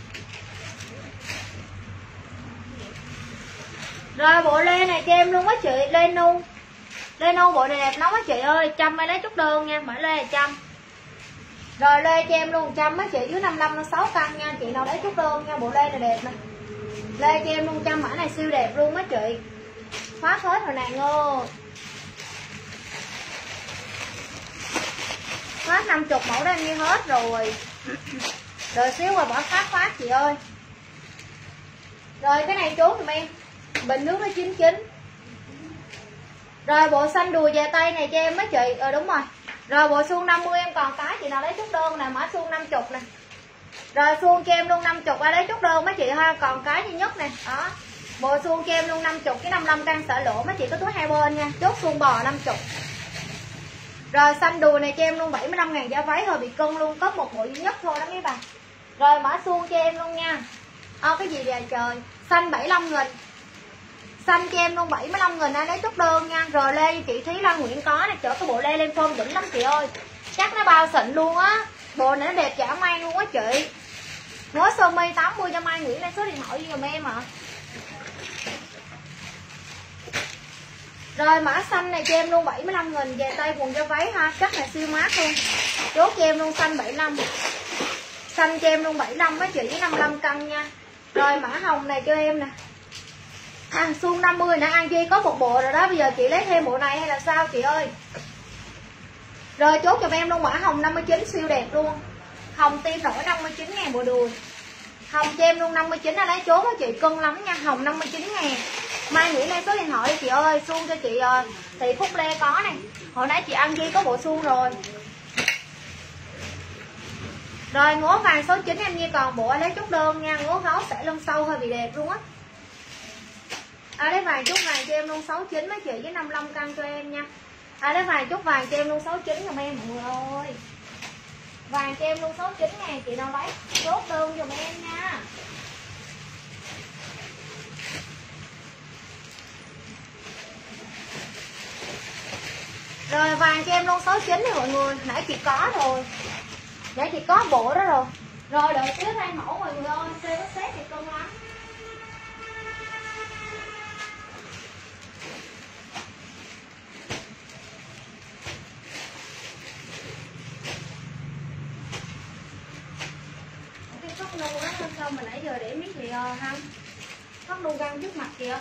Rồi bộ lê này cho em luôn mấy chị, lê nu. Lê nu bộ này đẹp lắm mấy chị ơi, 100 ai lấy chút đơn nha, mã lê 100. Rồi lê cho em luôn 100 mấy chị, dưới 55 nó 6 cân nha, chị nào lấy chút đơn nha, bộ lê này đẹp nè. Lê cho em luôn 100, mã này siêu đẹp luôn mấy chị. Khoác hết rồi nàng ơi. Khoác 50 mẫu đó em như hết rồi. Rồi xíu qua bỏ khoác chị ơi. Rồi cái này trốn giùm em. Bình nước nó 99. Rồi bộ xanh đùi về tay này cho em mấy chị. Đúng rồi. Rồi bộ suông 50 em còn cái, chị nào lấy chút đơn nè, mã suông 50 nè. Rồi suông cho em luôn 50, ai lấy chút đơn mấy chị ha, còn cái duy nhất nè. Đó. Bộ suông cho em luôn 50, cái 55 căng sợ lỗ mấy chị có túi hai bên nha. Chốt suông bò 50. Rồi xanh đùi này cho em luôn 75 ngàn, giá váy hơi bị cân luôn, có một bộ duy nhất thôi đó mấy bà. Rồi mã suông cho em luôn nha. Cái gì vậy trời. Xanh 75 nghìn. Xanh cho em luôn 75 nghìn, ai lấy chút đơn nha. Rồi lê chị Thúy Lan Nguyễn có này, chở cái bộ lê lên form đỉnh lắm chị ơi. Chắc nó bao xịn luôn á. Bộ này nó đẹp dã man luôn á chị. Ngó sơ mi 80 cho Mai Nguyễn, lấy số điện thoại giùm em ạ. Rồi mã xanh này cho em luôn 75 nghìn, về tay quần cho váy ha, chắc là siêu mát luôn. Chốt cho em luôn xanh 75. Xanh cho em luôn 75 mấy chị, với 55 cân nha. Rồi mã hồng này cho em nè. Xuông 50 nè, An Duy có một bộ rồi đó, bây giờ chị lấy thêm bộ này hay là sao chị ơi. Rồi chốt cho em luôn mã hồng 59, siêu đẹp luôn. Hồng tim nổi 59 ngàn bộ đùi. Hồng cho em luôn 59, ai lấy chốt đó chị, cân lắm nha. Hồng 59 ngàn. Mai Nguyễn đây số điện thoại đi chị ơi. Suông cho chị Thị Phúc Lê có này. Hồi nãy chị An Duy có bộ suông rồi. Rồi ngố vàng số 9 em như còn bộ, ai lấy chút đơn nha. Ngố gấu sẽ lưng sâu hơi bị đẹp luôn á. Ai lấy vàng chút vàng cho em luôn 69 mấy chị, với 55 cân cho em nha. Ai lấy vàng chút vàng cho em luôn 69 giùm em mọi người ơi. Vàng cho em luôn 69 ngàn, chị nào lấy chốt đơn giùm em nha. Rồi vàng cho em luôn 69 đi mọi người, nãy chị có rồi. Nãy chị có bộ đó rồi. Rồi đợi xíu thay mẫu mọi người ơi, CXS thì cân lắm. Cái khóc nu đó sao mà nãy giờ để biết gì không? Khóc nu găng trước mặt kìa.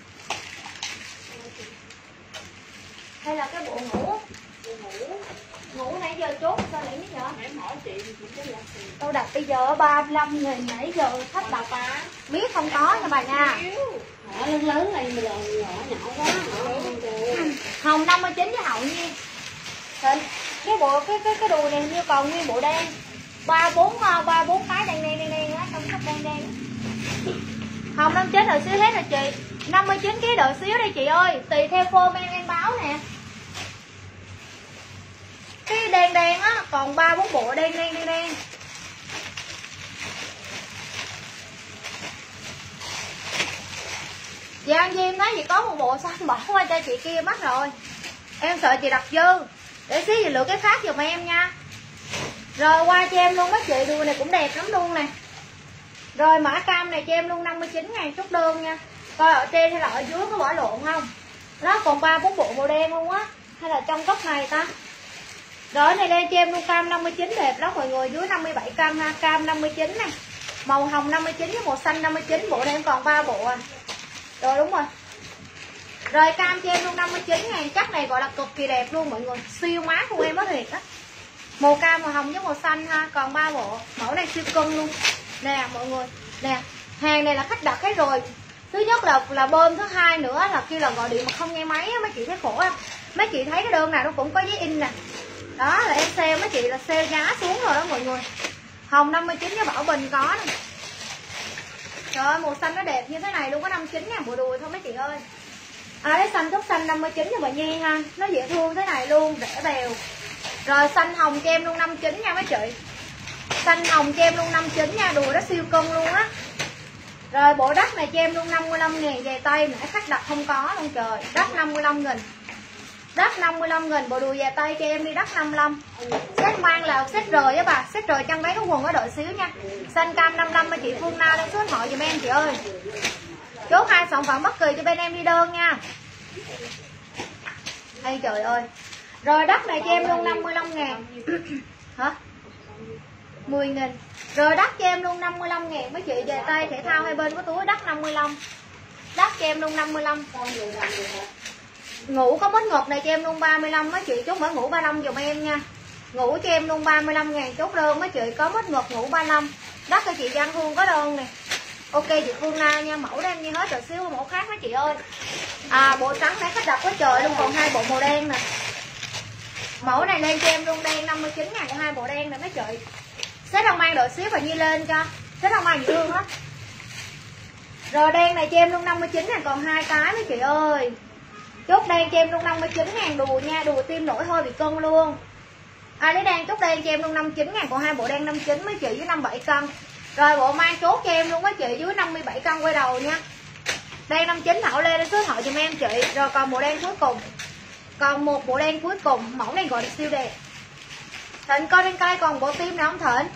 Hay là cái bộ ngủ? Ngủ nãy giờ chốt sao lại biết vậy? Em hỏi chị thì chị có đặt tiền. Tôi đặt bây giờ 35 nghìn, nãy giờ khách đặt biết không có nha bà nha. Họ lớn lớn này mà nhỏ nhỏ quá. Hồng 59 với Hậu Nhiên. Cái bộ cái đùi này như còn nguyên bộ đen. 3 4 cái đen á, trong sách đen. Hồng 59 rồi xíu hết rồi chị. 59 kg đợi xíu đây chị ơi, tùy theo form em báo nè. Cái đen á, còn 3 4 bộ đen. Chị An Duy em nói chị có một bộ xanh bỏ qua cho chị kia mất rồi. Em sợ chị đặt dư. Để xíu chị lựa cái khác giùm em nha. Rồi qua cho em luôn mấy chị, đùi này cũng đẹp lắm luôn nè. Rồi mã cam này cho em luôn 59.000 chốt đơn nha. Coi ở trên hay là ở dưới có bỏ lộn không. Nó còn 3-4 bộ màu đen luôn á. Hay là trong góc này ta. Rồi này lên cho em luôn cam 59 đẹp lắm mọi người, dưới 57 cân ha, cam 59 này. Màu hồng 59 với màu xanh 59, bộ này em còn 3 bộ à. Rồi đúng rồi. Rồi cam cho em luôn 59.000, chắc này gọi là cực kỳ đẹp luôn mọi người, siêu mát của em đó thiệt á. Màu cam, màu hồng với màu xanh ha, còn 3 bộ. Mẫu này siêu cân luôn. Nè mọi người, nè, hàng này là khách đặt hết rồi. Thứ nhất là bơm, thứ hai nữa là kêu là gọi điện mà không nghe máy á, mấy chị thấy khổ không? Mấy chị thấy cái đơn nào nó cũng có giấy in nè. Đó là em sale mấy chị là sale giá xuống rồi đó mọi người. Hồng 59 với Bảo Bình có nè. Trời ơi màu xanh nó đẹp như thế này luôn, có 59.000 bộ đùi thôi mấy chị ơi. Lấy xanh chốt xanh 59 cho bà Nhi ha, nó dễ thương thế này luôn, rẻ bèo. Rồi xanh hồng cho em luôn 59 nha mấy chị. Xanh hồng cho em luôn 59 nha, đùi nó siêu cân luôn á. Rồi bộ đất này cho em luôn 55.000, về tay nãy khách đặt không có luôn trời, đất 55.000. Đất 55.000, bộ đùi về tay cho em đi, đất 55. Set mang là set rời á bà, set rời chân váy có quần có đợi xíu nha. Xanh cam 55 mấy chị Phương Na lên số điện thoại giùm em chị ơi. Chốt 2 sản phẩm bất kỳ cho bên em đi đơn nha. Ây trời ơi. Rồi đất này cho em luôn 55.000. Hả? 10.000. Rồi đất cho em luôn 55.000 mấy chị, về tay thể thao hai bên có túi, đất 55. Đất cho em luôn 55. Ngủ có mít ngọc này cho em luôn 35 mấy chị, chốt mở ngủ 35 giùm em nha. Ngủ cho em luôn 35.000 chốt đơn mấy chị, có mít ngọc ngủ 35. Đất cho chị Giang Hương có đơn nè. Ok chị Phương Na nha, mẫu đem như hết rồi, xíu mẫu khác mấy chị ơi. Bộ trắng nãy khách đặt quá trời luôn, còn 2 bộ màu đen nè. Mẫu này lên cho em luôn đen 59.000, còn 2 bộ đen nè mấy chị. Xếp không mang đợi xíu và Nhi lên cho. Xếp không mang gì thương hết. Rồi đen này cho em luôn 59.000, còn 2 cái mấy chị ơi. Chốt đen cho em luôn 59.000 đùi nha, đùi tim nổi hơi bị cân luôn. Lấy đen chốt đen cho em luôn 59.000, còn 2 bộ đen 59 mấy chị, với 57 cân. Rồi bộ mang chốt cho em luôn mấy chị, dưới 57 cân quay đầu nha. Đen 59 Thảo Lê lên số điện thoại giùm em chị. Rồi còn bộ đen cuối cùng. Còn một bộ đen cuối cùng, mẫu này gọi là siêu đẹp. Thịnh coi trên cây còn bộ tim nào không Thịnh?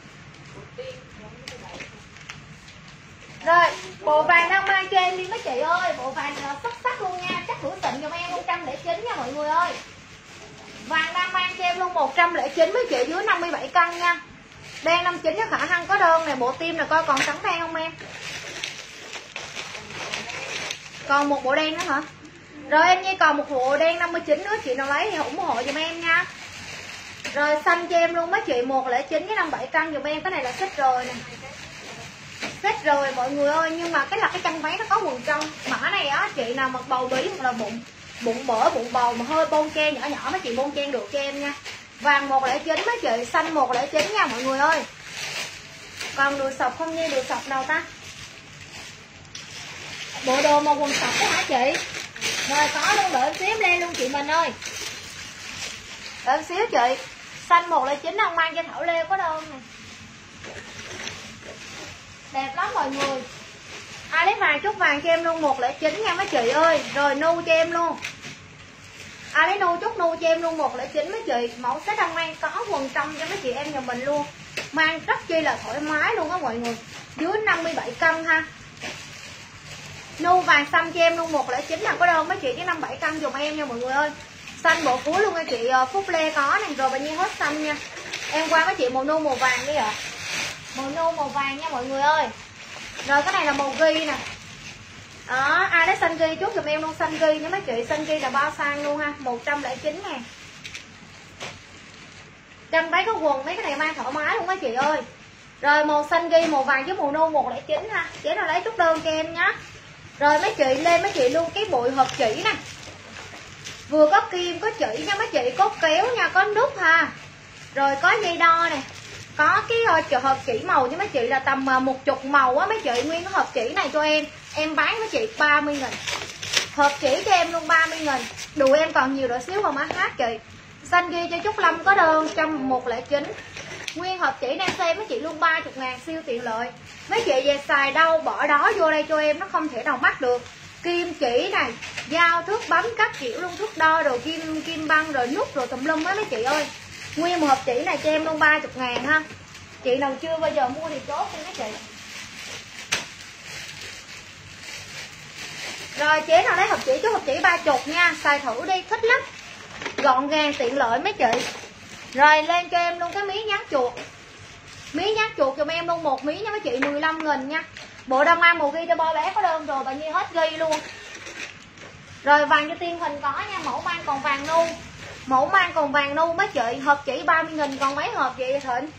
Rồi, bộ vàng đang mang cho em đi mấy chị ơi. Bộ vàng là sắc sắc luôn nha, chắc hữu tịnh giùm em 109 nha mọi người ơi. Vàng đang mang cho em luôn 109 mấy chị, dưới 57 cân nha. Đen 59 có khả năng có đơn này, bộ tim này coi còn trắng đen không em? Còn một bộ đen nữa hả? Rồi em Nhi còn một bộ đen 59 nữa, chị nào lấy thì ủng hộ giùm em nha. Rồi xanh cho em luôn mấy chị, 109 với 57 cân giùm em, cái này là xích rồi nè. Xích rồi mọi người ơi, nhưng mà cái là cái chân váy nó có quần trong. Mã này á chị nào mặc bầu bí hoặc là bụng bở, bụng bầu mà hơi bon chen nhỏ nhỏ mấy chị bon chen được cho em nha. Vàng 109 mấy chị, xanh 109 nha mọi người ơi. Còn đùi sọc không Nhi, đùi sọc nào ta? Bộ đồ mà quần sọc đó hả chị? Rồi có luôn, đợi xíu lên luôn chị mình ơi. Đợi xíu chị. Xanh 109 ông mang cho Thảo Lê có đơn này. Đẹp lắm mọi người. Lấy vàng chút vàng cho em luôn 109 nha mấy chị ơi. Rồi nu cho em luôn. Lấy nu chút nu cho em luôn 109 mấy chị. Mẫu set đang mang có quần trong cho mấy chị em nhà mình luôn. Mang rất chi là thoải mái luôn á mọi người. Dưới 57 cân ha. Nu vàng xanh cho em luôn 109 là có đơn mấy chị, với 57 cân dùm em nha mọi người ơi. Xanh bộ cuối luôn nha chị Phúc Lê có nè. Rồi bao nhiêu hết xanh nha. Em qua mấy chị màu nu màu vàng đi ạ. Màu nu màu vàng nha mọi người ơi. Rồi cái này là màu ghi nè. Đó, ai lấy xanh ghi chút dùm em luôn, xanh ghi nha mấy chị. Xanh ghi là bao sang luôn ha, 109.000. Chân váy có quần, mấy cái này mang thoải mái luôn mấy chị ơi. Rồi màu xanh ghi, màu vàng với màu nu 109 ha. Chế nào lấy chút đơn cho em nhé. Rồi mấy chị lên mấy chị luôn cái bụi hộp chỉ nè. Vừa có kim có chỉ nha mấy chị, có kéo nha, có nút ha. Rồi có dây đo nè. Có cái hộp chỉ màu với mấy chị là tầm 10 màu á mấy chị. Nguyên cái hộp chỉ này cho em bán với chị 30.000. Hộp chỉ cho em luôn 30.000. Đùi em còn nhiều đỡ xíu không á hát chị. Xanh ghi cho Trúc Lâm có đơn 109. Nguyên hộp chỉ em xem mấy chị luôn 30.000, siêu tiện lợi. Mấy chị về xài đâu bỏ đó vô đây cho em, nó không thể nào mắc được. Kim chỉ này, dao thước bấm các kiểu luôn, thước đo rồi kim băng rồi nút rồi tùm lum á mấy chị ơi. Nguyên một hộp chỉ này cho em luôn 30 ngàn ha. Chị nào chưa bao giờ mua thì chốt đi mấy chị. Rồi chế nào lấy hộp chỉ, chú hộp chỉ 30 nha. Xài thử đi, thích lắm. Gọn gàng tiện lợi mấy chị. Rồi lên cho em luôn cái miếng dán chuột. Miếng dán chuột cho em luôn một miếng nha mấy chị, 15.000 nha. Bộ Đông An màu ghi cho bo bé có đơn rồi, bao nhiêu hết ghi luôn. Rồi vàng cho Tiên Huỳnh có nha, mẫu mang còn vàng nu. Mẫu mang còn vàng nu mấy chị, hộp chỉ 30.000 còn mấy hộp vậy Thịnh?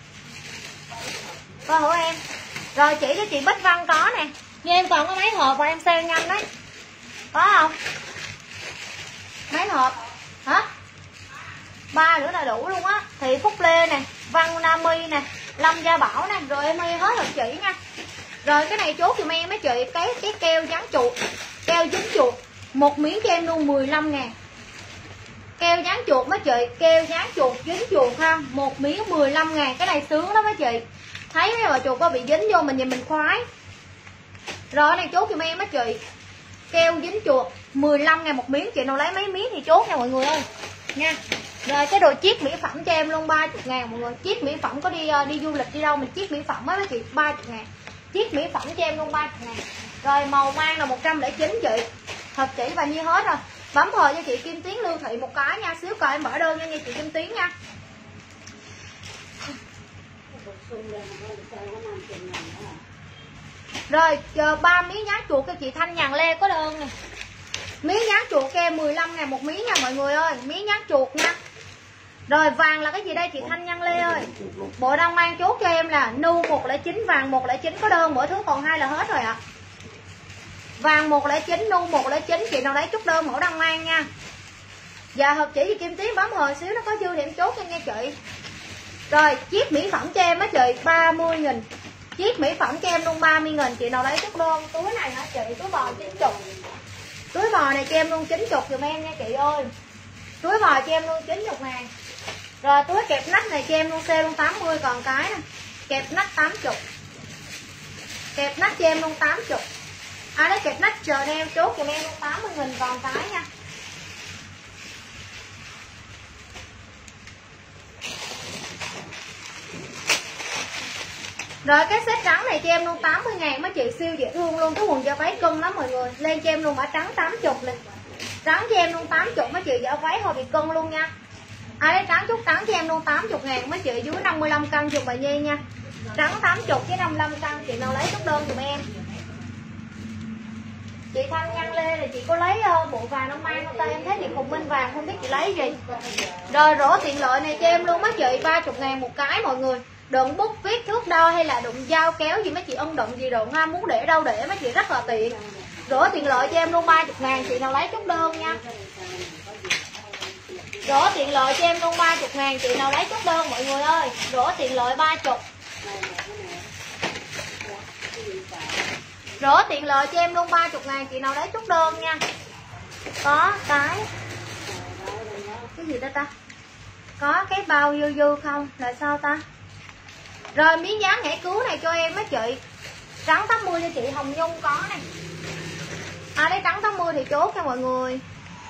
Coi hổ em. Rồi chỉ cho chị Bích Văn có nè. Nhưng em còn có mấy hộp và em sale nhanh đấy. Có không? Mấy hộp? Hả? 3 nữa là đủ luôn á. Thì Phúc Lê nè, Văn Nam My nè, Lâm Gia Bảo nè, rồi em ơi hết hộp chỉ nha. Rồi cái này chốt giùm em mấy chị, cái keo dán chuột, keo dính chuột, một miếng cho em luôn 15.000. Keo dán chuột mấy chị, keo dán chuột dính chuột ha, một miếng 15.000. Cái này sướng đó mấy chị. Thấy mấy bà chuột có bị dính vô mình nhìn mình khoái. Rồi cái này chốt giùm em mấy chị, keo dính chuột 15.000 một miếng. Chị nào lấy mấy miếng thì chốt nha mọi người ơi nha. Rồi cái đồ chiết mỹ phẩm cho em luôn 30.000 mọi người. Chiết mỹ phẩm có đi du lịch đi đâu mình chiết mỹ phẩm á mấy chị, 30.000. Chiết mỹ phẩm cho em luôn 30.000. Rồi màu mang là 109 chị. Hộp chỉ và nhiêu hết rồi. Bấm hồi cho chị Kim Tiến Lưu Thị một cái nha. Xíu coi em mở đơn nha chị Kim Tiến nha. Rồi chờ 3 miếng dán chuột cho chị Thanh Nhàn Lê có đơn nè. Miếng dán chuột cho em 15.000 một miếng nha mọi người ơi. Miếng dán chuột nha. Rồi vàng là cái gì đây chị Thanh Nhàn Lê ơi? Bộ đang mang chốt cho em là nu 109, vàng 109 có đơn, mỗi thứ còn 2 là hết rồi ạ. Vàng 109, nu 109, chị nào lấy chút đơn mẫu đang mang nha. Dạ hộp chỉ chị Kim Tiến bấm hồi xíu nó có dư thì em chốt cho nha chị. Rồi chiếc mỹ phẩm cho em á chị 30.000. Chiếc mỹ phẩm cho em luôn 30.000, chị nào lấy chút đơn. Túi này hả chị, túi bò 90. Túi bò này cho em luôn 90 giùm em nha chị ơi. Túi bò cho em luôn 90.000. Rồi túi kẹp nách này cho em luôn sale luôn 80 còn cái nè. Kẹp nách 80. Kẹp nách cho em luôn 80. Ai lấy kẹp nách chờ em chốt cho em luôn 80.000 còn cái nha. Rồi cái set trắng này cho em luôn 80.000 mấy chị, siêu dễ thương luôn. Cái quần da váy cân lắm mọi người. Lên cho em luôn mã trắng 80 này. Trắng cho em luôn 80 mấy chị, da váy hồi bị cân luôn nha. Ai lấy trắng chút trắng cho em luôn 80.000 mấy chị, dưới 55 cân dùng bà Nhi nha. Trắng 80 với 55 cân, chị nào lấy chút đơn giùm em. Chị Thanh Nhăn Lê là chị có lấy bộ vàng nó mang không ta, em thấy chị Phùng Minh vàng không biết chị lấy gì. Rồi rổ tiện lợi này cho em luôn mấy chị, 30.000 một cái mọi người. Đựng bút viết thước đo hay là đựng dao kéo gì mấy chị ưng đựng gì đựng ha, muốn để đâu để mấy chị rất là tiện. Rổ tiện lợi cho em luôn 30.000, chị nào lấy chút đơn nha. Rổ tiện lợi cho em luôn 30.000, chị nào lấy chút đơn mọi người ơi. Rổ tiện lợi 30. Rổ tiện lợi cho em luôn 30.000, chị nào lấy chút đơn nha. Có cái gì đó ta? Có cái bao dư dư không? Là sao ta? Rồi miếng dán nhảy cứu này cho em mấy chị. Trắng 80 cho chị Hồng Nhung có này. Ai lấy trắng 80 thì chốt cho mọi người.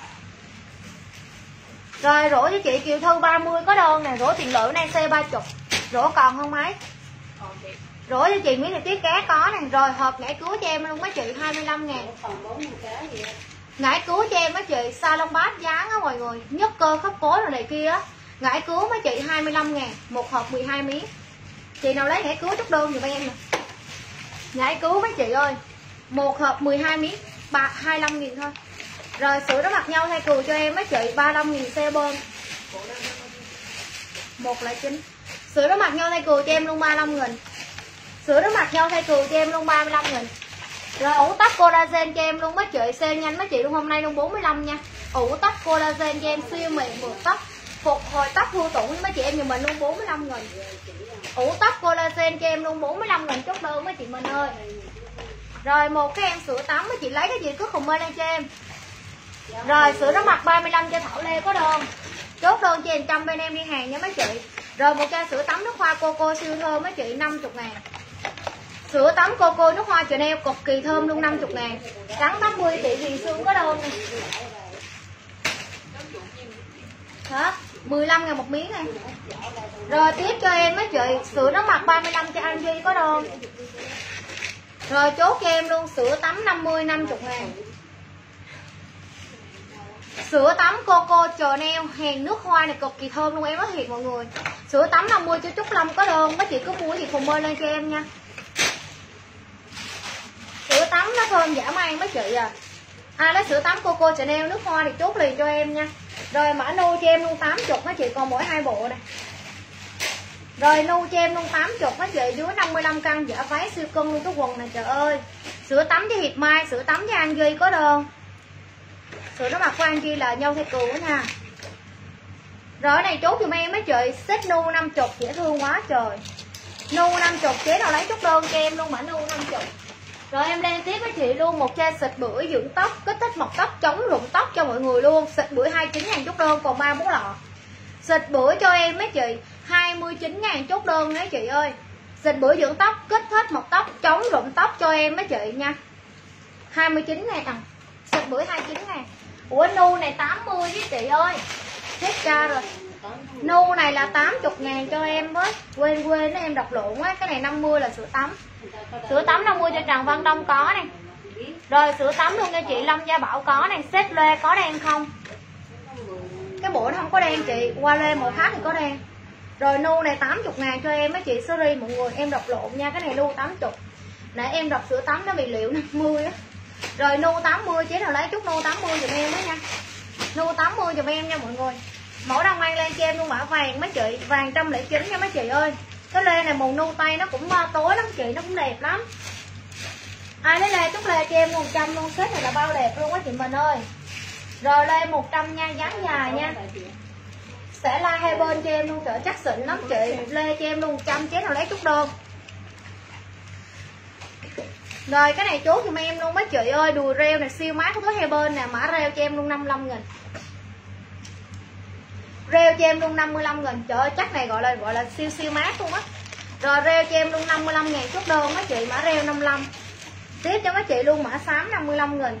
Rồi rổ cho chị Kiều Thư 30 có đơn nè. Rổ tiện lợi này xe 30. Rổ còn không mấy? Rổ cho chị miếng này tiết cá có nè. Rồi hộp ngải cứu cho em luôn mấy chị 25.000. Ngải cứu cho em mấy chị salon bát dán á mọi người, nhất cơ khớp gối rồi này kia á. Ngải cứu mấy chị 25.000, một hộp 12 miếng. Chị nào lấy ngải cứu chút đơn giùm em nè. Ngải cứu mấy chị ơi, một hộp 12 miếng 25.000 thôi. Rồi sữa đó mặt nhau thay cừu cho em mấy chị 35.000 xe bơm 109. Sữa đó mặt nhau thay cừu cho em luôn 35.000. Sữa đó mặt nhau thay cừu cho em luôn 35.000. Rồi ủ tóc collagen cho em luôn mấy chị, sale nhanh mấy chị luôn, hôm nay luôn 45 nha. Ủ tóc collagen cho em siêu mịn mượt tóc, phục hồi tóc hư tủ mấy chị em giùm mình luôn 45.000. Ủ tóc collagen cho em luôn 45.000 chốt đơn mấy chị mình ơi. Rồi một cái em sữa tắm mấy chị lấy cái gì cứ comment lên cho em. Rồi sữa đó mặt 35 cho Thảo Lê có đơn. Chốt đơn cho 100 bên em đi hàng nha mấy chị. Rồi một chai sữa tắm nước hoa Coco siêu thơm mấy chị 50.000. Sữa tắm Coco nước hoa Chanel cực kỳ thơm luôn 50.000. Trắng 80 chị Huyền Sương có đơn nè. Hả? 15.000 một miếng này. Rồi tiếp cho em mấy chị sữa rửa mặt 35 cho anh Duy có đơn. Rồi chốt cho em luôn sữa tắm 50 50.000. Sữa tắm Coco Chanel hàng nước hoa này cực kỳ thơm luôn, em nói thiệt mọi người. Sữa tắm 50 cho Trúc Lâm có đơn, mấy chị cứ mua gì comment lên cho em nha. Sữa tắm nó thơm dã man mấy chị à. Ai lấy sữa tắm Coco Chanel nước hoa thì chốt liền cho em nha. Rồi mã nu cho em luôn 80 mấy chị, còn mỗi 2 bộ này. Rồi nu cho em luôn 80 mấy chị, dưới 55 cân, giả váy siêu cân luôn cái quần này trời ơi. Sữa tắm cho Hiệp Mai, sữa tắm cho An Duy có đơn. Sữa nó mặc của An Duy là nhau theo cừu nha. Rồi cái này chốt giùm em mấy chị, set nu 50 dễ thương quá trời. Nu 50 chế nào lấy chút đơn cho em luôn mã nu 50. Rồi em lên tiếp với chị luôn một chai xịt bưởi dưỡng tóc, kích thích mọc tóc, chống rụng tóc cho mọi người luôn. Xịt bưởi 29.000 chốt đơn, còn 3 4 lọ. Xịt bưởi cho em mấy chị 29.000 chốt đơn mấy chị ơi. Xịt bưởi dưỡng tóc, kích thích mọc tóc, chống rụng tóc cho em mấy chị nha. 29.000 à. Xịt bưởi 29.000. Ủa nu này 80 với chị ơi. Hết ca rồi. Nu này là 80.000 cho em với. Quên em đọc lộn quá, cái này 50 là sữa tắm. Sữa tắm 50 cho Trần Văn Đông có này. Rồi sữa tắm luôn cho chị Lâm Gia Bảo có này. Set lê có đen không? Cái bộ nó không có đen chị, qua lê màu khác thì có đen. Rồi nu này 80.000 cho em mấy chị, sorry mọi người em đọc lộn nha, cái này nu 80. Nãy em đọc sữa tắm nó bị liệu 50 á. Rồi nu 80 chế nào lấy chút nu 80 giùm em đó nha. Nu 80 giùm em nha mọi người. Mẫu đang mang lên cho em luôn mã vàng mấy chị, vàng 109 nha mấy chị ơi. Cái lê này màu nu tay nó cũng tối lắm chị, nó cũng đẹp lắm. Ai lấy lê chút lê cho em 100 luôn, set này là bao đẹp luôn á chị mình ơi. Rồi lê 100 nha, dáng dài nha. Sẽ like hai bên cho em luôn, trời chắc xịn lắm chị. Lê cho em luôn 100 chế nào lấy chút đơn. Rồi cái này chốt giùm em luôn mấy chị ơi, đùi reo này siêu mát của hai bên nè, mã reo cho em luôn 55.000. Reo cho em luôn 55.000. Trời ơi chắc này gọi là siêu mát luôn á. Rồi reo cho em luôn 55.000 chốt đơn mấy chị, mã reo 55. Tiếp cho mấy chị luôn mã xám 55.000.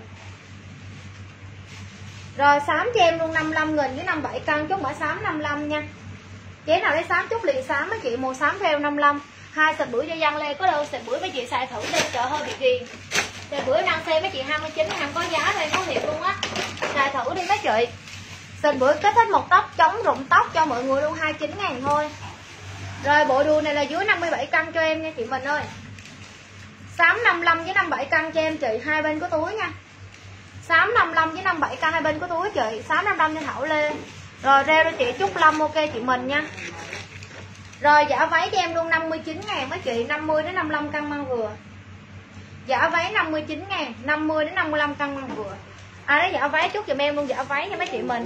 Rồi xám cho em luôn 55.000 với 57 cân, chốt mã xám 55 nha. Chế nào lấy xám chốt liền xám mấy chị, màu xám reo 55. Hai xịt bưởi cho Giang Lê có đâu, xịt bưởi mấy chị xài thử đi, chợ hơi bị ghiền. Xịt bưởi đang xe mấy chị 29 không có giá đây, có thiệt luôn á. Xài thử đi mấy chị. Xịt bưởi kích thích một tóc, chống rụng tóc cho mọi người luôn 29.000 thôi. Rồi bộ đùi này là dưới 57 cân cho em nha chị mình ơi. Xám 55 với 57 cân cho em chị, hai bên có túi nha. Xám 55 với 57 cân hai bên có túi chị, xám 55 cho Thảo Lê. Rồi reo cho chị Trúc Lâm ok chị mình nha. Rồi giả váy cho em luôn 59.000 mấy chị, 50 đến 55 cân mang vừa. Giả váy 59.000, 50 đến 55 cân mang vừa. Ai lấy giả váy chút giùm em luôn giả váy nha mấy chị mình.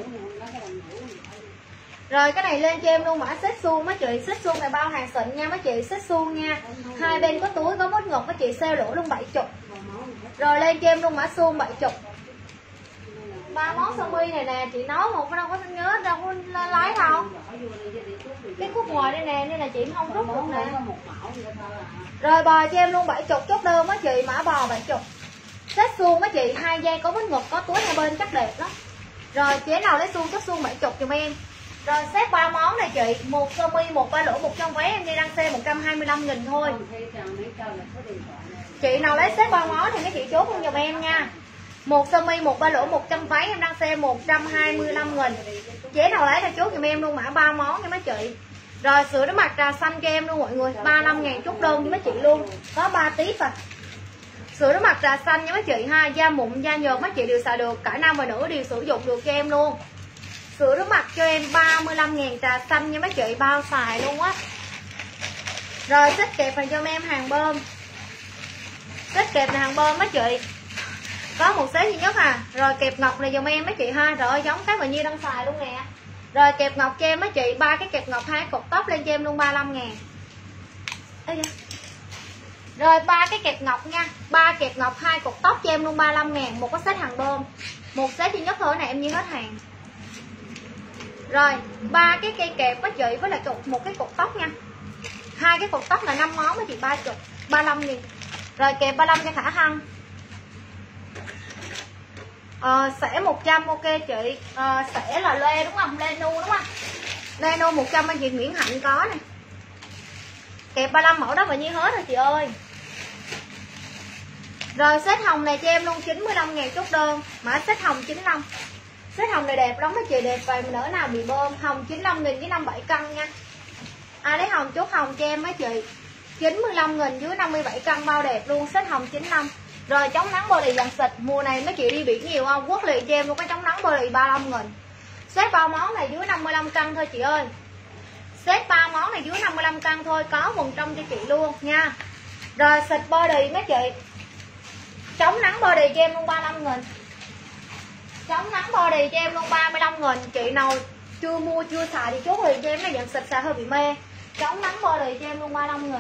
Rồi cái này lên cho em luôn mã xếp suông mấy chị, xếp suông này bao hàng xịn nha mấy chị, xếp suông nha. Hai bên có túi có mốt ngực mấy chị, sale lỗ luôn 70. Rồi lên cho em luôn mã suông 70. Ba món sơ mi này nè chị nói một đâu có nhớ, đâu có lái đâu. Cái khúc ngoài đây nè, nên là chị không rút được nè. Rồi bò cho em luôn 70 chốt đơn mấy chị, mã bò 70. Xếp suông mấy chị, hai dây có mít ngực có túi hai bên chắc đẹp lắm. Rồi chế nào lấy suông, xếp suông 70 giùm em. Rồi xếp 3 món này chị, một sơ mi, một ba lỗ, một trong váy em đi đang xe 125.000 thôi. Chị nào lấy xếp 3 món thì mấy chị chốt luôn giùm em nha. Một sơ mi, một ba lỗ, một trăm váy em đang xe 125.000. Chế nào lấy là chốt giùm em luôn mã 3 món nha mấy chị. Rồi sữa rửa mặt trà xanh cho em luôn mọi người, 35.000 chốt đơn với mấy chị luôn. Có 3 tiếp à. Sữa rửa mặt trà xanh nha mấy chị ha, da mụn, da nhờn mấy chị đều xài được, cả nam và nữ đều sử dụng được cho em luôn. Sữa rửa mặt cho em 35.000 trà xanh nha mấy chị, bao xài luôn á. Rồi xếp kẹp này cho em hàng bơm. Xếp kẹp này hàng bơm mấy chị. Có một xếp duy nhất à. Rồi kẹp ngọc này dùm em mấy chị ha. Rồi giống cái mà Như đang xài luôn nè. Rồi kẹp ngọc cho em mấy chị, 3 cái kẹp ngọc, 2 cột tóc lên cho em luôn 35.000. Rồi 3 cái kẹp ngọc nha, 3 kẹp ngọc, 2 cột tóc cho em luôn 35.000. Một cái set hàng bơm. Một set duy nhất thôi này em Như hết hàng. Rồi 3 cái cây kẹp với chị với lại một cái cột tóc nha. 2 cái cột tóc là 5 món với chị 30, 35.000. Rồi kẹp 35 cho Khả Hân. Sẽ 100 ok chị. Sẽ là lê đúng không? Lê nu đúng không? Nano 100 anh chị Nguyễn Hạnh có nè. Kẹp 35 mẫu đó và như hết rồi chị ơi. Rồi set hồng này cho em luôn 95.000 chốt đơn. Mã set hồng 95. Set hồng này đẹp lắm mấy chị, đẹp vài nỡ nào bị bơm. Hồng 95.000 với 57 cân nha. Ai lấy hồng chốt hồng cho em mấy chị. 95.000 dưới 57 cân bao đẹp luôn. Set hồng 95. Rồi chống nắng body dàn xịt. Mùa này mấy chị đi biển nhiều không? Quốc lị cho em luôn cái chống nắng body 35.000. Set 3 món này dưới 55 cân thôi chị ơi. Set 3 món này dưới 55 cân thôi. Có quần trong cho chị luôn nha. Rồi xịt body mấy chị. Chống nắng body cho em luôn 35.000. Chống nắng body cho em luôn 35.000. Chị nào chưa mua chưa xài thì chốt liền cho em, nó nhận xịt xài hơi bị mê. Chống nắng body cho em luôn 35.000.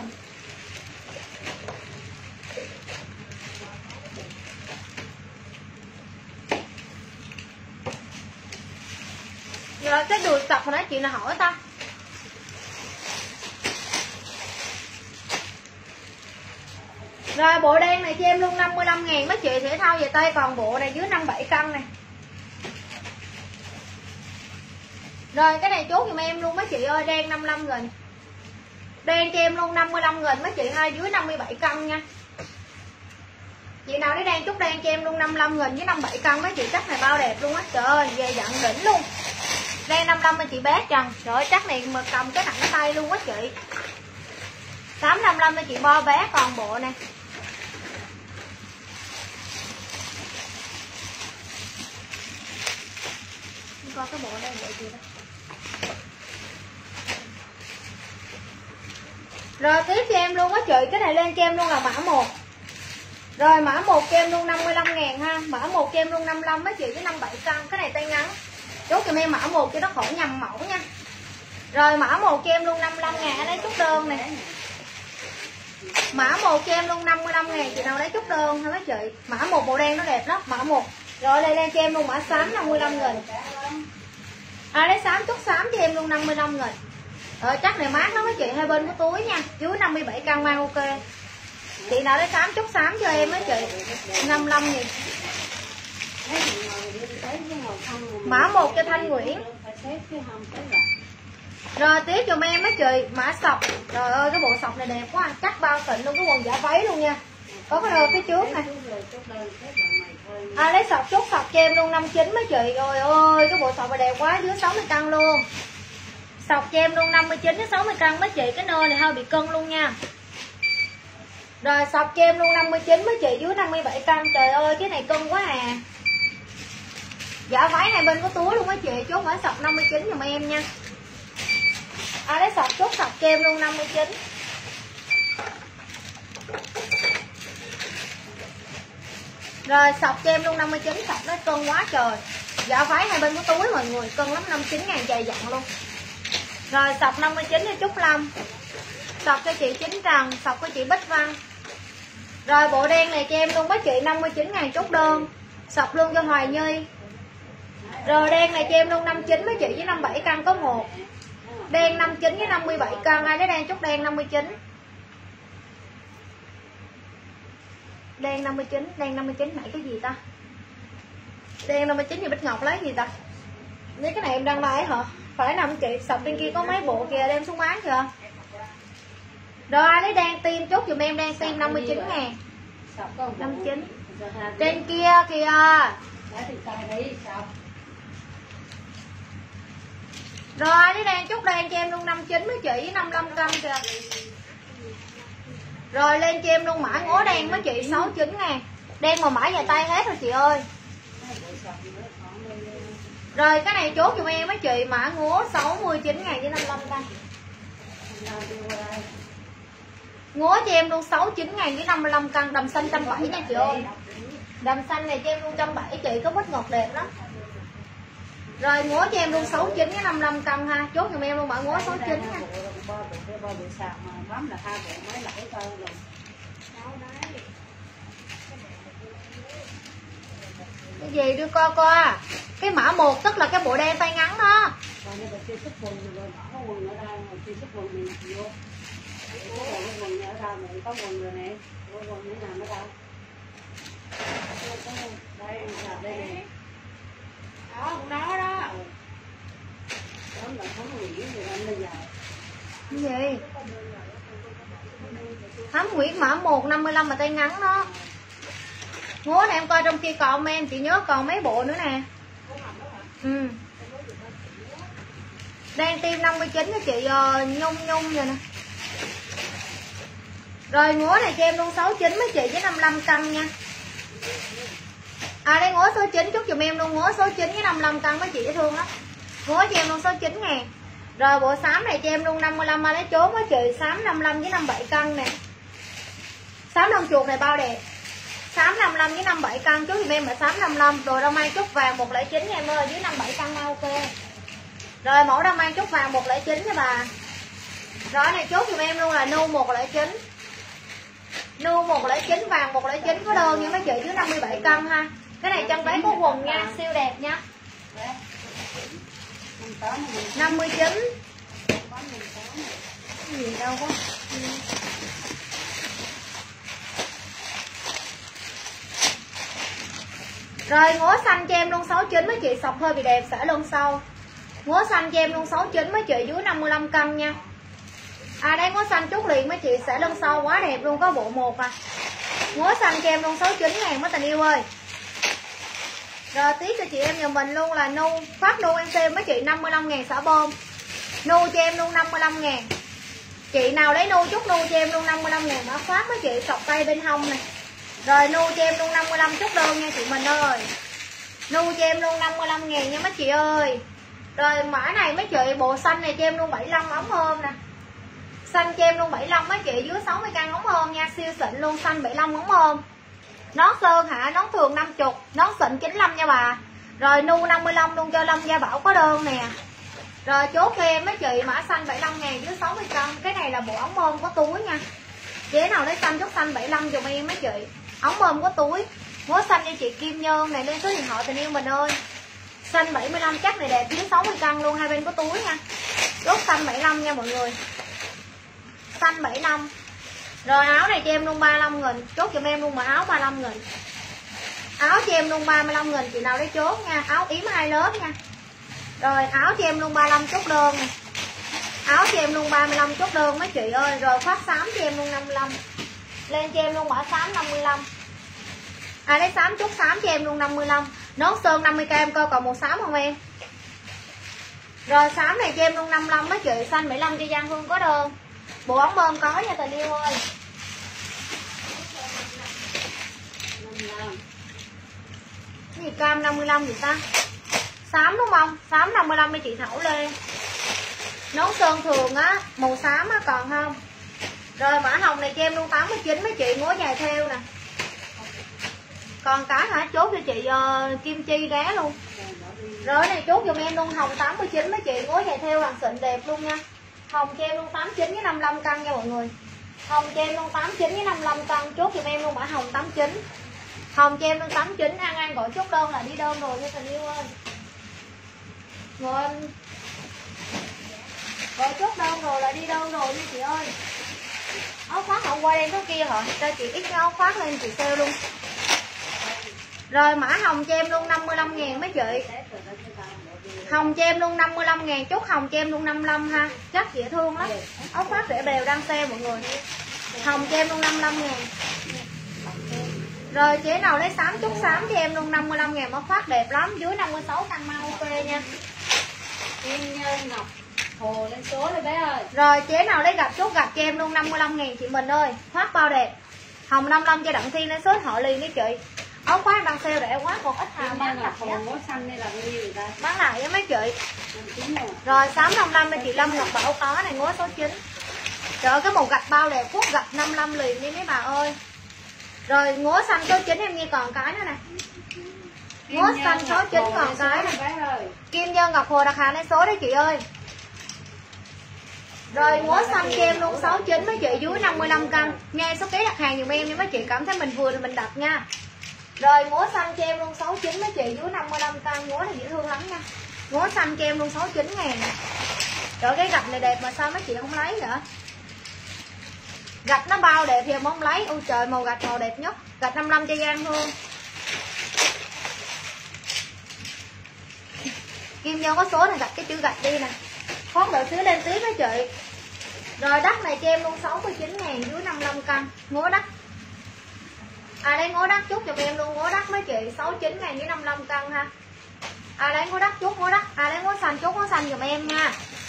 Rồi cái đùi sọc hồi nãy chị nào hỏi ta. Rồi bộ đen này cho em luôn 55.000 mấy chị, thể thao về tay, còn bộ này dưới 57 cân này. Rồi cái này chốt giùm em luôn mấy chị ơi, đen 55.000. Đen cho em luôn 55.000 mấy chị, hai dưới 57 cân nha. Chị nào lấy đen chút đen cho em luôn 55.000 với 57 cân mấy chị, chắc này bao đẹp luôn á. Trời ơi về dặn đỉnh luôn. Đen 55 anh chị bé Trần. Trời ơi chắc này mà cầm cái thẳng tay luôn á chị. 855 anh chị bo bé còn bộ nè. Coi cái bộ đây bộ gì đó. Rồi tiếp cho em luôn á chị, cái này lên cho em luôn là mã 1. Rồi mã 1 cho em luôn 55.000 ha. Mã 1 cho em luôn 55 mấy chị với 57 cân. Cái này tay ngắn. Chốt cho em mã 1 cho nó khỏi nhầm mẫu nha. Rồi mã 1 cho em luôn 55.000 lấy chút đơn nè. Mã 1 cho em luôn 55.000 chị nào lấy chút đơn ha mấy chị. Mã 1 màu đen nó đẹp lắm, mã 1. Rồi đây lên cho em luôn mã xám 55.000. Lấy xám chút xám cho em luôn 55.000. Rồi chắc này mát lắm mấy chị, hai bên có túi nha, dưới 57 cân mang ok. Chị nào lấy xám chút xám cho em mấy chị. 55.000. Mã 1 cho Thanh Nguyễn. Rồi tiếp giùm em mấy chị, mã sọc. Trời ơi cái bộ sọc này đẹp quá, cắt bao xịn luôn, cái quần giả váy luôn nha. Có cái rơ phía trước này. Lấy sọc chút sọc cho em luôn 59 mấy chị. Rồi ơi cái bộ sọc này đẹp quá, dưới 60 cân luôn. Sọc cho em luôn 59 đến 60 cân mấy chị, cái nơ này hơi bị cân luôn nha. Rồi sọc cho em luôn 59 mấy chị, dưới 57 cân. Trời ơi cái này cân quá à. Giả váy hai bên có túi luôn mấy chị, chốt mã sọc 59 giùm em nha. Lấy sọc chốt sọc cho em luôn 59. Rồi sọc cho em luôn 59, sọc nó cân quá trời. Giả váy hai bên có túi mọi người, cân lắm, 59.000 dày dặn luôn. Rồi sọc 59 cho Trúc Lâm. Sọc cho chị Chính Trần, sọc của chị Bích Văn. Rồi bộ đen này cho em luôn mấy chị 59.000 chốt đơn. Sọc luôn cho Hoài Nhi. Rồi đen này cho em luôn 59 mấy chị với 57 cân có một. Đen 59 với 57 cân, ai lấy đen chốt đen 59. Đen 59, đen 59 nãy cái gì ta? Đen 59 thì Bích Ngọc lấy gì ta? Nếu cái này em đang bán hả? Phải nằm chị, sọc bên kia có mấy bộ kìa, đem xuống bán kìa. Rồi ai lấy đen tim chốt giùm em, đen tim 59.000. 59. Trên kia kìa. Rồi ai lấy đen chốt đen cho em luôn 59 mấy chị với 55 cân kìa. Rồi lên cho em luôn mã ngố đen mấy chị 69.000. Đen mà mã dài tay hết rồi chị ơi. Rồi cái này chốt giùm em mấy chị, mã ngố 69.000 với 55 cân. Ngố cho em luôn 69.000 với 55 cân, đầm xanh 170 nha chị ơi. Đầm xanh này cho em luôn 170 chị, có bích ngọt đẹp lắm. Rồi ngố cho em luôn 69 với 55 cân ha, chốt giùm em luôn mã ngố 69 nha. Cái gì đưa co. Cái mã 1 tức là cái bộ đen tay ngắn đó. Đó, đó. Cái gì? Thám Nguyễn mã 155 mà tay ngắn đó. Ngố này em coi trong kia còn em, chị nhớ còn mấy bộ nữa nè. Đang tim 59 cho chị Nhung Nhung rồi nè. Rồi ngố này cho em luôn 69 mấy chị với 55 cân nha. À đây ngố số 9 chúc giùm em luôn ngố số 9 với 55 cân mấy chị dễ thương lắm. Ngố cho em luôn số 9 ngàn. Rồi bộ xám này cho em luôn 55 mà lấy trốn mấy chị, xám 55 với 57 cân nè. Xám lông chuột này bao đẹp. Xám 55 với 57 cân chúc giùm em là xám 55. Rồi đau may trúc vàng 109 em ơi, dưới 57 cân ok. Rồi mẫu đau may trúc vàng 109 nha bà. Rồi này chốt giùm em luôn là nu 109. Nu 109 vàng 109 có đơn nha mấy chị, dưới 57 cân ha. Cái này chân váy có quần nha, siêu đẹp nha. 59. Cái gì đâu có. Rồi ngố xanh cho em luôn 69 mấy chị, sọc hơi bị đẹp, xả lưng sau. Ngố xanh cho em luôn 69 mấy chị, dưới 55 cân nha. À đây ngố xanh chút liền mấy chị, xả lưng sau quá đẹp luôn, có bộ 1 à. Ngố xanh cho em luôn 69 ngàn mấy tình yêu ơi. Rồi tiếp cho chị em nhà mình luôn là nu, phát nu em xem mấy chị 55 ngàn xả bơm. Nu cho em luôn 55 ngàn. Chị nào lấy nu chút nu cho em luôn 55 ngàn mã phát mấy chị, sọc tay bên hông này. Rồi nu cho em luôn 55 chút đơn nha chị mình ơi. Nu cho em luôn 55 ngàn nha mấy chị ơi. Rồi mã này mấy chị, bộ xanh này cho em luôn 75 ống ôm nè. Xanh cho em luôn 75 mấy chị, dưới 60 cân ống ôm nha, siêu xịn luôn, xanh 75 ống ôm. Nón sơn hả, nón thường 50, nón xịn 95 nha bà. Rồi nu 55 luôn cho Lâm Gia Bảo có đơn nè. Rồi chốt cho em mấy chị, mã xanh 75 ngàn dưới 60 cân. Cái này là bộ ống ôm có túi nha. Chế nào lấy xanh chốt xanh 75 dùm em mấy chị. Ống ôm có túi. Ngố xanh cho chị Kim Nhơn này, lên số điện thoại tình yêu mình ơi. Xanh 75 chắc này đẹp, dưới 60 cân luôn, hai bên có túi nha. Chốt xanh 75 nha mọi người. Xanh 75. Rồi áo này cho em luôn 35 nghìn, chốt cho em luôn mà áo 35 nghìn. Áo cho em luôn 35 nghìn, chị nào lấy chốt nha, áo yếm 2 lớp nha. Rồi áo cho em luôn 35 chốt đơn nè. Áo cho em luôn 35 chốt đơn mấy chị ơi. Rồi khoác xám cho em luôn 55. Lên cho em luôn mã xám 55. À lấy xám chốt xám cho em luôn 55. Nón sơn 50k em coi còn một xám không em. Rồi xám này cho em luôn 55 mấy chị, xanh 75 cho Giang Hương có đơn. Bộ ống bơm có nha tình yêu ơi. Cái gì cam 55 gì ta? Xám đúng không? Xám 55 mấy chị Thảo Lê. Nón sơn thường á, màu xám á còn không? Rồi mã hồng này cho em luôn 89 mấy chị, ngố dài theo nè. Còn cái hả, chốt cho chị Kim Chi ré luôn. Rồi này chốt giùm em luôn hồng 89 mấy chị, ngố dài theo hàng xịn đẹp luôn nha. Hồng cho em luôn 89 với 55 cân nha mọi người. Hồng cho em luôn 89 với 55 cân, chốt giùm em luôn mã hồng 89. Hồng cho em luôn 89, An gọi chốt đơn là đi đơn rồi nha tình yêu ơi. Rồi gọi chốt đơn rồi là đi đơn rồi nha chị ơi. Áo khoác hôm qua đen có kia hả? Cho chị ít cái áo khoác lên chị sale luôn. Rồi mã hồng cho em luôn 55 ngàn mấy chị. Hồng cho em luôn 55 ngàn, chốt hồng cho em luôn 55 ha. Chắc dễ thương lắm. Áo khoác rẻ bèo đang sale mọi người. Hồng cho em luôn 55 ngàn. Rồi chế nào lấy xám chốt xám cho em luôn 55 ngàn, áo khoác đẹp lắm, dưới 56 cân mau ok nha. Em Ngọc Hồ lên số rồi bé ơi. Rồi chế nào lấy gặp chốt gặp cho em luôn 55 ngàn chị mình ơi. Khoác bao đẹp. Hồng 55 cho Đặng Thiên lên số họ liền với chị. Áo khoác đang sale rẻ quá, còn ít hàng bán lại á. Ngó xanh đây là bao nhiêu người ta? Bán lại với mấy chị. Rồi 655 cho chị Lâm Ngọc Bảo có này, ngó số 9. Trời ơi, cái màu gạch bao đẹp, phút gạch 55 liền đi mấy bà ơi. Rồi ngó xanh số 9 em nghe còn cái nữa nè. Ngó xanh số 9 còn cái nè. Kim Nhơn Ngọc Hồ đặt hàng lên số đấy chị ơi. Rồi ngó xanh cho em luôn 69 mấy chị, dưới 55 cân. Nghe số ký đặt hàng dùm em, nhưng mấy chị cảm thấy mình vừa thì mình đặt nha. Rồi ngó xanh cho em luôn 69 mấy chị, dưới 55 cân. Ngó này dễ thương lắm nha. Ngó xanh cho em luôn 69 ngàn. Trời, cái gạch này đẹp mà sao mấy chị không lấy vậy? Gạch nó bao đẹp thì em không lấy. Ôi trời, màu gạch màu đẹp nhất. Gạch 55 cho Giang Hương. Kim Nhơn có số này, gạch cái chữ gạch đi nè. Khoác đợi xíu lên tiếp mấy chị. Rồi đất này cho em luôn 69 ngàn dưới 55 cân. Ngố đất. Lấy ngố đất chút cho em luôn. Ngố đất mấy chị 69 ngàn dưới 55 cân ha. Lấy ngố đất chút ngố đất. Lấy ngố xanh chút ngố xanh giùm em nha.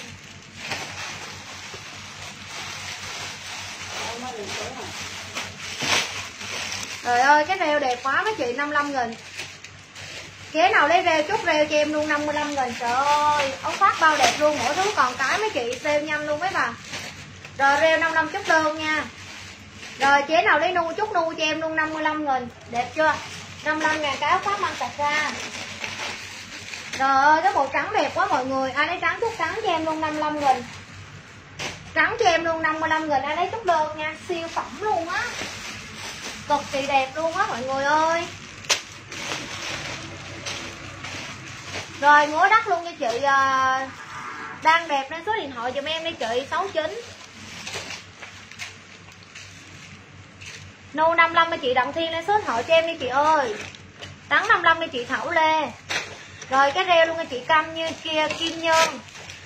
Trời ơi cái rêu đẹp quá mấy chị, 55 nghìn. Ghế nào lấy rêu chút rêu cho em luôn 55 nghìn. Trời ơi ống khoác bao đẹp luôn, mỗi thứ còn cái mấy chị sale nhanh luôn mấy bà. Rồi rêu 55 chút đơn nha. Rồi chế nào lấy nu chút nu cho em luôn 55 nghìn. Đẹp chưa? 55 ngàn cái áo khoác mang tạc ra. Trời ơi cái màu trắng đẹp quá mọi người. Ai lấy trắng chút trắng cho em luôn 55 nghìn. Trắng cho em luôn 55 nghìn. Ai lấy chút đơn nha. Siêu phẩm luôn á. Cực kỳ đẹp luôn á mọi người ơi. Rồi ngố đất luôn cho chị đang đẹp lên số điện thoại giùm em đi chị 69. Nu 55 cho chị Đặng Thiên lên số điện thoại cho em đi chị ơi. Trắng 55 cho chị Thảo Lê. Rồi cái rêu luôn cho chị Cam như kia Kim Nhơn.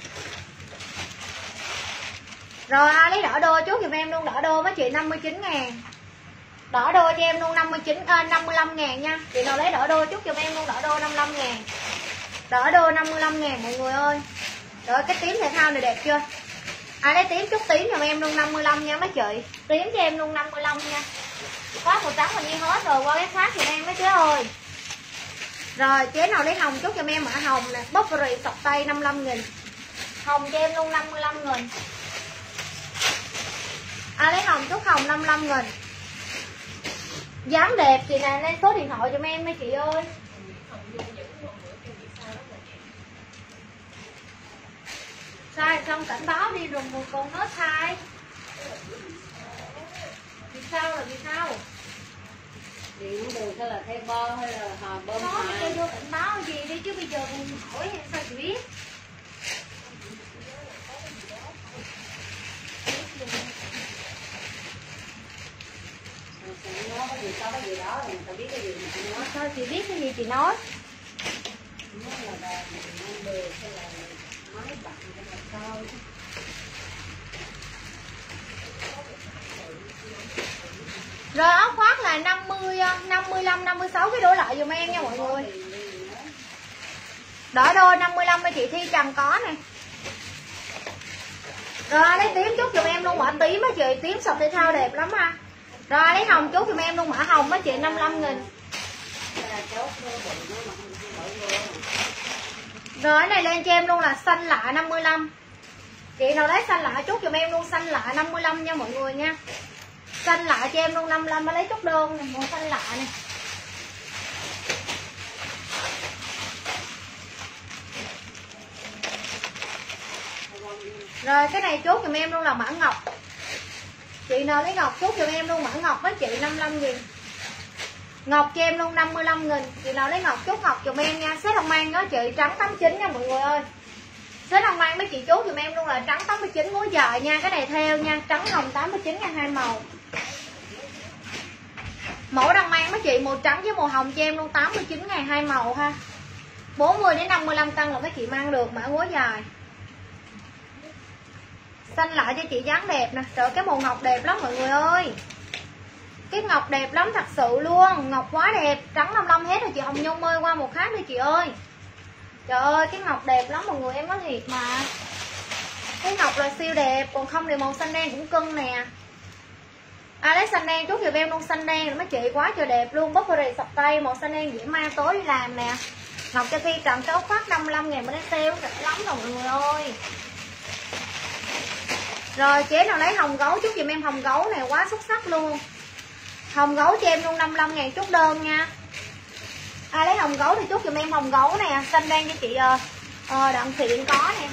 Rồi ai lấy đỏ đô chút giùm em luôn, đỏ đô với chị 59 ngàn. Đỏ đô cho em luôn 55 ngàn nha. Chị nào lấy đỏ đô chút giùm em luôn, đỏ đô 55 ngàn. Đỏ đô 55 ngàn mọi người ơi. Rồi cái tím thể thao này đẹp chưa? Ai lấy tím chút tím giùm em luôn 55 nha mấy chị. Tím cho em luôn 55 nha. Có màu trắng mà như hết rồi, qua cái khác giùm em mấy chế ơi. Rồi chế nào lấy hồng chút giùm em mã hồng nè, bốc rì sọc tay 55 nghìn. Hồng cho em luôn 55 nghìn. Ai lấy hồng chút hồng 55 nghìn. Dáng đẹp chị nè, lên số điện thoại giùm em mấy chị ơi. Sai xong cảnh báo đi rồi một con hết sai. Vì sao là vì sao? Điện đường hay là thay bo hay là bơm nó đi vô cảnh báo gì đi chứ bây giờ mình hỏi sao chị biết. nó có gì có cái gì đó thì người ta biết cái gì mà chị nói. Sao chị biết cái gì chị nói? Nó là đàn mang đường hay là máy bận hay là sao. Rồi áo khoác là 55 56 cái đổ lại giùm em nha mọi người. Đỏ đô 55 cho chị Thi Trần có nè. Rồi lấy tím chút giùm em luôn mã tím á chị, tím sọc thể thao đẹp lắm ha. Rồi lấy hồng chút giùm em luôn mã hồng á chị 55 nghìn. Rồi cái này lên cho em luôn là xanh lạ 55. Chị nào lấy xanh lạ chút giùm em luôn xanh lạ 55 nha mọi người nha. Xanh lạ cho em luôn 55 mới lấy chút đơn nè, màu xanh lạ nè. Rồi cái này chốt giùm em luôn là mã ngọc. Chị nào lấy ngọc chốt giùm em luôn mã ngọc với chị 55 nghìn. Ngọc cho em luôn 55 nghìn. Chị nào lấy ngọc chốt ngọc giùm em nha. Xếp hồng mang đó chị, trắng 89 nha mọi người ơi. Xếp hồng mang mấy chị chốt giùm em luôn là trắng 89 gối dài nha. Cái này theo nha, trắng hồng 89 nha, hai màu. Mẫu đang mang mấy chị màu trắng với màu hồng cho em luôn 89 ngàn, hai màu ha. 40 đến 55 cân là mấy chị mang được mã gối dài. Xanh lại cho chị dáng đẹp nè. Trời cái màu ngọc đẹp lắm mọi người ơi. Cái ngọc đẹp lắm thật sự luôn. Ngọc quá đẹp. Trắng 55 hết rồi chị Hồng Nhung ơi. Qua một khác đi chị ơi. Trời ơi cái ngọc đẹp lắm mọi người, em nói thiệt mà. Cái ngọc là siêu đẹp. Còn không thì màu xanh đen cũng cưng nè. Lấy xanh đen chút giùm em luôn. Xanh đen là mấy chị quá trời đẹp luôn. Bốc rì sọc tay màu xanh đen dễ mang tối đi làm nè. Ngọc cho Thi Trần cái áo khoác 55 ngàn mới đến sale rẻ lắm rồi mọi người ơi. Rồi chế nào lấy hồng gấu chút giùm em, hồng gấu này quá xuất sắc luôn. Hồng gấu cho em luôn 55 ngàn chút đơn nha. Ai lấy hồng gấu thì chút giùm em hồng gấu nè. Xanh đen cho chị Đặng Thiện có nè.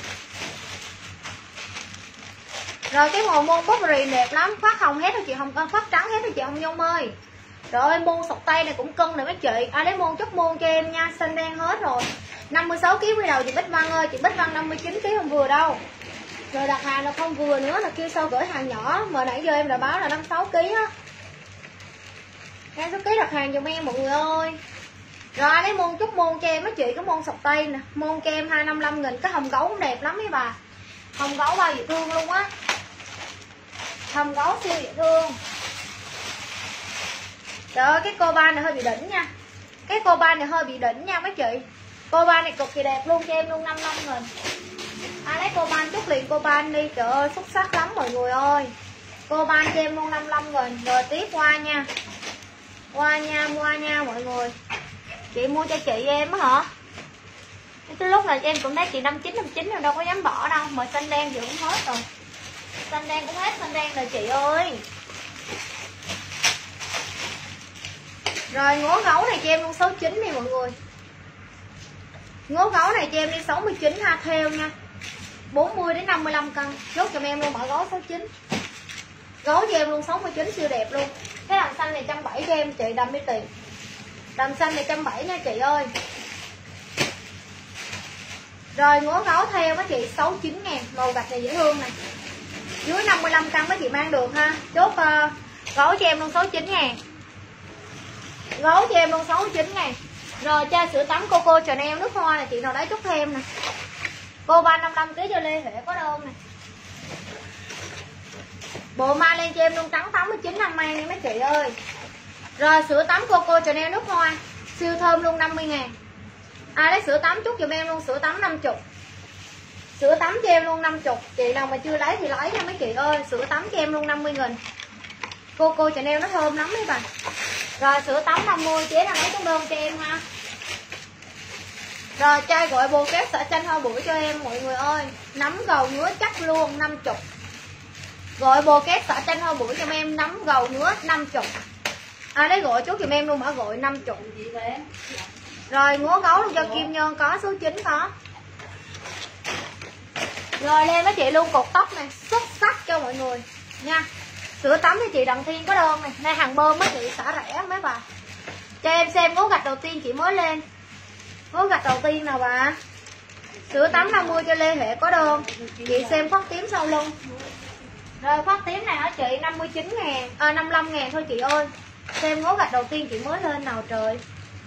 Rồi cái màu môn bốc rì đẹp lắm. Khoác hồng hết rồi chị Hồng, khoác trắng hết rồi chị Hồng Nhung ơi. Rồi môn sọc tay này cũng cân này mấy chị. Ai lấy môn chút môn cho em nha. Xanh đen hết rồi. 56 kg quy đầu chị Bích Văn ơi. Chị Bích Văn 59 kg không vừa đâu. Rồi đặt hàng là không vừa nữa, là kêu sao gửi hàng nhỏ. Mà nãy giờ em đã báo là 56 kg á. Cái số ký đặt hàng giùm em mọi người ơi. Rồi lấy môn chút môn cho em mấy chị. Cái môn sọc tay nè, môn cho em 255 nghìn. Cái hồng gấu cũng đẹp lắm mấy bà. Hồng gấu bao dễ thương luôn á. Hồng gấu siêu dễ thương. Trời ơi cái cô ba này hơi bị đỉnh nha. Cái cô ba này hơi bị đỉnh nha mấy chị. Cô ba này cực kỳ đẹp luôn cho em luôn 55.000. Ai lấy cô ban chút liền cô ban đi. Trời ơi xuất sắc lắm mọi người ơi. Cô ban cho em luôn 55.000. Rồi tiếp qua nha. Qua nha mọi người. Chị mua cho chị em á hả? Cái lúc này em cũng thấy chị 59 rồi đâu có dám bỏ đâu. Mà xanh đen thì cũng hết rồi. Xanh đen cũng hết xanh đen rồi chị ơi. Rồi ngố gấu này cho em luôn 69 đi mọi người. Ngố gấu này cho em đi 69 ha, theo nha. 40 đến 55 cân. Chốt cho em luôn mở gấu 69. Gấu cho em luôn 69 siêu đẹp luôn. Cái đầm xanh này 170 cho em chị, đầm đi tiền. Đầm xanh này 170 nha chị ơi. Rồi ngố gấu theo mấy chị 69.000. Màu gạch này dễ thương này. Dưới 55 cân mấy chị mang được ha. Chốt gấu cho em luôn 69.000. Gấu cho em luôn 69.000. Rồi chai sữa tắm Coco Chanel nước hoa này chị nào lấy chút thêm nè. Cô 355kg cho Lê Huệ có đơn nè. Bộ mai lên cho em luôn trắng 89 năm mang nha mấy chị ơi. Rồi sữa tắm Coco Chanel nước hoa siêu thơm luôn 50.000. Ai lấy sữa tắm chút giùm em luôn sữa tắm 50. Sữa tắm cho em luôn 50. Chị nào mà chưa lấy thì lấy nha mấy chị ơi. Sữa tắm cho em luôn 50.000. Coco Chanel nó thơm lắm mấy bà. Rồi sữa tắm 50 chế nào lấy trong đơn cho em ha. Rồi chai gọi bồ kép xả chanh hoa bưởi cho em mọi người ơi. Nấm gầu ngứa chắc luôn 50. Gọi bồ kép xả chanh hoa bưởi cho em nấm gầu ngứa 50. Ai lấy gọi chút giùm em luôn mở gọi 50. Rồi ngố gấu cho Kim Nhân có số 9 có. Rồi lên với chị luôn cột tóc này xuất sắc cho mọi người nha. Sữa tắm thì chị Đặng Thiên có đơn này. Nay hàng bơm mấy chị xả rẻ mấy bà. Cho em xem ngố gạch đầu tiên chị mới lên. Ngố gạch đầu tiên nào bà. Sữa tắm 50 cho Lê Huệ có đơn. Chị xem khoác tím sau lưng. Rồi khoác tím này hả chị 59.000 55.000 thôi chị ơi. Xem ngố gạch đầu tiên chị mới lên nào trời.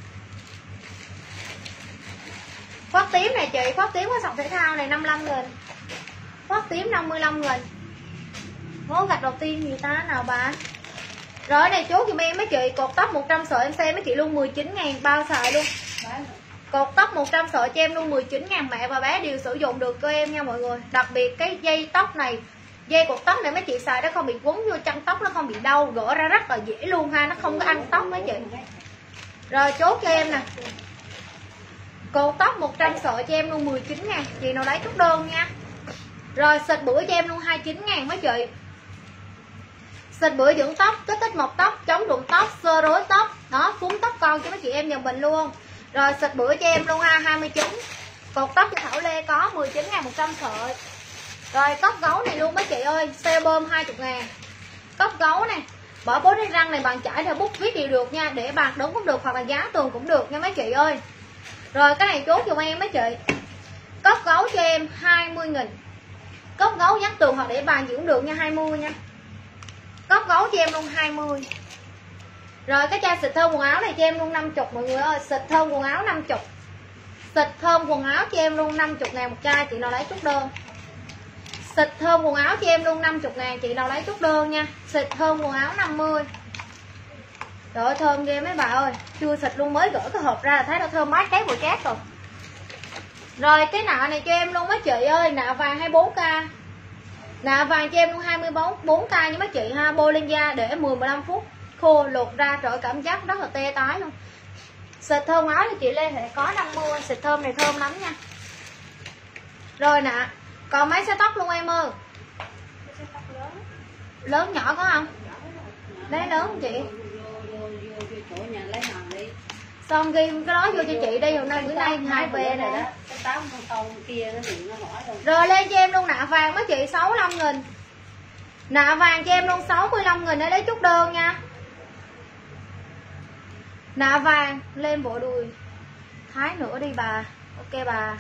Khoác tím này chị, khoác tím có sọc thể thao này 55.000. Khoác tím 55.000. Ngố gạch đầu tiên gì ta nào bà. Rồi này chốt giùm em mấy chị. Cột tóc 100 sợi em xem mấy chị luôn 19.000 bao xài luôn. Cột tóc 100 sợi cho em luôn 19.000. Mẹ và bé đều sử dụng được cho em nha mọi người. Đặc biệt cái dây tóc này, dây cột tóc này mấy chị xài nó không bị quấn vô chân tóc, nó không bị đau, gỡ ra rất là dễ luôn ha. Nó không có ăn tóc mấy chị. Rồi chốt cho em nè. Cột tóc 100 sợi cho em luôn 19.000. Chị nào lấy chút đơn nha. Rồi xịt bữa cho em luôn 29.000 mấy chị. Xịt bữa dưỡng tóc, kích thích mọc tóc, chống rụng tóc, xơ rối tóc. Đó, phúng tóc con cho mấy chị em dần mình luôn. Rồi xịt bữa cho em luôn ha 29. Cột tóc cho Thảo Lê có 19.100 sợi. Rồi cốc gấu này luôn mấy chị ơi. Xe bơm 20.000. Cốc gấu này. Bỏ bố đánh răng này bàn chải theo bút viết đều được nha. Để bàn đứng cũng được hoặc là giá tường cũng được nha mấy chị ơi. Rồi cái này chốt giùm em mấy chị. Cốc gấu cho em 20.000. Cốc gấu dán tường hoặc để bàn gì cũng được nha 20 nha. Cốc gấu cho em luôn 20. Rồi cái chai xịt thơm quần áo này cho em luôn 50 mọi người ơi. Xịt thơm quần áo 50. Xịt thơm quần áo cho em luôn 50.000 một chai. Chị nào lấy chút đơn. Xịt thơm quần áo cho em luôn 50.000. Chị nào lấy chút đơn nha. Xịt thơm quần áo 50. Trời ơi thơm ghê mấy bà ơi. Chưa xịt luôn mới gỡ cái hộp ra là thấy nó thơm mát cháy bùi chát rồi. Rồi cái nạ này cho em luôn mấy chị ơi. Nạ vàng 24k. Nạ vàng cho em luôn 24k nha mấy chị ha. Bôi lên da để 10-15 phút khô lột ra. Trời ơi, cảm giác rất là tê tái luôn. Xịt thơm áo thì chị Lê Huệ có 50. Xịt thơm này thơm lắm nha. Rồi nè. Còn mấy xe tóc luôn em ơi. Lớn nhỏ có không? Lấy lớn không chị? Xong ghi cái đó vô cho chị đi. Hôm nay bữa nay hai về nè. Rồi lên cho em luôn nạ vàng mấy chị 65.000. Nạ vàng cho em luôn 65.000 để lấy chút đơn nha. Nạ vàng lên bộ đùi thái nữa đi bà. Ok bà.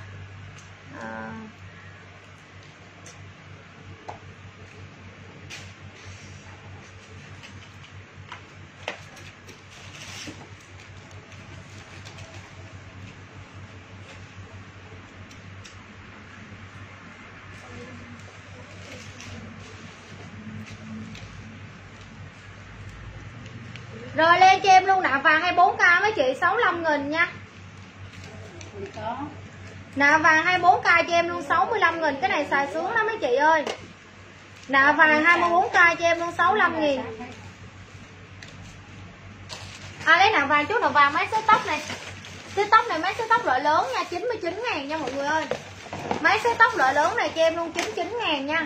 Rồi lên cho em luôn nạ vàng 24k mấy chị 65.000 nha. Nạ vàng 24k cho em luôn 65.000. Cái này xài xuống đó mấy chị ơi. Nạ vàng 24k cho em luôn 65.000. Lấy nạ vàng chút, nạ vàng mấy set tóc này. Set tóc này mấy set tóc loại lớn nha, 99.000 nha mọi người ơi. Mấy set tóc loại lớn này cho em luôn 99.000 nha.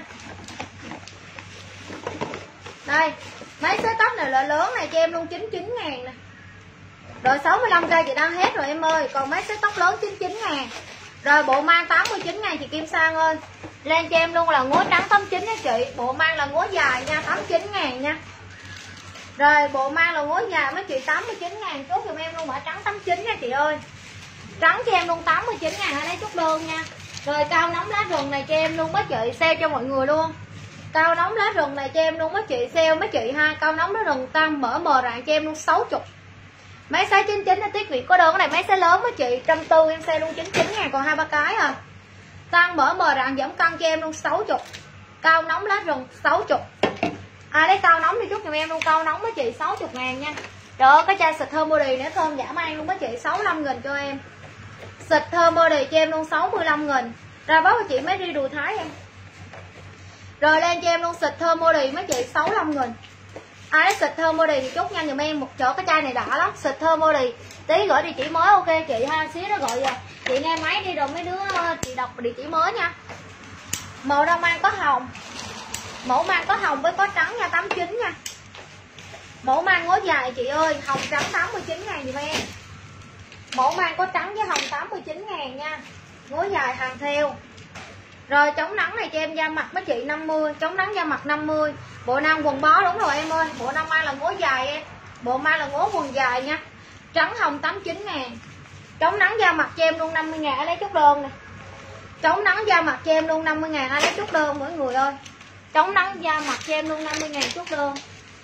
Đây, mấy set tóc này loại lớn này cho em luôn 99.000 nè. Rồi 65k chị đang hết rồi em ơi. Còn mấy set tóc lớn 99.000. Rồi bộ mang 89.000 chị Kim Sang ơi. Lên cho em luôn là ngố trắng 89 nha chị. Bộ mang là ngố dài nha, 89.000 nha. Rồi bộ mang là ngố dài mấy chị 89.000. Chốt giùm em luôn mã trắng 89 nha chị ơi. Trắng cho em luôn 89.000, hãy lấy chút đơn nha. Rồi cao nóng lá rừng này cho em luôn mấy chị, sale cho mọi người luôn. Cao nóng lá rừng này cho em luôn mấy chị, sale mấy chị ha. Cao nóng lá rừng tăng mờ rạng cho em luôn 60. Máy size 99 là tiết Việt có đơn. Cái này máy size lớn mấy chị 140 em sale luôn 99.000, còn 2-3 cái à. Tăng mờ rạng giảm cân cho em luôn 60. Cao nóng lá rừng 60. Lấy cao nóng đi chút giùm em luôn. Cao nóng mấy chị 60.000 nha. Trời ơi, cái chai xịt thơm body nữa thơm dã man luôn mấy chị, 65.000 cho em. Xịt thơm body cho em luôn 65.000. Ra báo cho chị mấy đi đùi thái em. Rồi lên cho em luôn xịt thơm body mấy chị 65.000. Lấy xịt thơm body thì chốt nhanh giùm em một chỗ, cái chai này đã lắm. Xịt thơm body tí gửi địa chỉ mới ok chị ha. Xíu nó gọi rồi chị nghe máy đi rồi mấy đứa chị đọc địa chỉ mới nha. Màu đang mang có hồng, mẫu mang có hồng với có trắng nha, 89 nha. Mẫu mang ngố dài chị ơi, hồng trắng 89.000 giùm em. Mẫu mang có trắng với hồng 89.000 nha. Ngố dài hàng theo. Rồi chống nắng này cho em da mặt mấy chị 50, chống nắng da mặt 50. Bộ nam quần bó đúng rồi em ơi. Bộ nam mang là ngố dài em. Bộ mang là ngố quần dài nha. Trắng hồng 89.000. Chống nắng da mặt cho em luôn 50.000, lấy chút đơn nè. Chống nắng da mặt cho em luôn 50.000, lấy chút đơn mỗi người ơi. Chống nắng da mặt cho em luôn 50.000 chút đơn.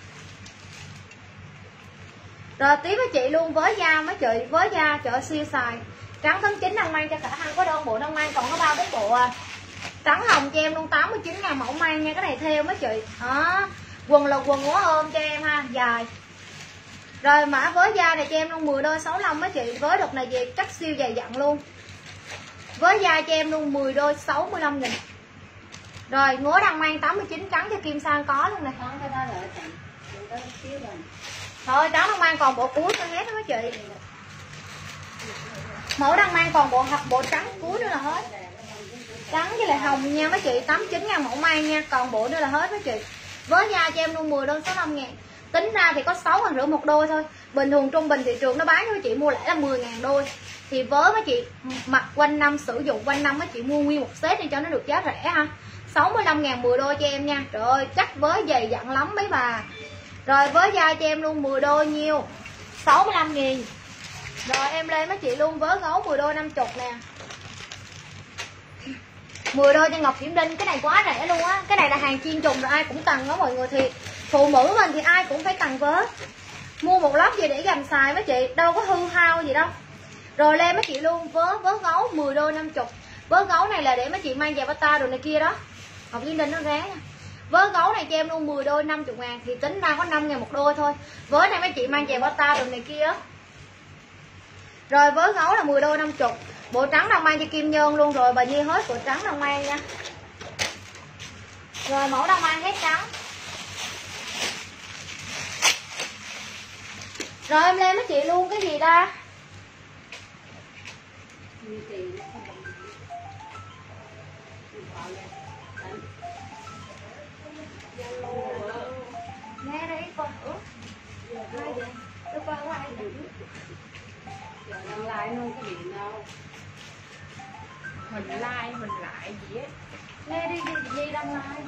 Rồi tiếp với chị luôn với da mấy chị, với da chợ siêu xài. Trắng tháng 9 đang mang cho cả hàng có đơn, bộ đang mang còn có 3-4 bộ à. Trắng hồng cho em luôn 89.000 mẫu mang nha, cái này theo mấy chị. Đó. Quần là quần ngố ôm cho em ha, dài. Rồi mã với da này cho em luôn 10 đôi 65 mấy chị, với đợt này về chắc siêu dày dặn luôn. Với da cho em luôn 10 đôi 65.000. Rồi ngố đang mang 89 trắng cho Kim Sang có luôn nè. Thôi trắng đang mang còn bộ cuối cho hết đó mấy chị. Mẫu đang mang còn bộ trắng cuối nữa là hết. Trắng với lại hồng nha mấy chị, 89.000 mẫu mang nha, còn bộ nữa là hết mấy chị. Với da cho em luôn 10 đôi 65.000. Tính ra thì có 6.500 một đôi thôi. Bình thường trung bình thị trường nó bán cho mấy chị mua lại là 10.000 đôi. Thì với mấy chị mặc quanh năm, sử dụng quanh năm mấy chị mua nguyên một set đi cho nó được giá rẻ ha. 65.000 10 đôi cho em nha. Trời ơi chắc với dày dặn lắm mấy bà. Rồi với da cho em luôn 10 đôi nhiêu 65.000. Rồi em lên mấy chị luôn với gấu 10 đôi 50 nè. 10 đôi cho Ngọc Diễm Đinh. Cái này quá rẻ luôn á. Cái này là hàng chiên trùng rồi ai cũng cần đó mọi người. Thì phụ nữ mình thì ai cũng phải cần vớ. Mua một lớp gì để gầm xài mấy chị, đâu có hư hao gì đâu. Rồi lên mấy chị luôn vớ gấu 10 đôi 50. Vớ gấu này là để mấy chị mang về bata đồ này kia đó. Ngọc Diễm Đinh nó rẻ nha. Vớ gấu này cho em luôn 10 đôi 50.000 thì tính ra có 5.000 một đôi thôi. Vớ này mấy chị mang về bata đồ này kia đó. Rồi vớ gấu là 10 đôi 50. Bộ trắng đang mang cho Kim Nhơn luôn rồi, bà Nhi hết bộ trắng đang mang nha. Rồi mẫu đang mang hết trắng. Rồi em lên mấy chị luôn cái gì ta? Nghe đây con ướt. Ai vậy? Tôi coi có ai vậy? Giờ đang like luôn cái điện đâu. Mình like mình lại gì á. Nghe đi gì đang like.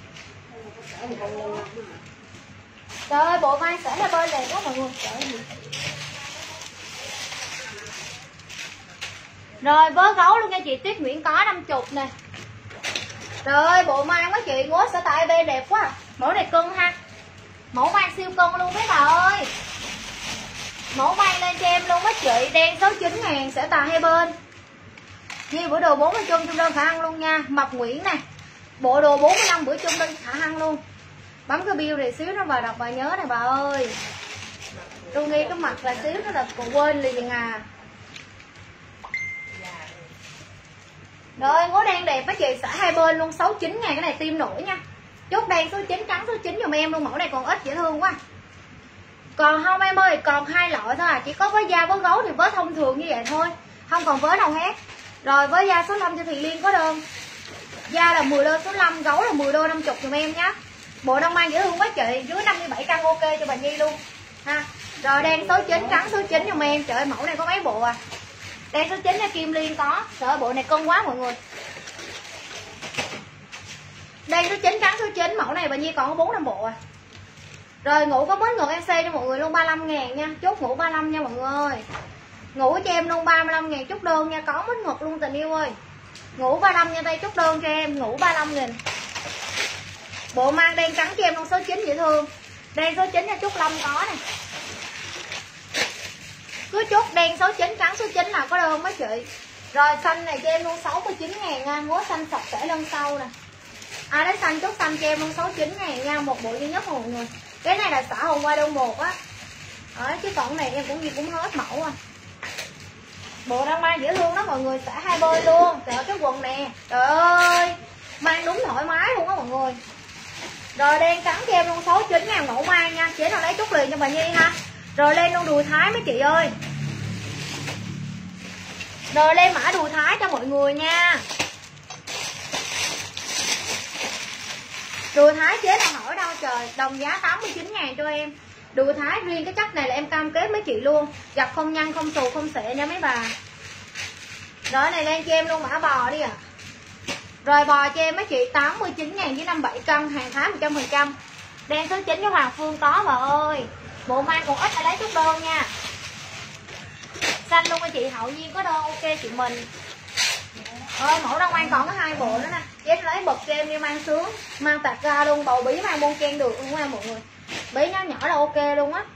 Trời ơi bộ vai sẽ là bơi đẹp quá mọi người. Trời ơi. Rồi vớ gấu luôn nha chị Tuyết Nguyễn có 50 nè. Trời ơi bộ mang mấy chị ngố sở tại bê đẹp quá. Mẫu này cưng ha. Mẫu mang siêu cưng luôn mấy bà ơi. Mẫu mang lên cho em luôn mấy chị. Đen 69.000 sẽ tà hai bên. Như bữa đồ 40 chung đơn khả năng luôn nha. Mập Nguyễn nè. Bộ đồ 45 bữa chung đơn khả năng luôn. Bấm cái bill này xíu nó vào đọc bà nhớ này bà ơi. Tôi nghĩ cái mặt là xíu nó là còn quên liền à. Rồi ngố đen đẹp mấy chị, xả hai bên luôn, 69 ngàn, cái này tim nổi nha. Chốt đen số 9 trắng số 9 giùm em luôn, mẫu này còn ít dễ thương quá. Còn không em ơi, còn 2 loại thôi à, chỉ có với da với gấu thì với thông thường như vậy thôi, không còn với nào hết. Rồi với da số 5 cho Thị Liên có đơn. Da là 10 đô số 5, gấu là 10 đô 50 giùm em nhé. Bộ đông mang dễ thương quá chị, dưới 57 cân ok cho bà Nhi luôn ha. Rồi đen số 9 trắng số 9 giùm em. Trời ơi, mẫu này có mấy bộ à. Đen số 9 nha, Kim Liên có. Trời ơi, bộ này cân quá mọi người. Đen số 9 trắng số 9, mẫu này bà Nhi còn có 4-5 bộ à. Rồi ngủ có bến ngược em xe cho mọi người luôn 35 ngàn nha. Chốt ngủ 35 nha mọi người ơi. Ngủ cho em luôn 35 ngàn chốt đơn nha. Có bến ngược luôn tình yêu ơi. Ngủ 35 nha, tay chốt đơn cho em. Ngủ 35 nghìn. Bộ mang đen trắng cho em luôn số 9 dễ thương. Đen số 9 nha, chốt Lâm có nè. Cứ chốt đen số 9 trắng số 9 là có đơn mấy chị. Rồi xanh này cho em luôn 69 ngàn nha. Ngố xanh sọc sẽ lân sau nè. Ai lấy xanh chốt xanh cho em luôn 69 ngàn nha. Một bộ duy nhất mọi người. Cái này là xả hôm qua đơn 1 á. Đấy, chứ còn này em cũng hết mẫu à. Bộ đang mang dễ thương đó mọi người, xả hai bên luôn. Trời ơi cái quần nè. Trời ơi, mang đúng thoải mái luôn á mọi người. Rồi đen trắng cho em luôn 69 ngàn mẫu mang nha. Chế nào lấy chút liền cho bà Nhi ha. Rồi lên luôn đùi thái mấy chị ơi. Rồi lên mã đùi thái cho mọi người nha. Đùi thái chế nào hỏi đâu trời. Đồng giá 89 ngàn cho em. Đùi thái riêng cái chất này là em cam kết mấy chị luôn. Giặt không nhăn không xù không xệ nha mấy bà. Rồi này lên cho em luôn mã bò đi ạ. Rồi bò cho em mấy chị 89 ngàn với 57 cân. Hàng Thái 100%. Đen số 9 cho Hoàng Phương có bà ơi. Bộ mang còn ít, lấy chút đơn nha. Xanh luôn anh chị Hậu Nhiên có đơn ok chị mình. Ơi mẫu đông mang còn có 2 bộ nữa nè. Em lấy bật cho em đi mang sướng. Mang tạt ra luôn, bầu bí mang bon ken được luôn nha mọi người. Bí nhỏ nhỏ là ok luôn á.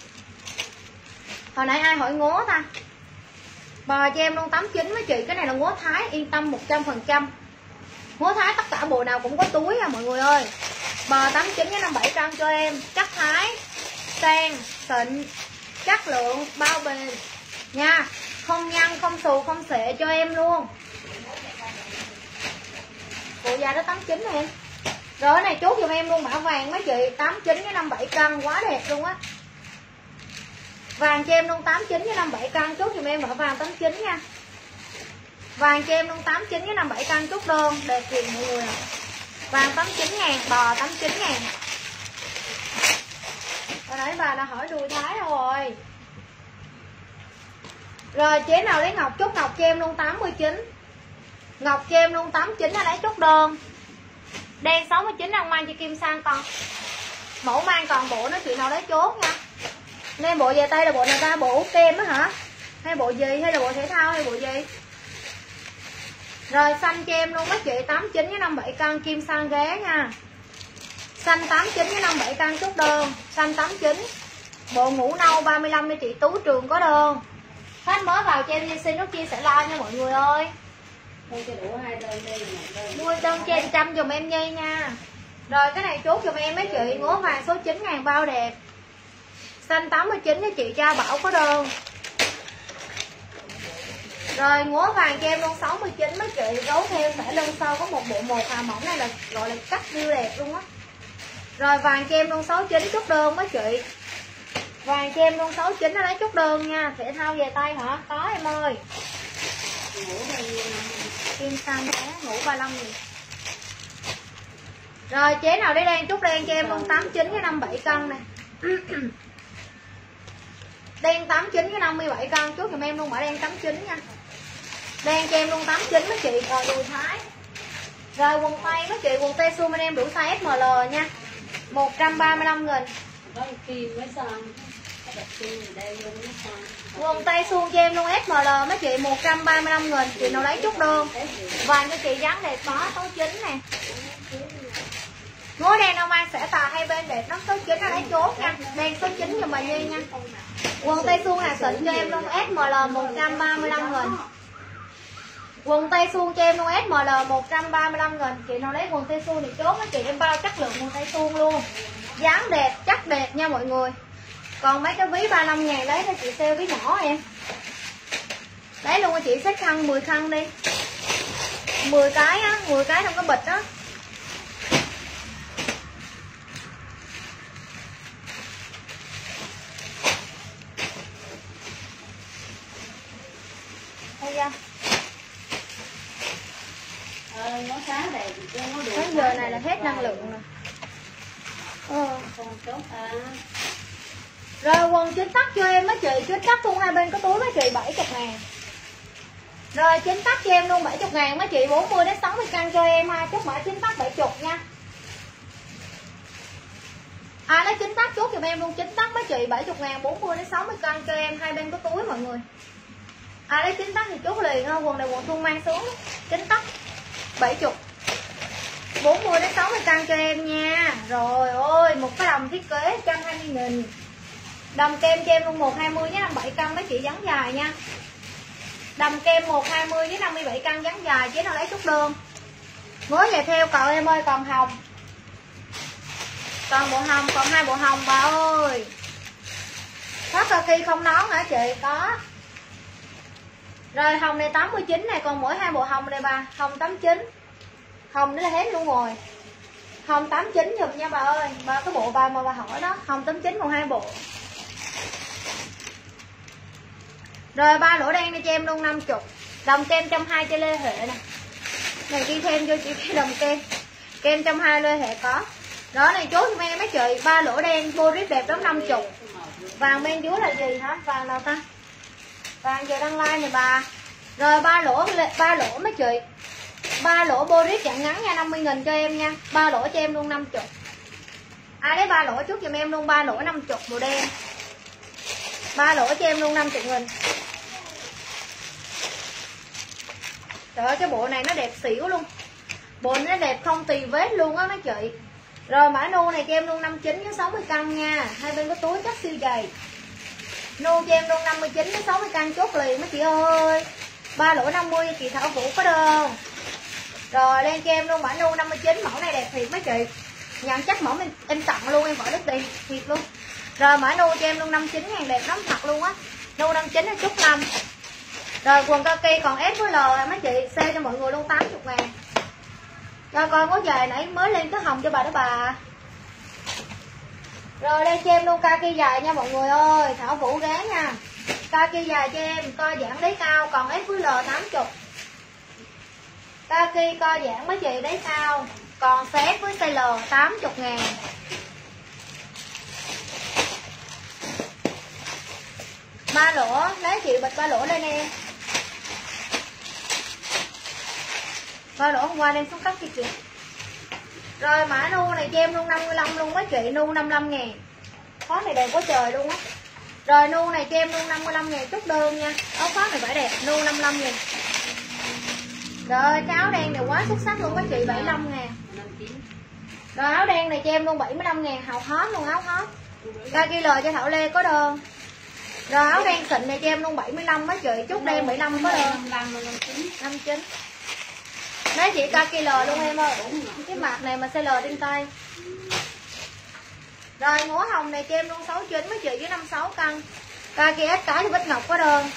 Hồi nãy ai hỏi ngố ta. Bò cho em luôn 89 mấy chị. Cái này là ngố Thái, yên tâm 100%. Ngố Thái tất cả bộ nào cũng có túi nha mọi người ơi. Bò 89 với 57 cân cho em. Chắc Thái, sang, xịn, chất lượng, bao bền nha. Không nhăn, không xù, không xệ cho em luôn. Bộ da đó 89 nè em. Rồi cái này chốt giùm em luôn mã vàng mấy chị. 89 với 57 cân quá đẹp luôn á. Vàng cho em luôn 89 với 57 cân. Chốt giùm em mã vàng 89 nha. Vàng cho em luôn 89 với 57 cân. Chốt đơn đẹp kìa mọi người à. Vàng 89 ngàn, bò 89 ngàn. Hồi nãy bà đã hỏi đùi thái rồi. Rồi chế nào lấy ngọc, chốt ngọc cho em luôn 89. Ngọc cho em luôn 89 là lấy chốt đơn. Đen 69 đang mang cho Kim Sang con. Mẫu mang còn bộ nó chị nào lấy chốt nha. Nên bộ về tay là bộ này ta, bộ kem á hả? Hay bộ gì? Hay là bộ thể thao hay bộ gì? Rồi xanh cho em luôn mấy chị 89 với 57 cân Kim Sang ghé nha. Xanh 89 với 57 cân chốt đơn. Xanh 89. Bộ ngủ nâu 35 cho chị Tú Trường có đơn. Khách mới vào cho em xin nút chia sẻ like nha mọi người ơi. Nuôi đơn cho em 100 dùm em Nhi nha. Rồi cái này chốt dùm em mấy chị. Ngố vàng số 9 ngàn bao đẹp. Xanh 89 cho chị Cha Bảo có đơn. Rồi ngố vàng cho em luôn 69 mấy chị. Gấu theo sẽ lưng sau có một bộ 1 à. Mẫu này là gọi là cắt siêu đẹp luôn á. Rồi vàng cho em luôn 69 chốt đơn mấy chị. Vàng cho em luôn 69 nó lấy chốt đơn nha. Thể thao về tay hả? Có em ơi. Kim Sang bé ngủ 35 nghìn. Rồi chế nào để đen chút đen cho em luôn 89 với 57 cân này. Đen 89 với 57 cân chút giùm em luôn mã đen 89 nha. Đen cho em luôn 89 mấy chị. Rồi đùi thái. Rồi quần tây mấy chị, quần tây xua bên em đủ size SML nha. 135 nghìn. Quần tay suông cho em luôn SML mấy chị 135 nghìn. Chị nào lấy chút đơn. Vàng cho chị dáng đẹp có số 9 nè. Ngố đen đâu mang sẽ tà hai bên đẹp lắm. Số 9 nó lấy chốt nha. Đen số 9 giùm bà Nhi nha. Quần tay suông là xịn cho em luôn SML 135 nghìn. Quần tay suông cho em luôn SML 135 nghìn. Chị nào lấy quần tay suông thì chốt mấy chị, em bao chất lượng quần tay suông luôn. Dáng đẹp, chắc đẹp nha mọi người. Còn mấy cái ví 35 ngàn lấy cho chị sale ví nhỏ em. Lấy luôn cho chị xếp khăn 10 khăn đi. 10 cái á, 10 cái trong cái bịch á. Thấy chưa? Nó xá đẹp chứ nó được. Đến giờ này là hết năng lượng rồi. Không tốt à. Rồi quần chính tắc cho em á chị, chính tắc luôn hai bên có túi mấy chị 70 ngàn. Rồi chính tắc cho em luôn 70 ngàn mấy chị, 40 đến 60 cân cho em ha, chốt mã chính tắc 70 nha. Lấy chính tắc chốt giùm em luôn chính tắc mấy chị 70 ngàn, 40 đến 60 cân cho em, hai bên có túi mọi người. Lấy chính tắc thì chốt liền ha, quần này quần thun mang xuống chính tắc 70, 40 đến 60 cân cho em nha. Rồi ôi, một cái đầm thiết kế 120.000. Đầm kem cho em luôn 120 với 57 cân mấy chị, dáng dài nha. Đầm kem 120 với 57 cân dáng dài, chứ nào lấy chút đơn. Mới về theo cậu em ơi, còn hồng. Còn bộ hồng, còn 2 bộ hồng bà ơi. Có kaki không nón hả chị? Có. Rồi hồng này 89 này, còn mỗi 2 bộ hồng này bà. Hồng 89. Hồng nữa là hết luôn rồi. Hồng 89 giùm nha bà ơi. Bà cái bộ bà mà bà hỏi đó, hồng 89 còn 2 bộ. Rồi 3 lỗ đen đi cho em luôn 50. Đồng kem 120 cho Lê Huệ nè. Này ghi thêm cho chị cái đồng kem. Kem 120 Lê Huệ có. Đó này chốt cho em mấy chị, 3 lỗ đen boris đẹp lắm 50. Vàng bên dưới là gì hả? Vàng nào ta? Vàng giờ đăng like này bà. Rồi 3 lỗ mấy chị. 3 lỗ boris dạng ngắn nha, 50.000 cho em nha. 3 lỗ cho em luôn 50. Ai lấy 3 lỗ chút giùm em luôn, 3 lỗ 50 màu đen. 3 lỗ cho em luôn 50.000. Trời ơi cái bộ này nó đẹp xỉu luôn. Bộ nó đẹp không tì vết luôn á mấy chị. Rồi mã nu này cho em luôn 59 với 60 cân nha. Hai bên có túi chắc siêu dày. Nu cho em luôn 59 với 60 cân chốt liền mấy chị ơi. 3 lỗ 50 chị Thảo Vũ có đơn. Rồi lên cho em luôn mã nu 59, mẫu này đẹp thiệt mấy chị. Nhận chắc mẫu em tặng luôn, em bỏ đứt đi thiệt luôn. Rồi mã nu cho em luôn 59 ngàn, đẹp lắm thật luôn á. Nu 59 là chút 5. Rồi quần kaki còn S với L mấy chị, sale cho mọi người luôn 80 ngàn. Cho coi có dài nãy mới lên cái hồng cho bà đó bà. Rồi lên cho em luôn kaki dài nha mọi người ơi, Thảo Vũ ghé nha. Kaki dài cho em, co giãn đáy cao, còn S với L 80. Kaki co giãn mấy chị đáy cao, còn size với size L 80 ngàn. Ba lỗ, lấy chị bịch 3 lỗ lên em. 3 lỗ hôm qua đem xuống cắt cho chị. Rồi mã nu này cho em luôn 55 luôn mấy chị, nu 55 ngàn. Khó này đẹp quá trời luôn á. Rồi nu này cho em luôn 55 ngàn chút đơn nha. Áo khoác này phải đẹp, nu 55 ngàn. Rồi cái áo đen này quá xuất sắc luôn mấy chị, 75 ngàn. Rồi áo đen này cho em luôn 75 ngàn, hào hot luôn áo hot. Kaki lời cho Thảo Lê có đơn. Rồi áo đen xịn này cho em luôn 75 mấy chị, chút đen 75 có đơn. 59. Nói chị kaki L luôn em ơi. Cái mặt này mà size L trên tay. Rồi ngố hồng này cho em luôn 69 mấy chị với 56 cân. Kaki S cái thì Bích Ngọc có đơn.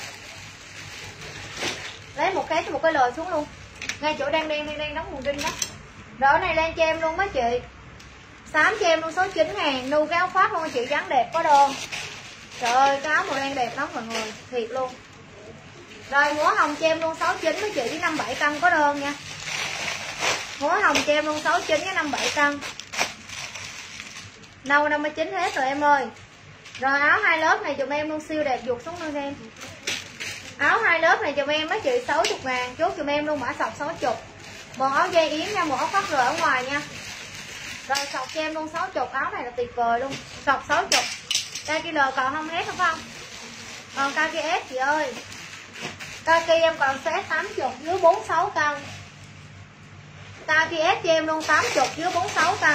Lấy một cái L xuống luôn. Ngay chỗ đang đóng nguồn đinh đó. Rồi này lên cho em luôn mấy chị. Xám cho em luôn 69 ngàn. Nu cái áo khoác luôn chị, dáng đẹp có đơn. Trời ơi cái áo màu đen đẹp lắm mọi người, thiệt luôn. Rồi ngố hồng cho em luôn 69 mấy chị với 57 cân có đơn nha. Ngố hồng cho em luôn 69 với 57 cân. Nâu 59 hết rồi em ơi. Rồi áo 2 lớp này dùm em luôn siêu đẹp, vụt xuống luôn em. Áo 2 lớp này dùm em mấy chị 60 ngàn, chốt dùm em luôn mã sọc 60. Bộ áo dây yếm nha, một áo khoác rồi ở ngoài nha. Rồi sọc cho em luôn 60, áo này là tuyệt vời luôn. Sọc 60. Kaki L còn không hết không? Còn kaki S chị ơi. Kaki em còn set 80 dưới 46 cân. Kaki S cho em luôn 80 dưới 46 cân.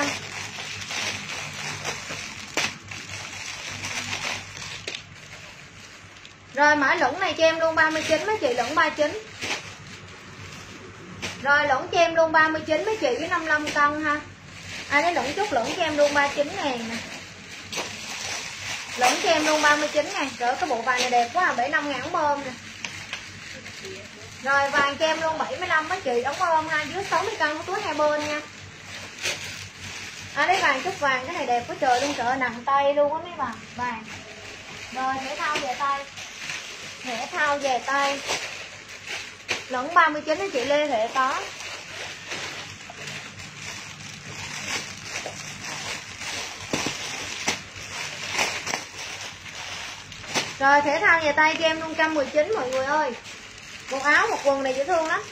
Rồi mã lũng này cho em luôn 39 mấy chị, lũng 39. Rồi lũng cho em luôn 39 mấy chị với 55 cân ha. Ai lấy lũng chút lũng cho em luôn 39 ngàn nè. Lẫn cho em luôn 39 ngàn. Trời cái bộ vàng này đẹp quá à, 75 ngàn ống ôm nè. Rồi vàng cho em luôn 75 mấy chị, ống ôm ha, dưới 60 cân túi hai bên nha. Đấy vàng chút vàng, cái này đẹp quá trời luôn, trời nặng tay luôn á mấy bà. Vàng. Rồi thể thao về tay. Thể thao về tay. Lẫn 39 đó chị Lê Huệ có. Rồi thể thao về tay cho em luôn 119 mọi người ơi. Một áo một quần này dễ thương lắm.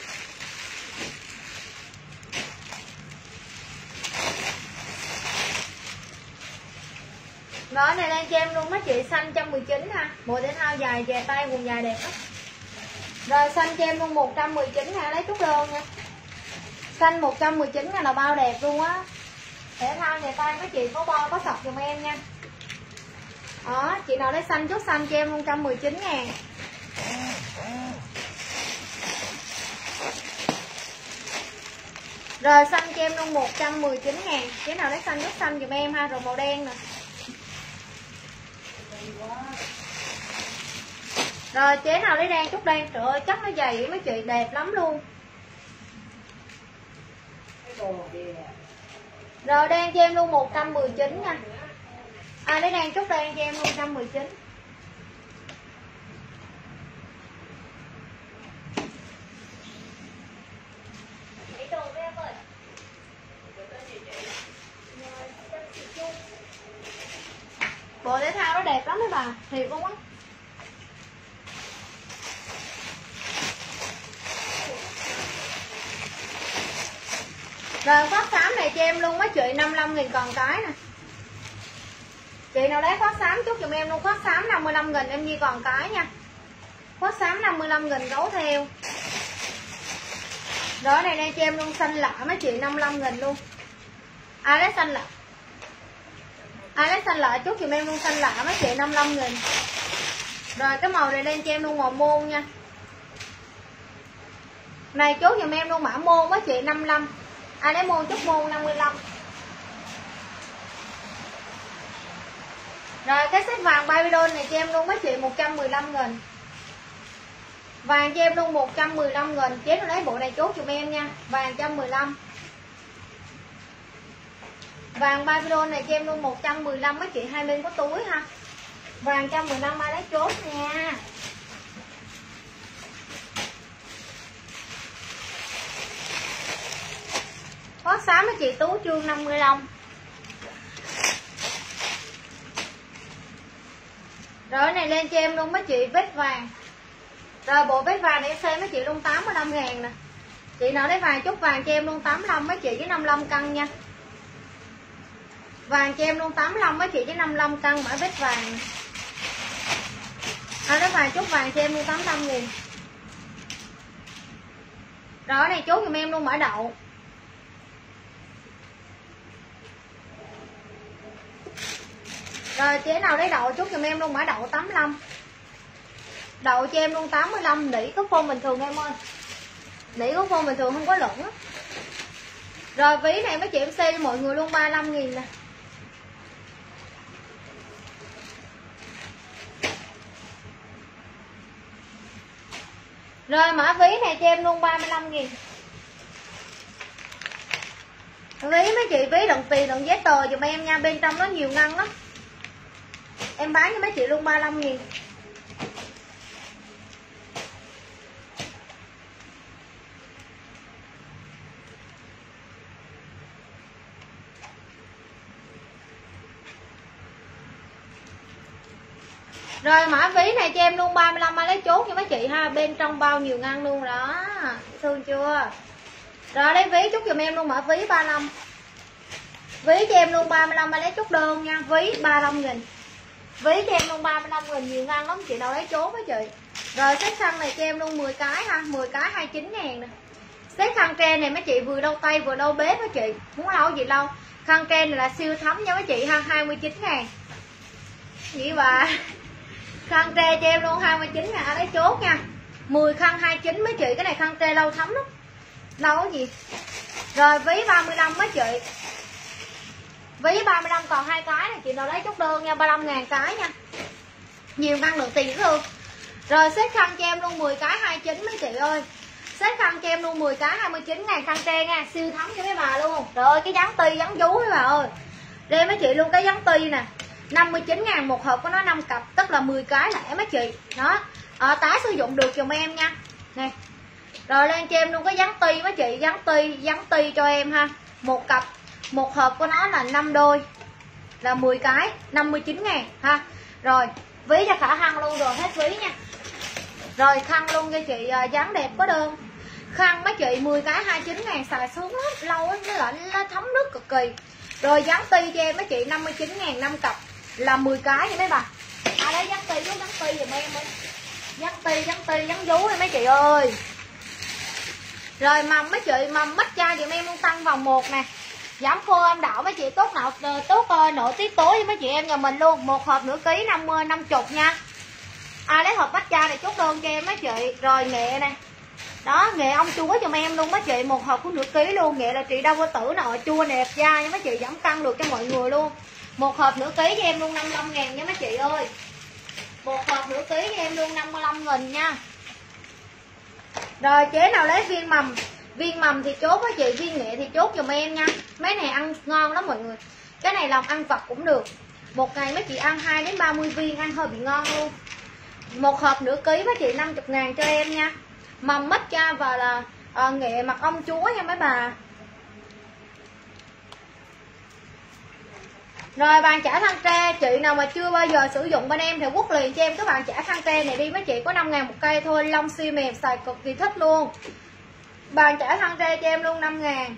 Rồi này lên cho em luôn mấy chị, xanh 119 ha. Bộ thể thao dài về tay, quần dài đẹp lắm. Rồi xanh cho em luôn 119 ha, lấy chút đơn nha. Xanh 119 là bao đẹp luôn á. Thể thao về tay mấy chị có bo có sọc giùm em nha. Đó, chị nào lấy xanh chút xanh cho em luôn 119 ngàn. Rồi xanh cho em luôn 119 ngàn. Chị nào lấy xanh chút xanh giùm em ha. Rồi màu đen nè. Rồi chế nào lấy đen chút đen, trời ơi chắc nó dày mấy chị, đẹp lắm luôn. Rồi đen cho em luôn 119 nha. À lấy đen chút đen cho em luôn 119. Bộ thể thao nó đẹp lắm mấy bà, thiệt luôn á. Rồi khoác xám này cho em luôn mấy chị, 55.000 còn cái nè. Chị nào lấy khoác xám chút giùm em luôn, khoác xám 55.000 em Nhi còn cái nha. Khoác xám 55.000 gấu theo. Rồi này đây cho em luôn xanh lạ mấy chị, 55.000 luôn. Ai lấy xanh lạ, ai lấy xanh lạ chút giùm em luôn, xanh lạ mấy chị 55.000. Rồi cái màu này lên cho em luôn màu môn nha. Này chốt giùm em luôn mã môn mấy chị 55. Ai lấy môn chút môn 55. Rồi cái set vàng Babylon này cho em luôn mấy chị 115.000. Vàng cho em luôn 115.000. Chế nó lấy bộ này chốt giùm em nha. Vàng 115. Vàng Babylon này cho em luôn 115 mấy chị, hai bên có túi ha. Vàng 115 ai lấy chốt nha. Có xám mấy chị, Tú Trương 55. Rồi này lên cho em luôn mấy chị vết vàng. Rồi bộ vết vàng này em xem mấy chị luôn 85 ngàn nè. Chị nào lấy vàng chút vàng cho em luôn 85 mấy chị với 55 cân nha. Vàng cho em luôn 85 mấy chị với 55 cân mã vết vàng. À lấy vàng chút vàng cho em luôn 85 nghìn. Rồi này chốt giùm em luôn mã đậu. Rồi chế nào lấy đậu chút giùm em luôn mã đậu 85. Đậu cho em luôn 85, nỉ có phôn bình thường em ơi. Nỉ có phôn bình thường không có lẫn á. Rồi ví này mấy chị em sale cho mọi người luôn 35 nghìn nè. Rồi mã ví này cho em luôn 35 nghìn. Ví mấy chị ví đựng tiền đựng giấy tờ giùm em nha, bên trong nó nhiều ngăn lắm. Em bán cho mấy chị luôn 35 nghìn. Rồi mã ví này cho em luôn 35 ai lấy chốt nha mấy chị ha, bên trong bao nhiêu ngăn luôn đó. Thương chưa? Rồi lấy ví chút giùm em luôn mã ví 35. Ví cho em luôn 35 ai lấy chút đơn nha, ví 35 nghìn. Ví cho em luôn 35 nghìn, nhiều ngăn lắm chị nào lấy chốt với chị. Rồi set khăn này cho em luôn 10 cái ha, 10 cái 29 ngàn nè. Set khăn tre này mấy chị vừa đâu tay vừa đâu bếp với chị, muốn lâu gì lâu. Khăn tre này là siêu thấm nha mấy chị ha, 29 ngàn. Vậy bà. Khăn tre cho em luôn 29 ngàn lấy chốt nha. 10 khăn 29 mấy chị, cái này khăn tre lâu thấm lắm. Lâu cái gì. Rồi ví 35 mấy chị. Ví 35 còn 2 cái này, chị nào lấy chốt đơn nha, 35.000 cái nha. Nhiều ngăn được tiền luôn. Rồi set khăn cho em luôn 10 cái 29 mấy chị ơi. Set khăn cho em luôn 10 cái 29.000 khăn tre nha, siêu thấm cho mấy bà luôn. Rồi cái dán ti dán vú mấy bà ơi. Đây mấy chị luôn cái dán ti nè. 59.000 một hộp của nó 5 cặp, tức là 10 cái lẻ mấy chị. Đó. Tái sử dụng được giùm em nha. Nè. Rồi lên cho em luôn cái dán ti mấy chị, dán ti cho em ha. Một cặp, một hộp của nó là 5 đôi. Là 10 cái, 59.000 ha. Rồi, ví cho Khả Hằng luôn rồi, hết ví nha. Rồi khăn luôn cho chị dáng đẹp có đơn. Khăn mấy chị 10 cái 29.000 xài sướng lắm, lâu á nó thấm nước cực kỳ. Rồi dán ti cho em mấy chị 59.000 5 cặp là 10 cái nha mấy bà. Đấy dán ti giùm em ơi. Dán ti dán vú đi mấy chị ơi. Rồi mầm mấy chị, mầm matcha giùm em luôn tăng vòng 1 nè. Giảm khô âm đạo mấy chị, tốt nội tiết tố với mấy chị em nhà mình luôn. Một hộp nửa ký 50 nha. Lấy hộp matcha này chốt đơn cho em mấy chị. Rồi nghệ nè. Đó, nghệ ong chúa giùm em luôn mấy chị, một hộp của nửa ký luôn. Nghệ là trị đau bao tử nè, chua đẹp da nha mấy chị, giảm cân được cho mọi người luôn. Một hộp nửa ký cho em luôn 55.000 nha mấy chị ơi. Một hộp nửa ký cho em luôn 55.000 nha. Rồi chế nào lấy viên mầm thì chốt với chị, viên nghệ thì chốt giùm em nha. Mấy này ăn ngon lắm mọi người. Cái này lòng ăn vặt cũng được. Một ngày mấy chị ăn 2 đến 30 viên, ăn hơi bị ngon luôn. Một hộp nửa ký mấy chị 50.000 cho em nha. Mầm matcha và là nghệ mật ong chúa nha mấy bà. Rồi bàn chải khăn tre, chị nào mà chưa bao giờ sử dụng bên em thì quất liền cho em cái bàn chải khăn tre này đi mấy chị, có 5.000 một cây thôi, lông siêu mềm, xài cực kỳ thích luôn. Bàn chải khăn tre cho em luôn 5.000.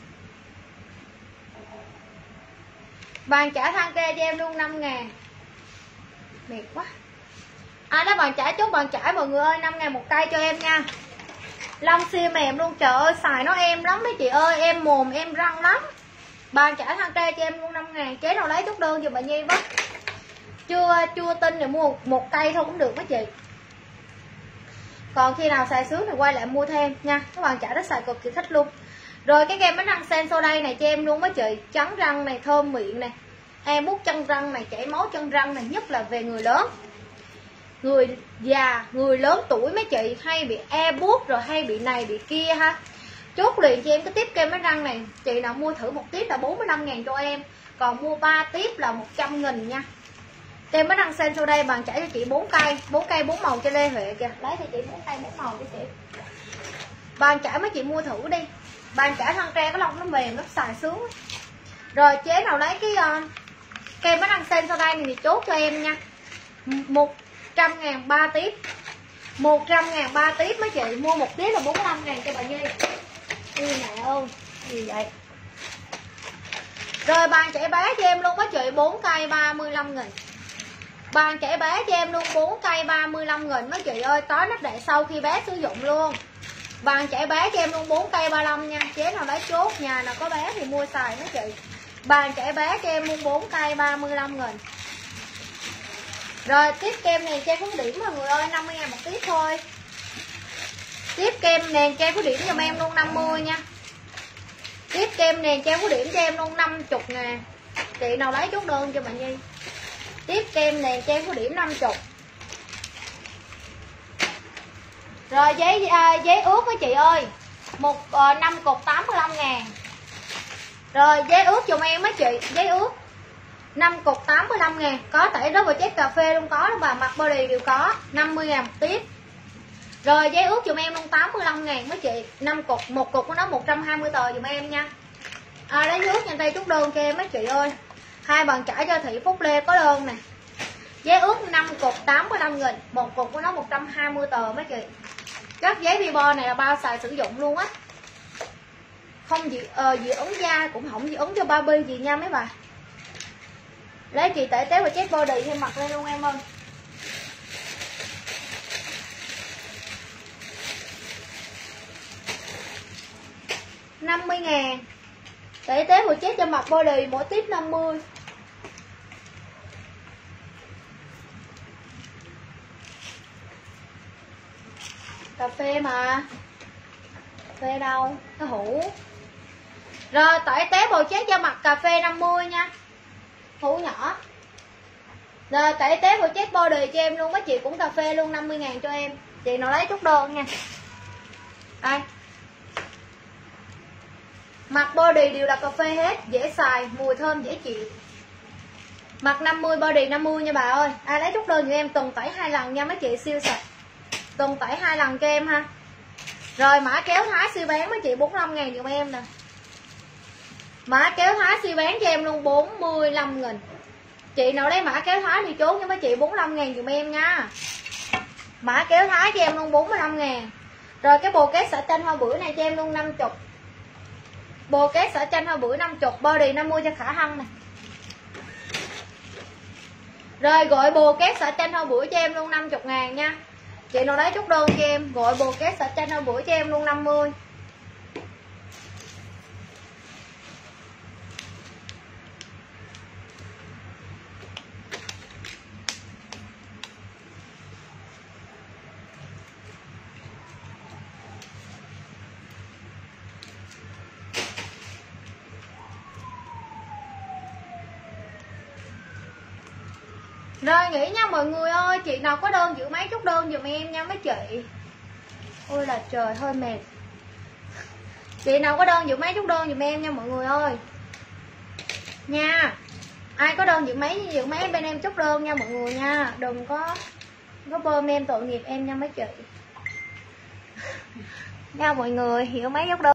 Bàn chải khăn tre cho em luôn 5.000. Mệt quá. Đó bàn chải, chốt bàn chải mọi người ơi, 5.000 một cây cho em nha. Lông siêu mềm luôn, trời ơi xài nó êm lắm mấy chị ơi, em mồm em răng lắm. Bàn chải khăn tre cho em luôn 5.000. Chế nào lấy chốt đơn giùm bà Nhi với. Chưa tin thì mua một cây thôi cũng được mấy chị. Còn khi nào xài sướng thì quay lại mua thêm nha. Các bàn chải nó xài cực kỳ thích luôn. Rồi cái kem bánh răng Sensodyne này cho em luôn mấy chị, trắng răng này, thơm miệng này, em mút chân răng này, chảy máu chân răng này, nhất là về người lớn, người già, người lớn tuổi mấy chị hay bị buốt rồi hay bị này bị kia ha. Chốt liền cho em cái tiếp kem bánh răng này. Chị nào mua thử một tiếp là 45.000 cho em. Còn mua 3 tiếp là 100.000 nha. Kem bánh răng Sensodyne bàn chải cho chị 4 cây 4 màu cho Lê Huệ kìa. Lấy cho chị 4 cây 4 màu cho chị. Bàn chải mấy chị mua thử đi. Bàn chải khăn tre cái lông nó mềm, nó xài sướng. Rồi chế nào lấy cái kem bánh răng Sensodyne này thì chốt cho em nha. 100.000 3 tiếp. 100.000 3 tiếp mấy chị, mua một tiếp là 45.000 cho bà Nhi. Ui mẹ ơi, gì vậy? Rồi bàn chải bé cho em luôn mấy chị, 4 cây 35.000. Bàn chải bé cho em luôn 4 cây 35.000 mấy chị ơi, có nắp đậy sau khi bé sử dụng luôn. Bàn chải bé cho em luôn 4 cây 35 nha. Chế nào lấy chốt, nhà nào có bé thì mua xài mấy chị. Bàn chải bé cho em luôn 4 cây 35.000. Rồi tiếp kem này che phú điểm mọi người ơi, 50.000 một tiếp thôi. Tiếp kem nền che phú điểm cho em luôn 50 nha. Tiếp kem nền che phú điểm cho em luôn 50.000. Chị nào lấy chốt đơn cho bạn Nhi. Tiếp kem nền che phú điểm 50. Rồi giấy ướt với chị ơi, 5 cục 85.000. Rồi giấy ướt giùm em mấy chị, giấy ướt 5 cục 85.000. Có thể đó vào chết cà phê luôn có và mặt body đều có, 50.000 một tiếp. Rồi giấy ướt giùm em luôn 85.000 mấy chị, 5 cục, một cục của nó 120 tờ giùm em nha. Lấy giấy ướt nhanh tay chút đơn cho em mấy chị ơi. Hai bàn chải cho Thị Phúc Lê có đơn nè. Giấy ướt 5 cục 85.000, một cục của nó 120 tờ mấy chị. Các giấy Vibo này là bao xài sử dụng luôn á. Không dị ứng da, cũng không dị ứng cho Barbie gì nha mấy bà. Lấy chị tể tế và chép body thêm mặt lên luôn em ơi. $50.000. Tể tế và chép cho mặt body mỗi tiếp 50. Cà phê mà. Cà phê đâu? Nó hũ. Rồi tỏi té bồ chết da mặt cà phê 50 nha, hũ nhỏ. Rồi tỏi té bồ chết body cho em luôn, mấy chị cũng cà phê luôn 50.000 cho em. Chị nào lấy chút đơn nha. Đây, mặt body đều là cà phê hết, dễ xài, mùi thơm dễ chịu. Mặt 50 body 50 nha bà ơi. Ai lấy chút đơn cho em, tuần tẩy 2 lần nha mấy chị, siêu sạch. Tuần tẩy 2 lần cho em ha. Rồi mã kéo Thái siêu bán mấy chị 45.000 giùm em nè. Mã kéo Thái siêu bán cho em luôn 45.000. Chị nào lấy mã kéo Thái thì trốn cho mấy chị 45.000 giùm em nha. Mã kéo Thái cho em luôn 45.000. Rồi cái bồ két xả chanh hoa bưởi này cho em luôn 50. Bồ két xả chanh hoa bưởi 50, body 50 cho Khả Hân nè. Rồi gọi bồ két xả chanh hoa bưởi cho em luôn 50.000 nha. Chị nào lấy chút đơn cho em, gọi bồ két xả chanh hoa bưởi cho em luôn 50. Rồi nghỉ nha mọi người ơi. Chị nào có đơn giữ mấy chút đơn giùm em nha mấy chị. Ôi là trời, hơi mệt. Chị nào có đơn giữ mấy chút đơn giùm em nha mọi người ơi nha. Ai có đơn giữ mấy bên em chút đơn nha mọi người nha. Đừng có bơm em tội nghiệp em nha mấy chị nha mọi người, hiểu mấy chút đơn.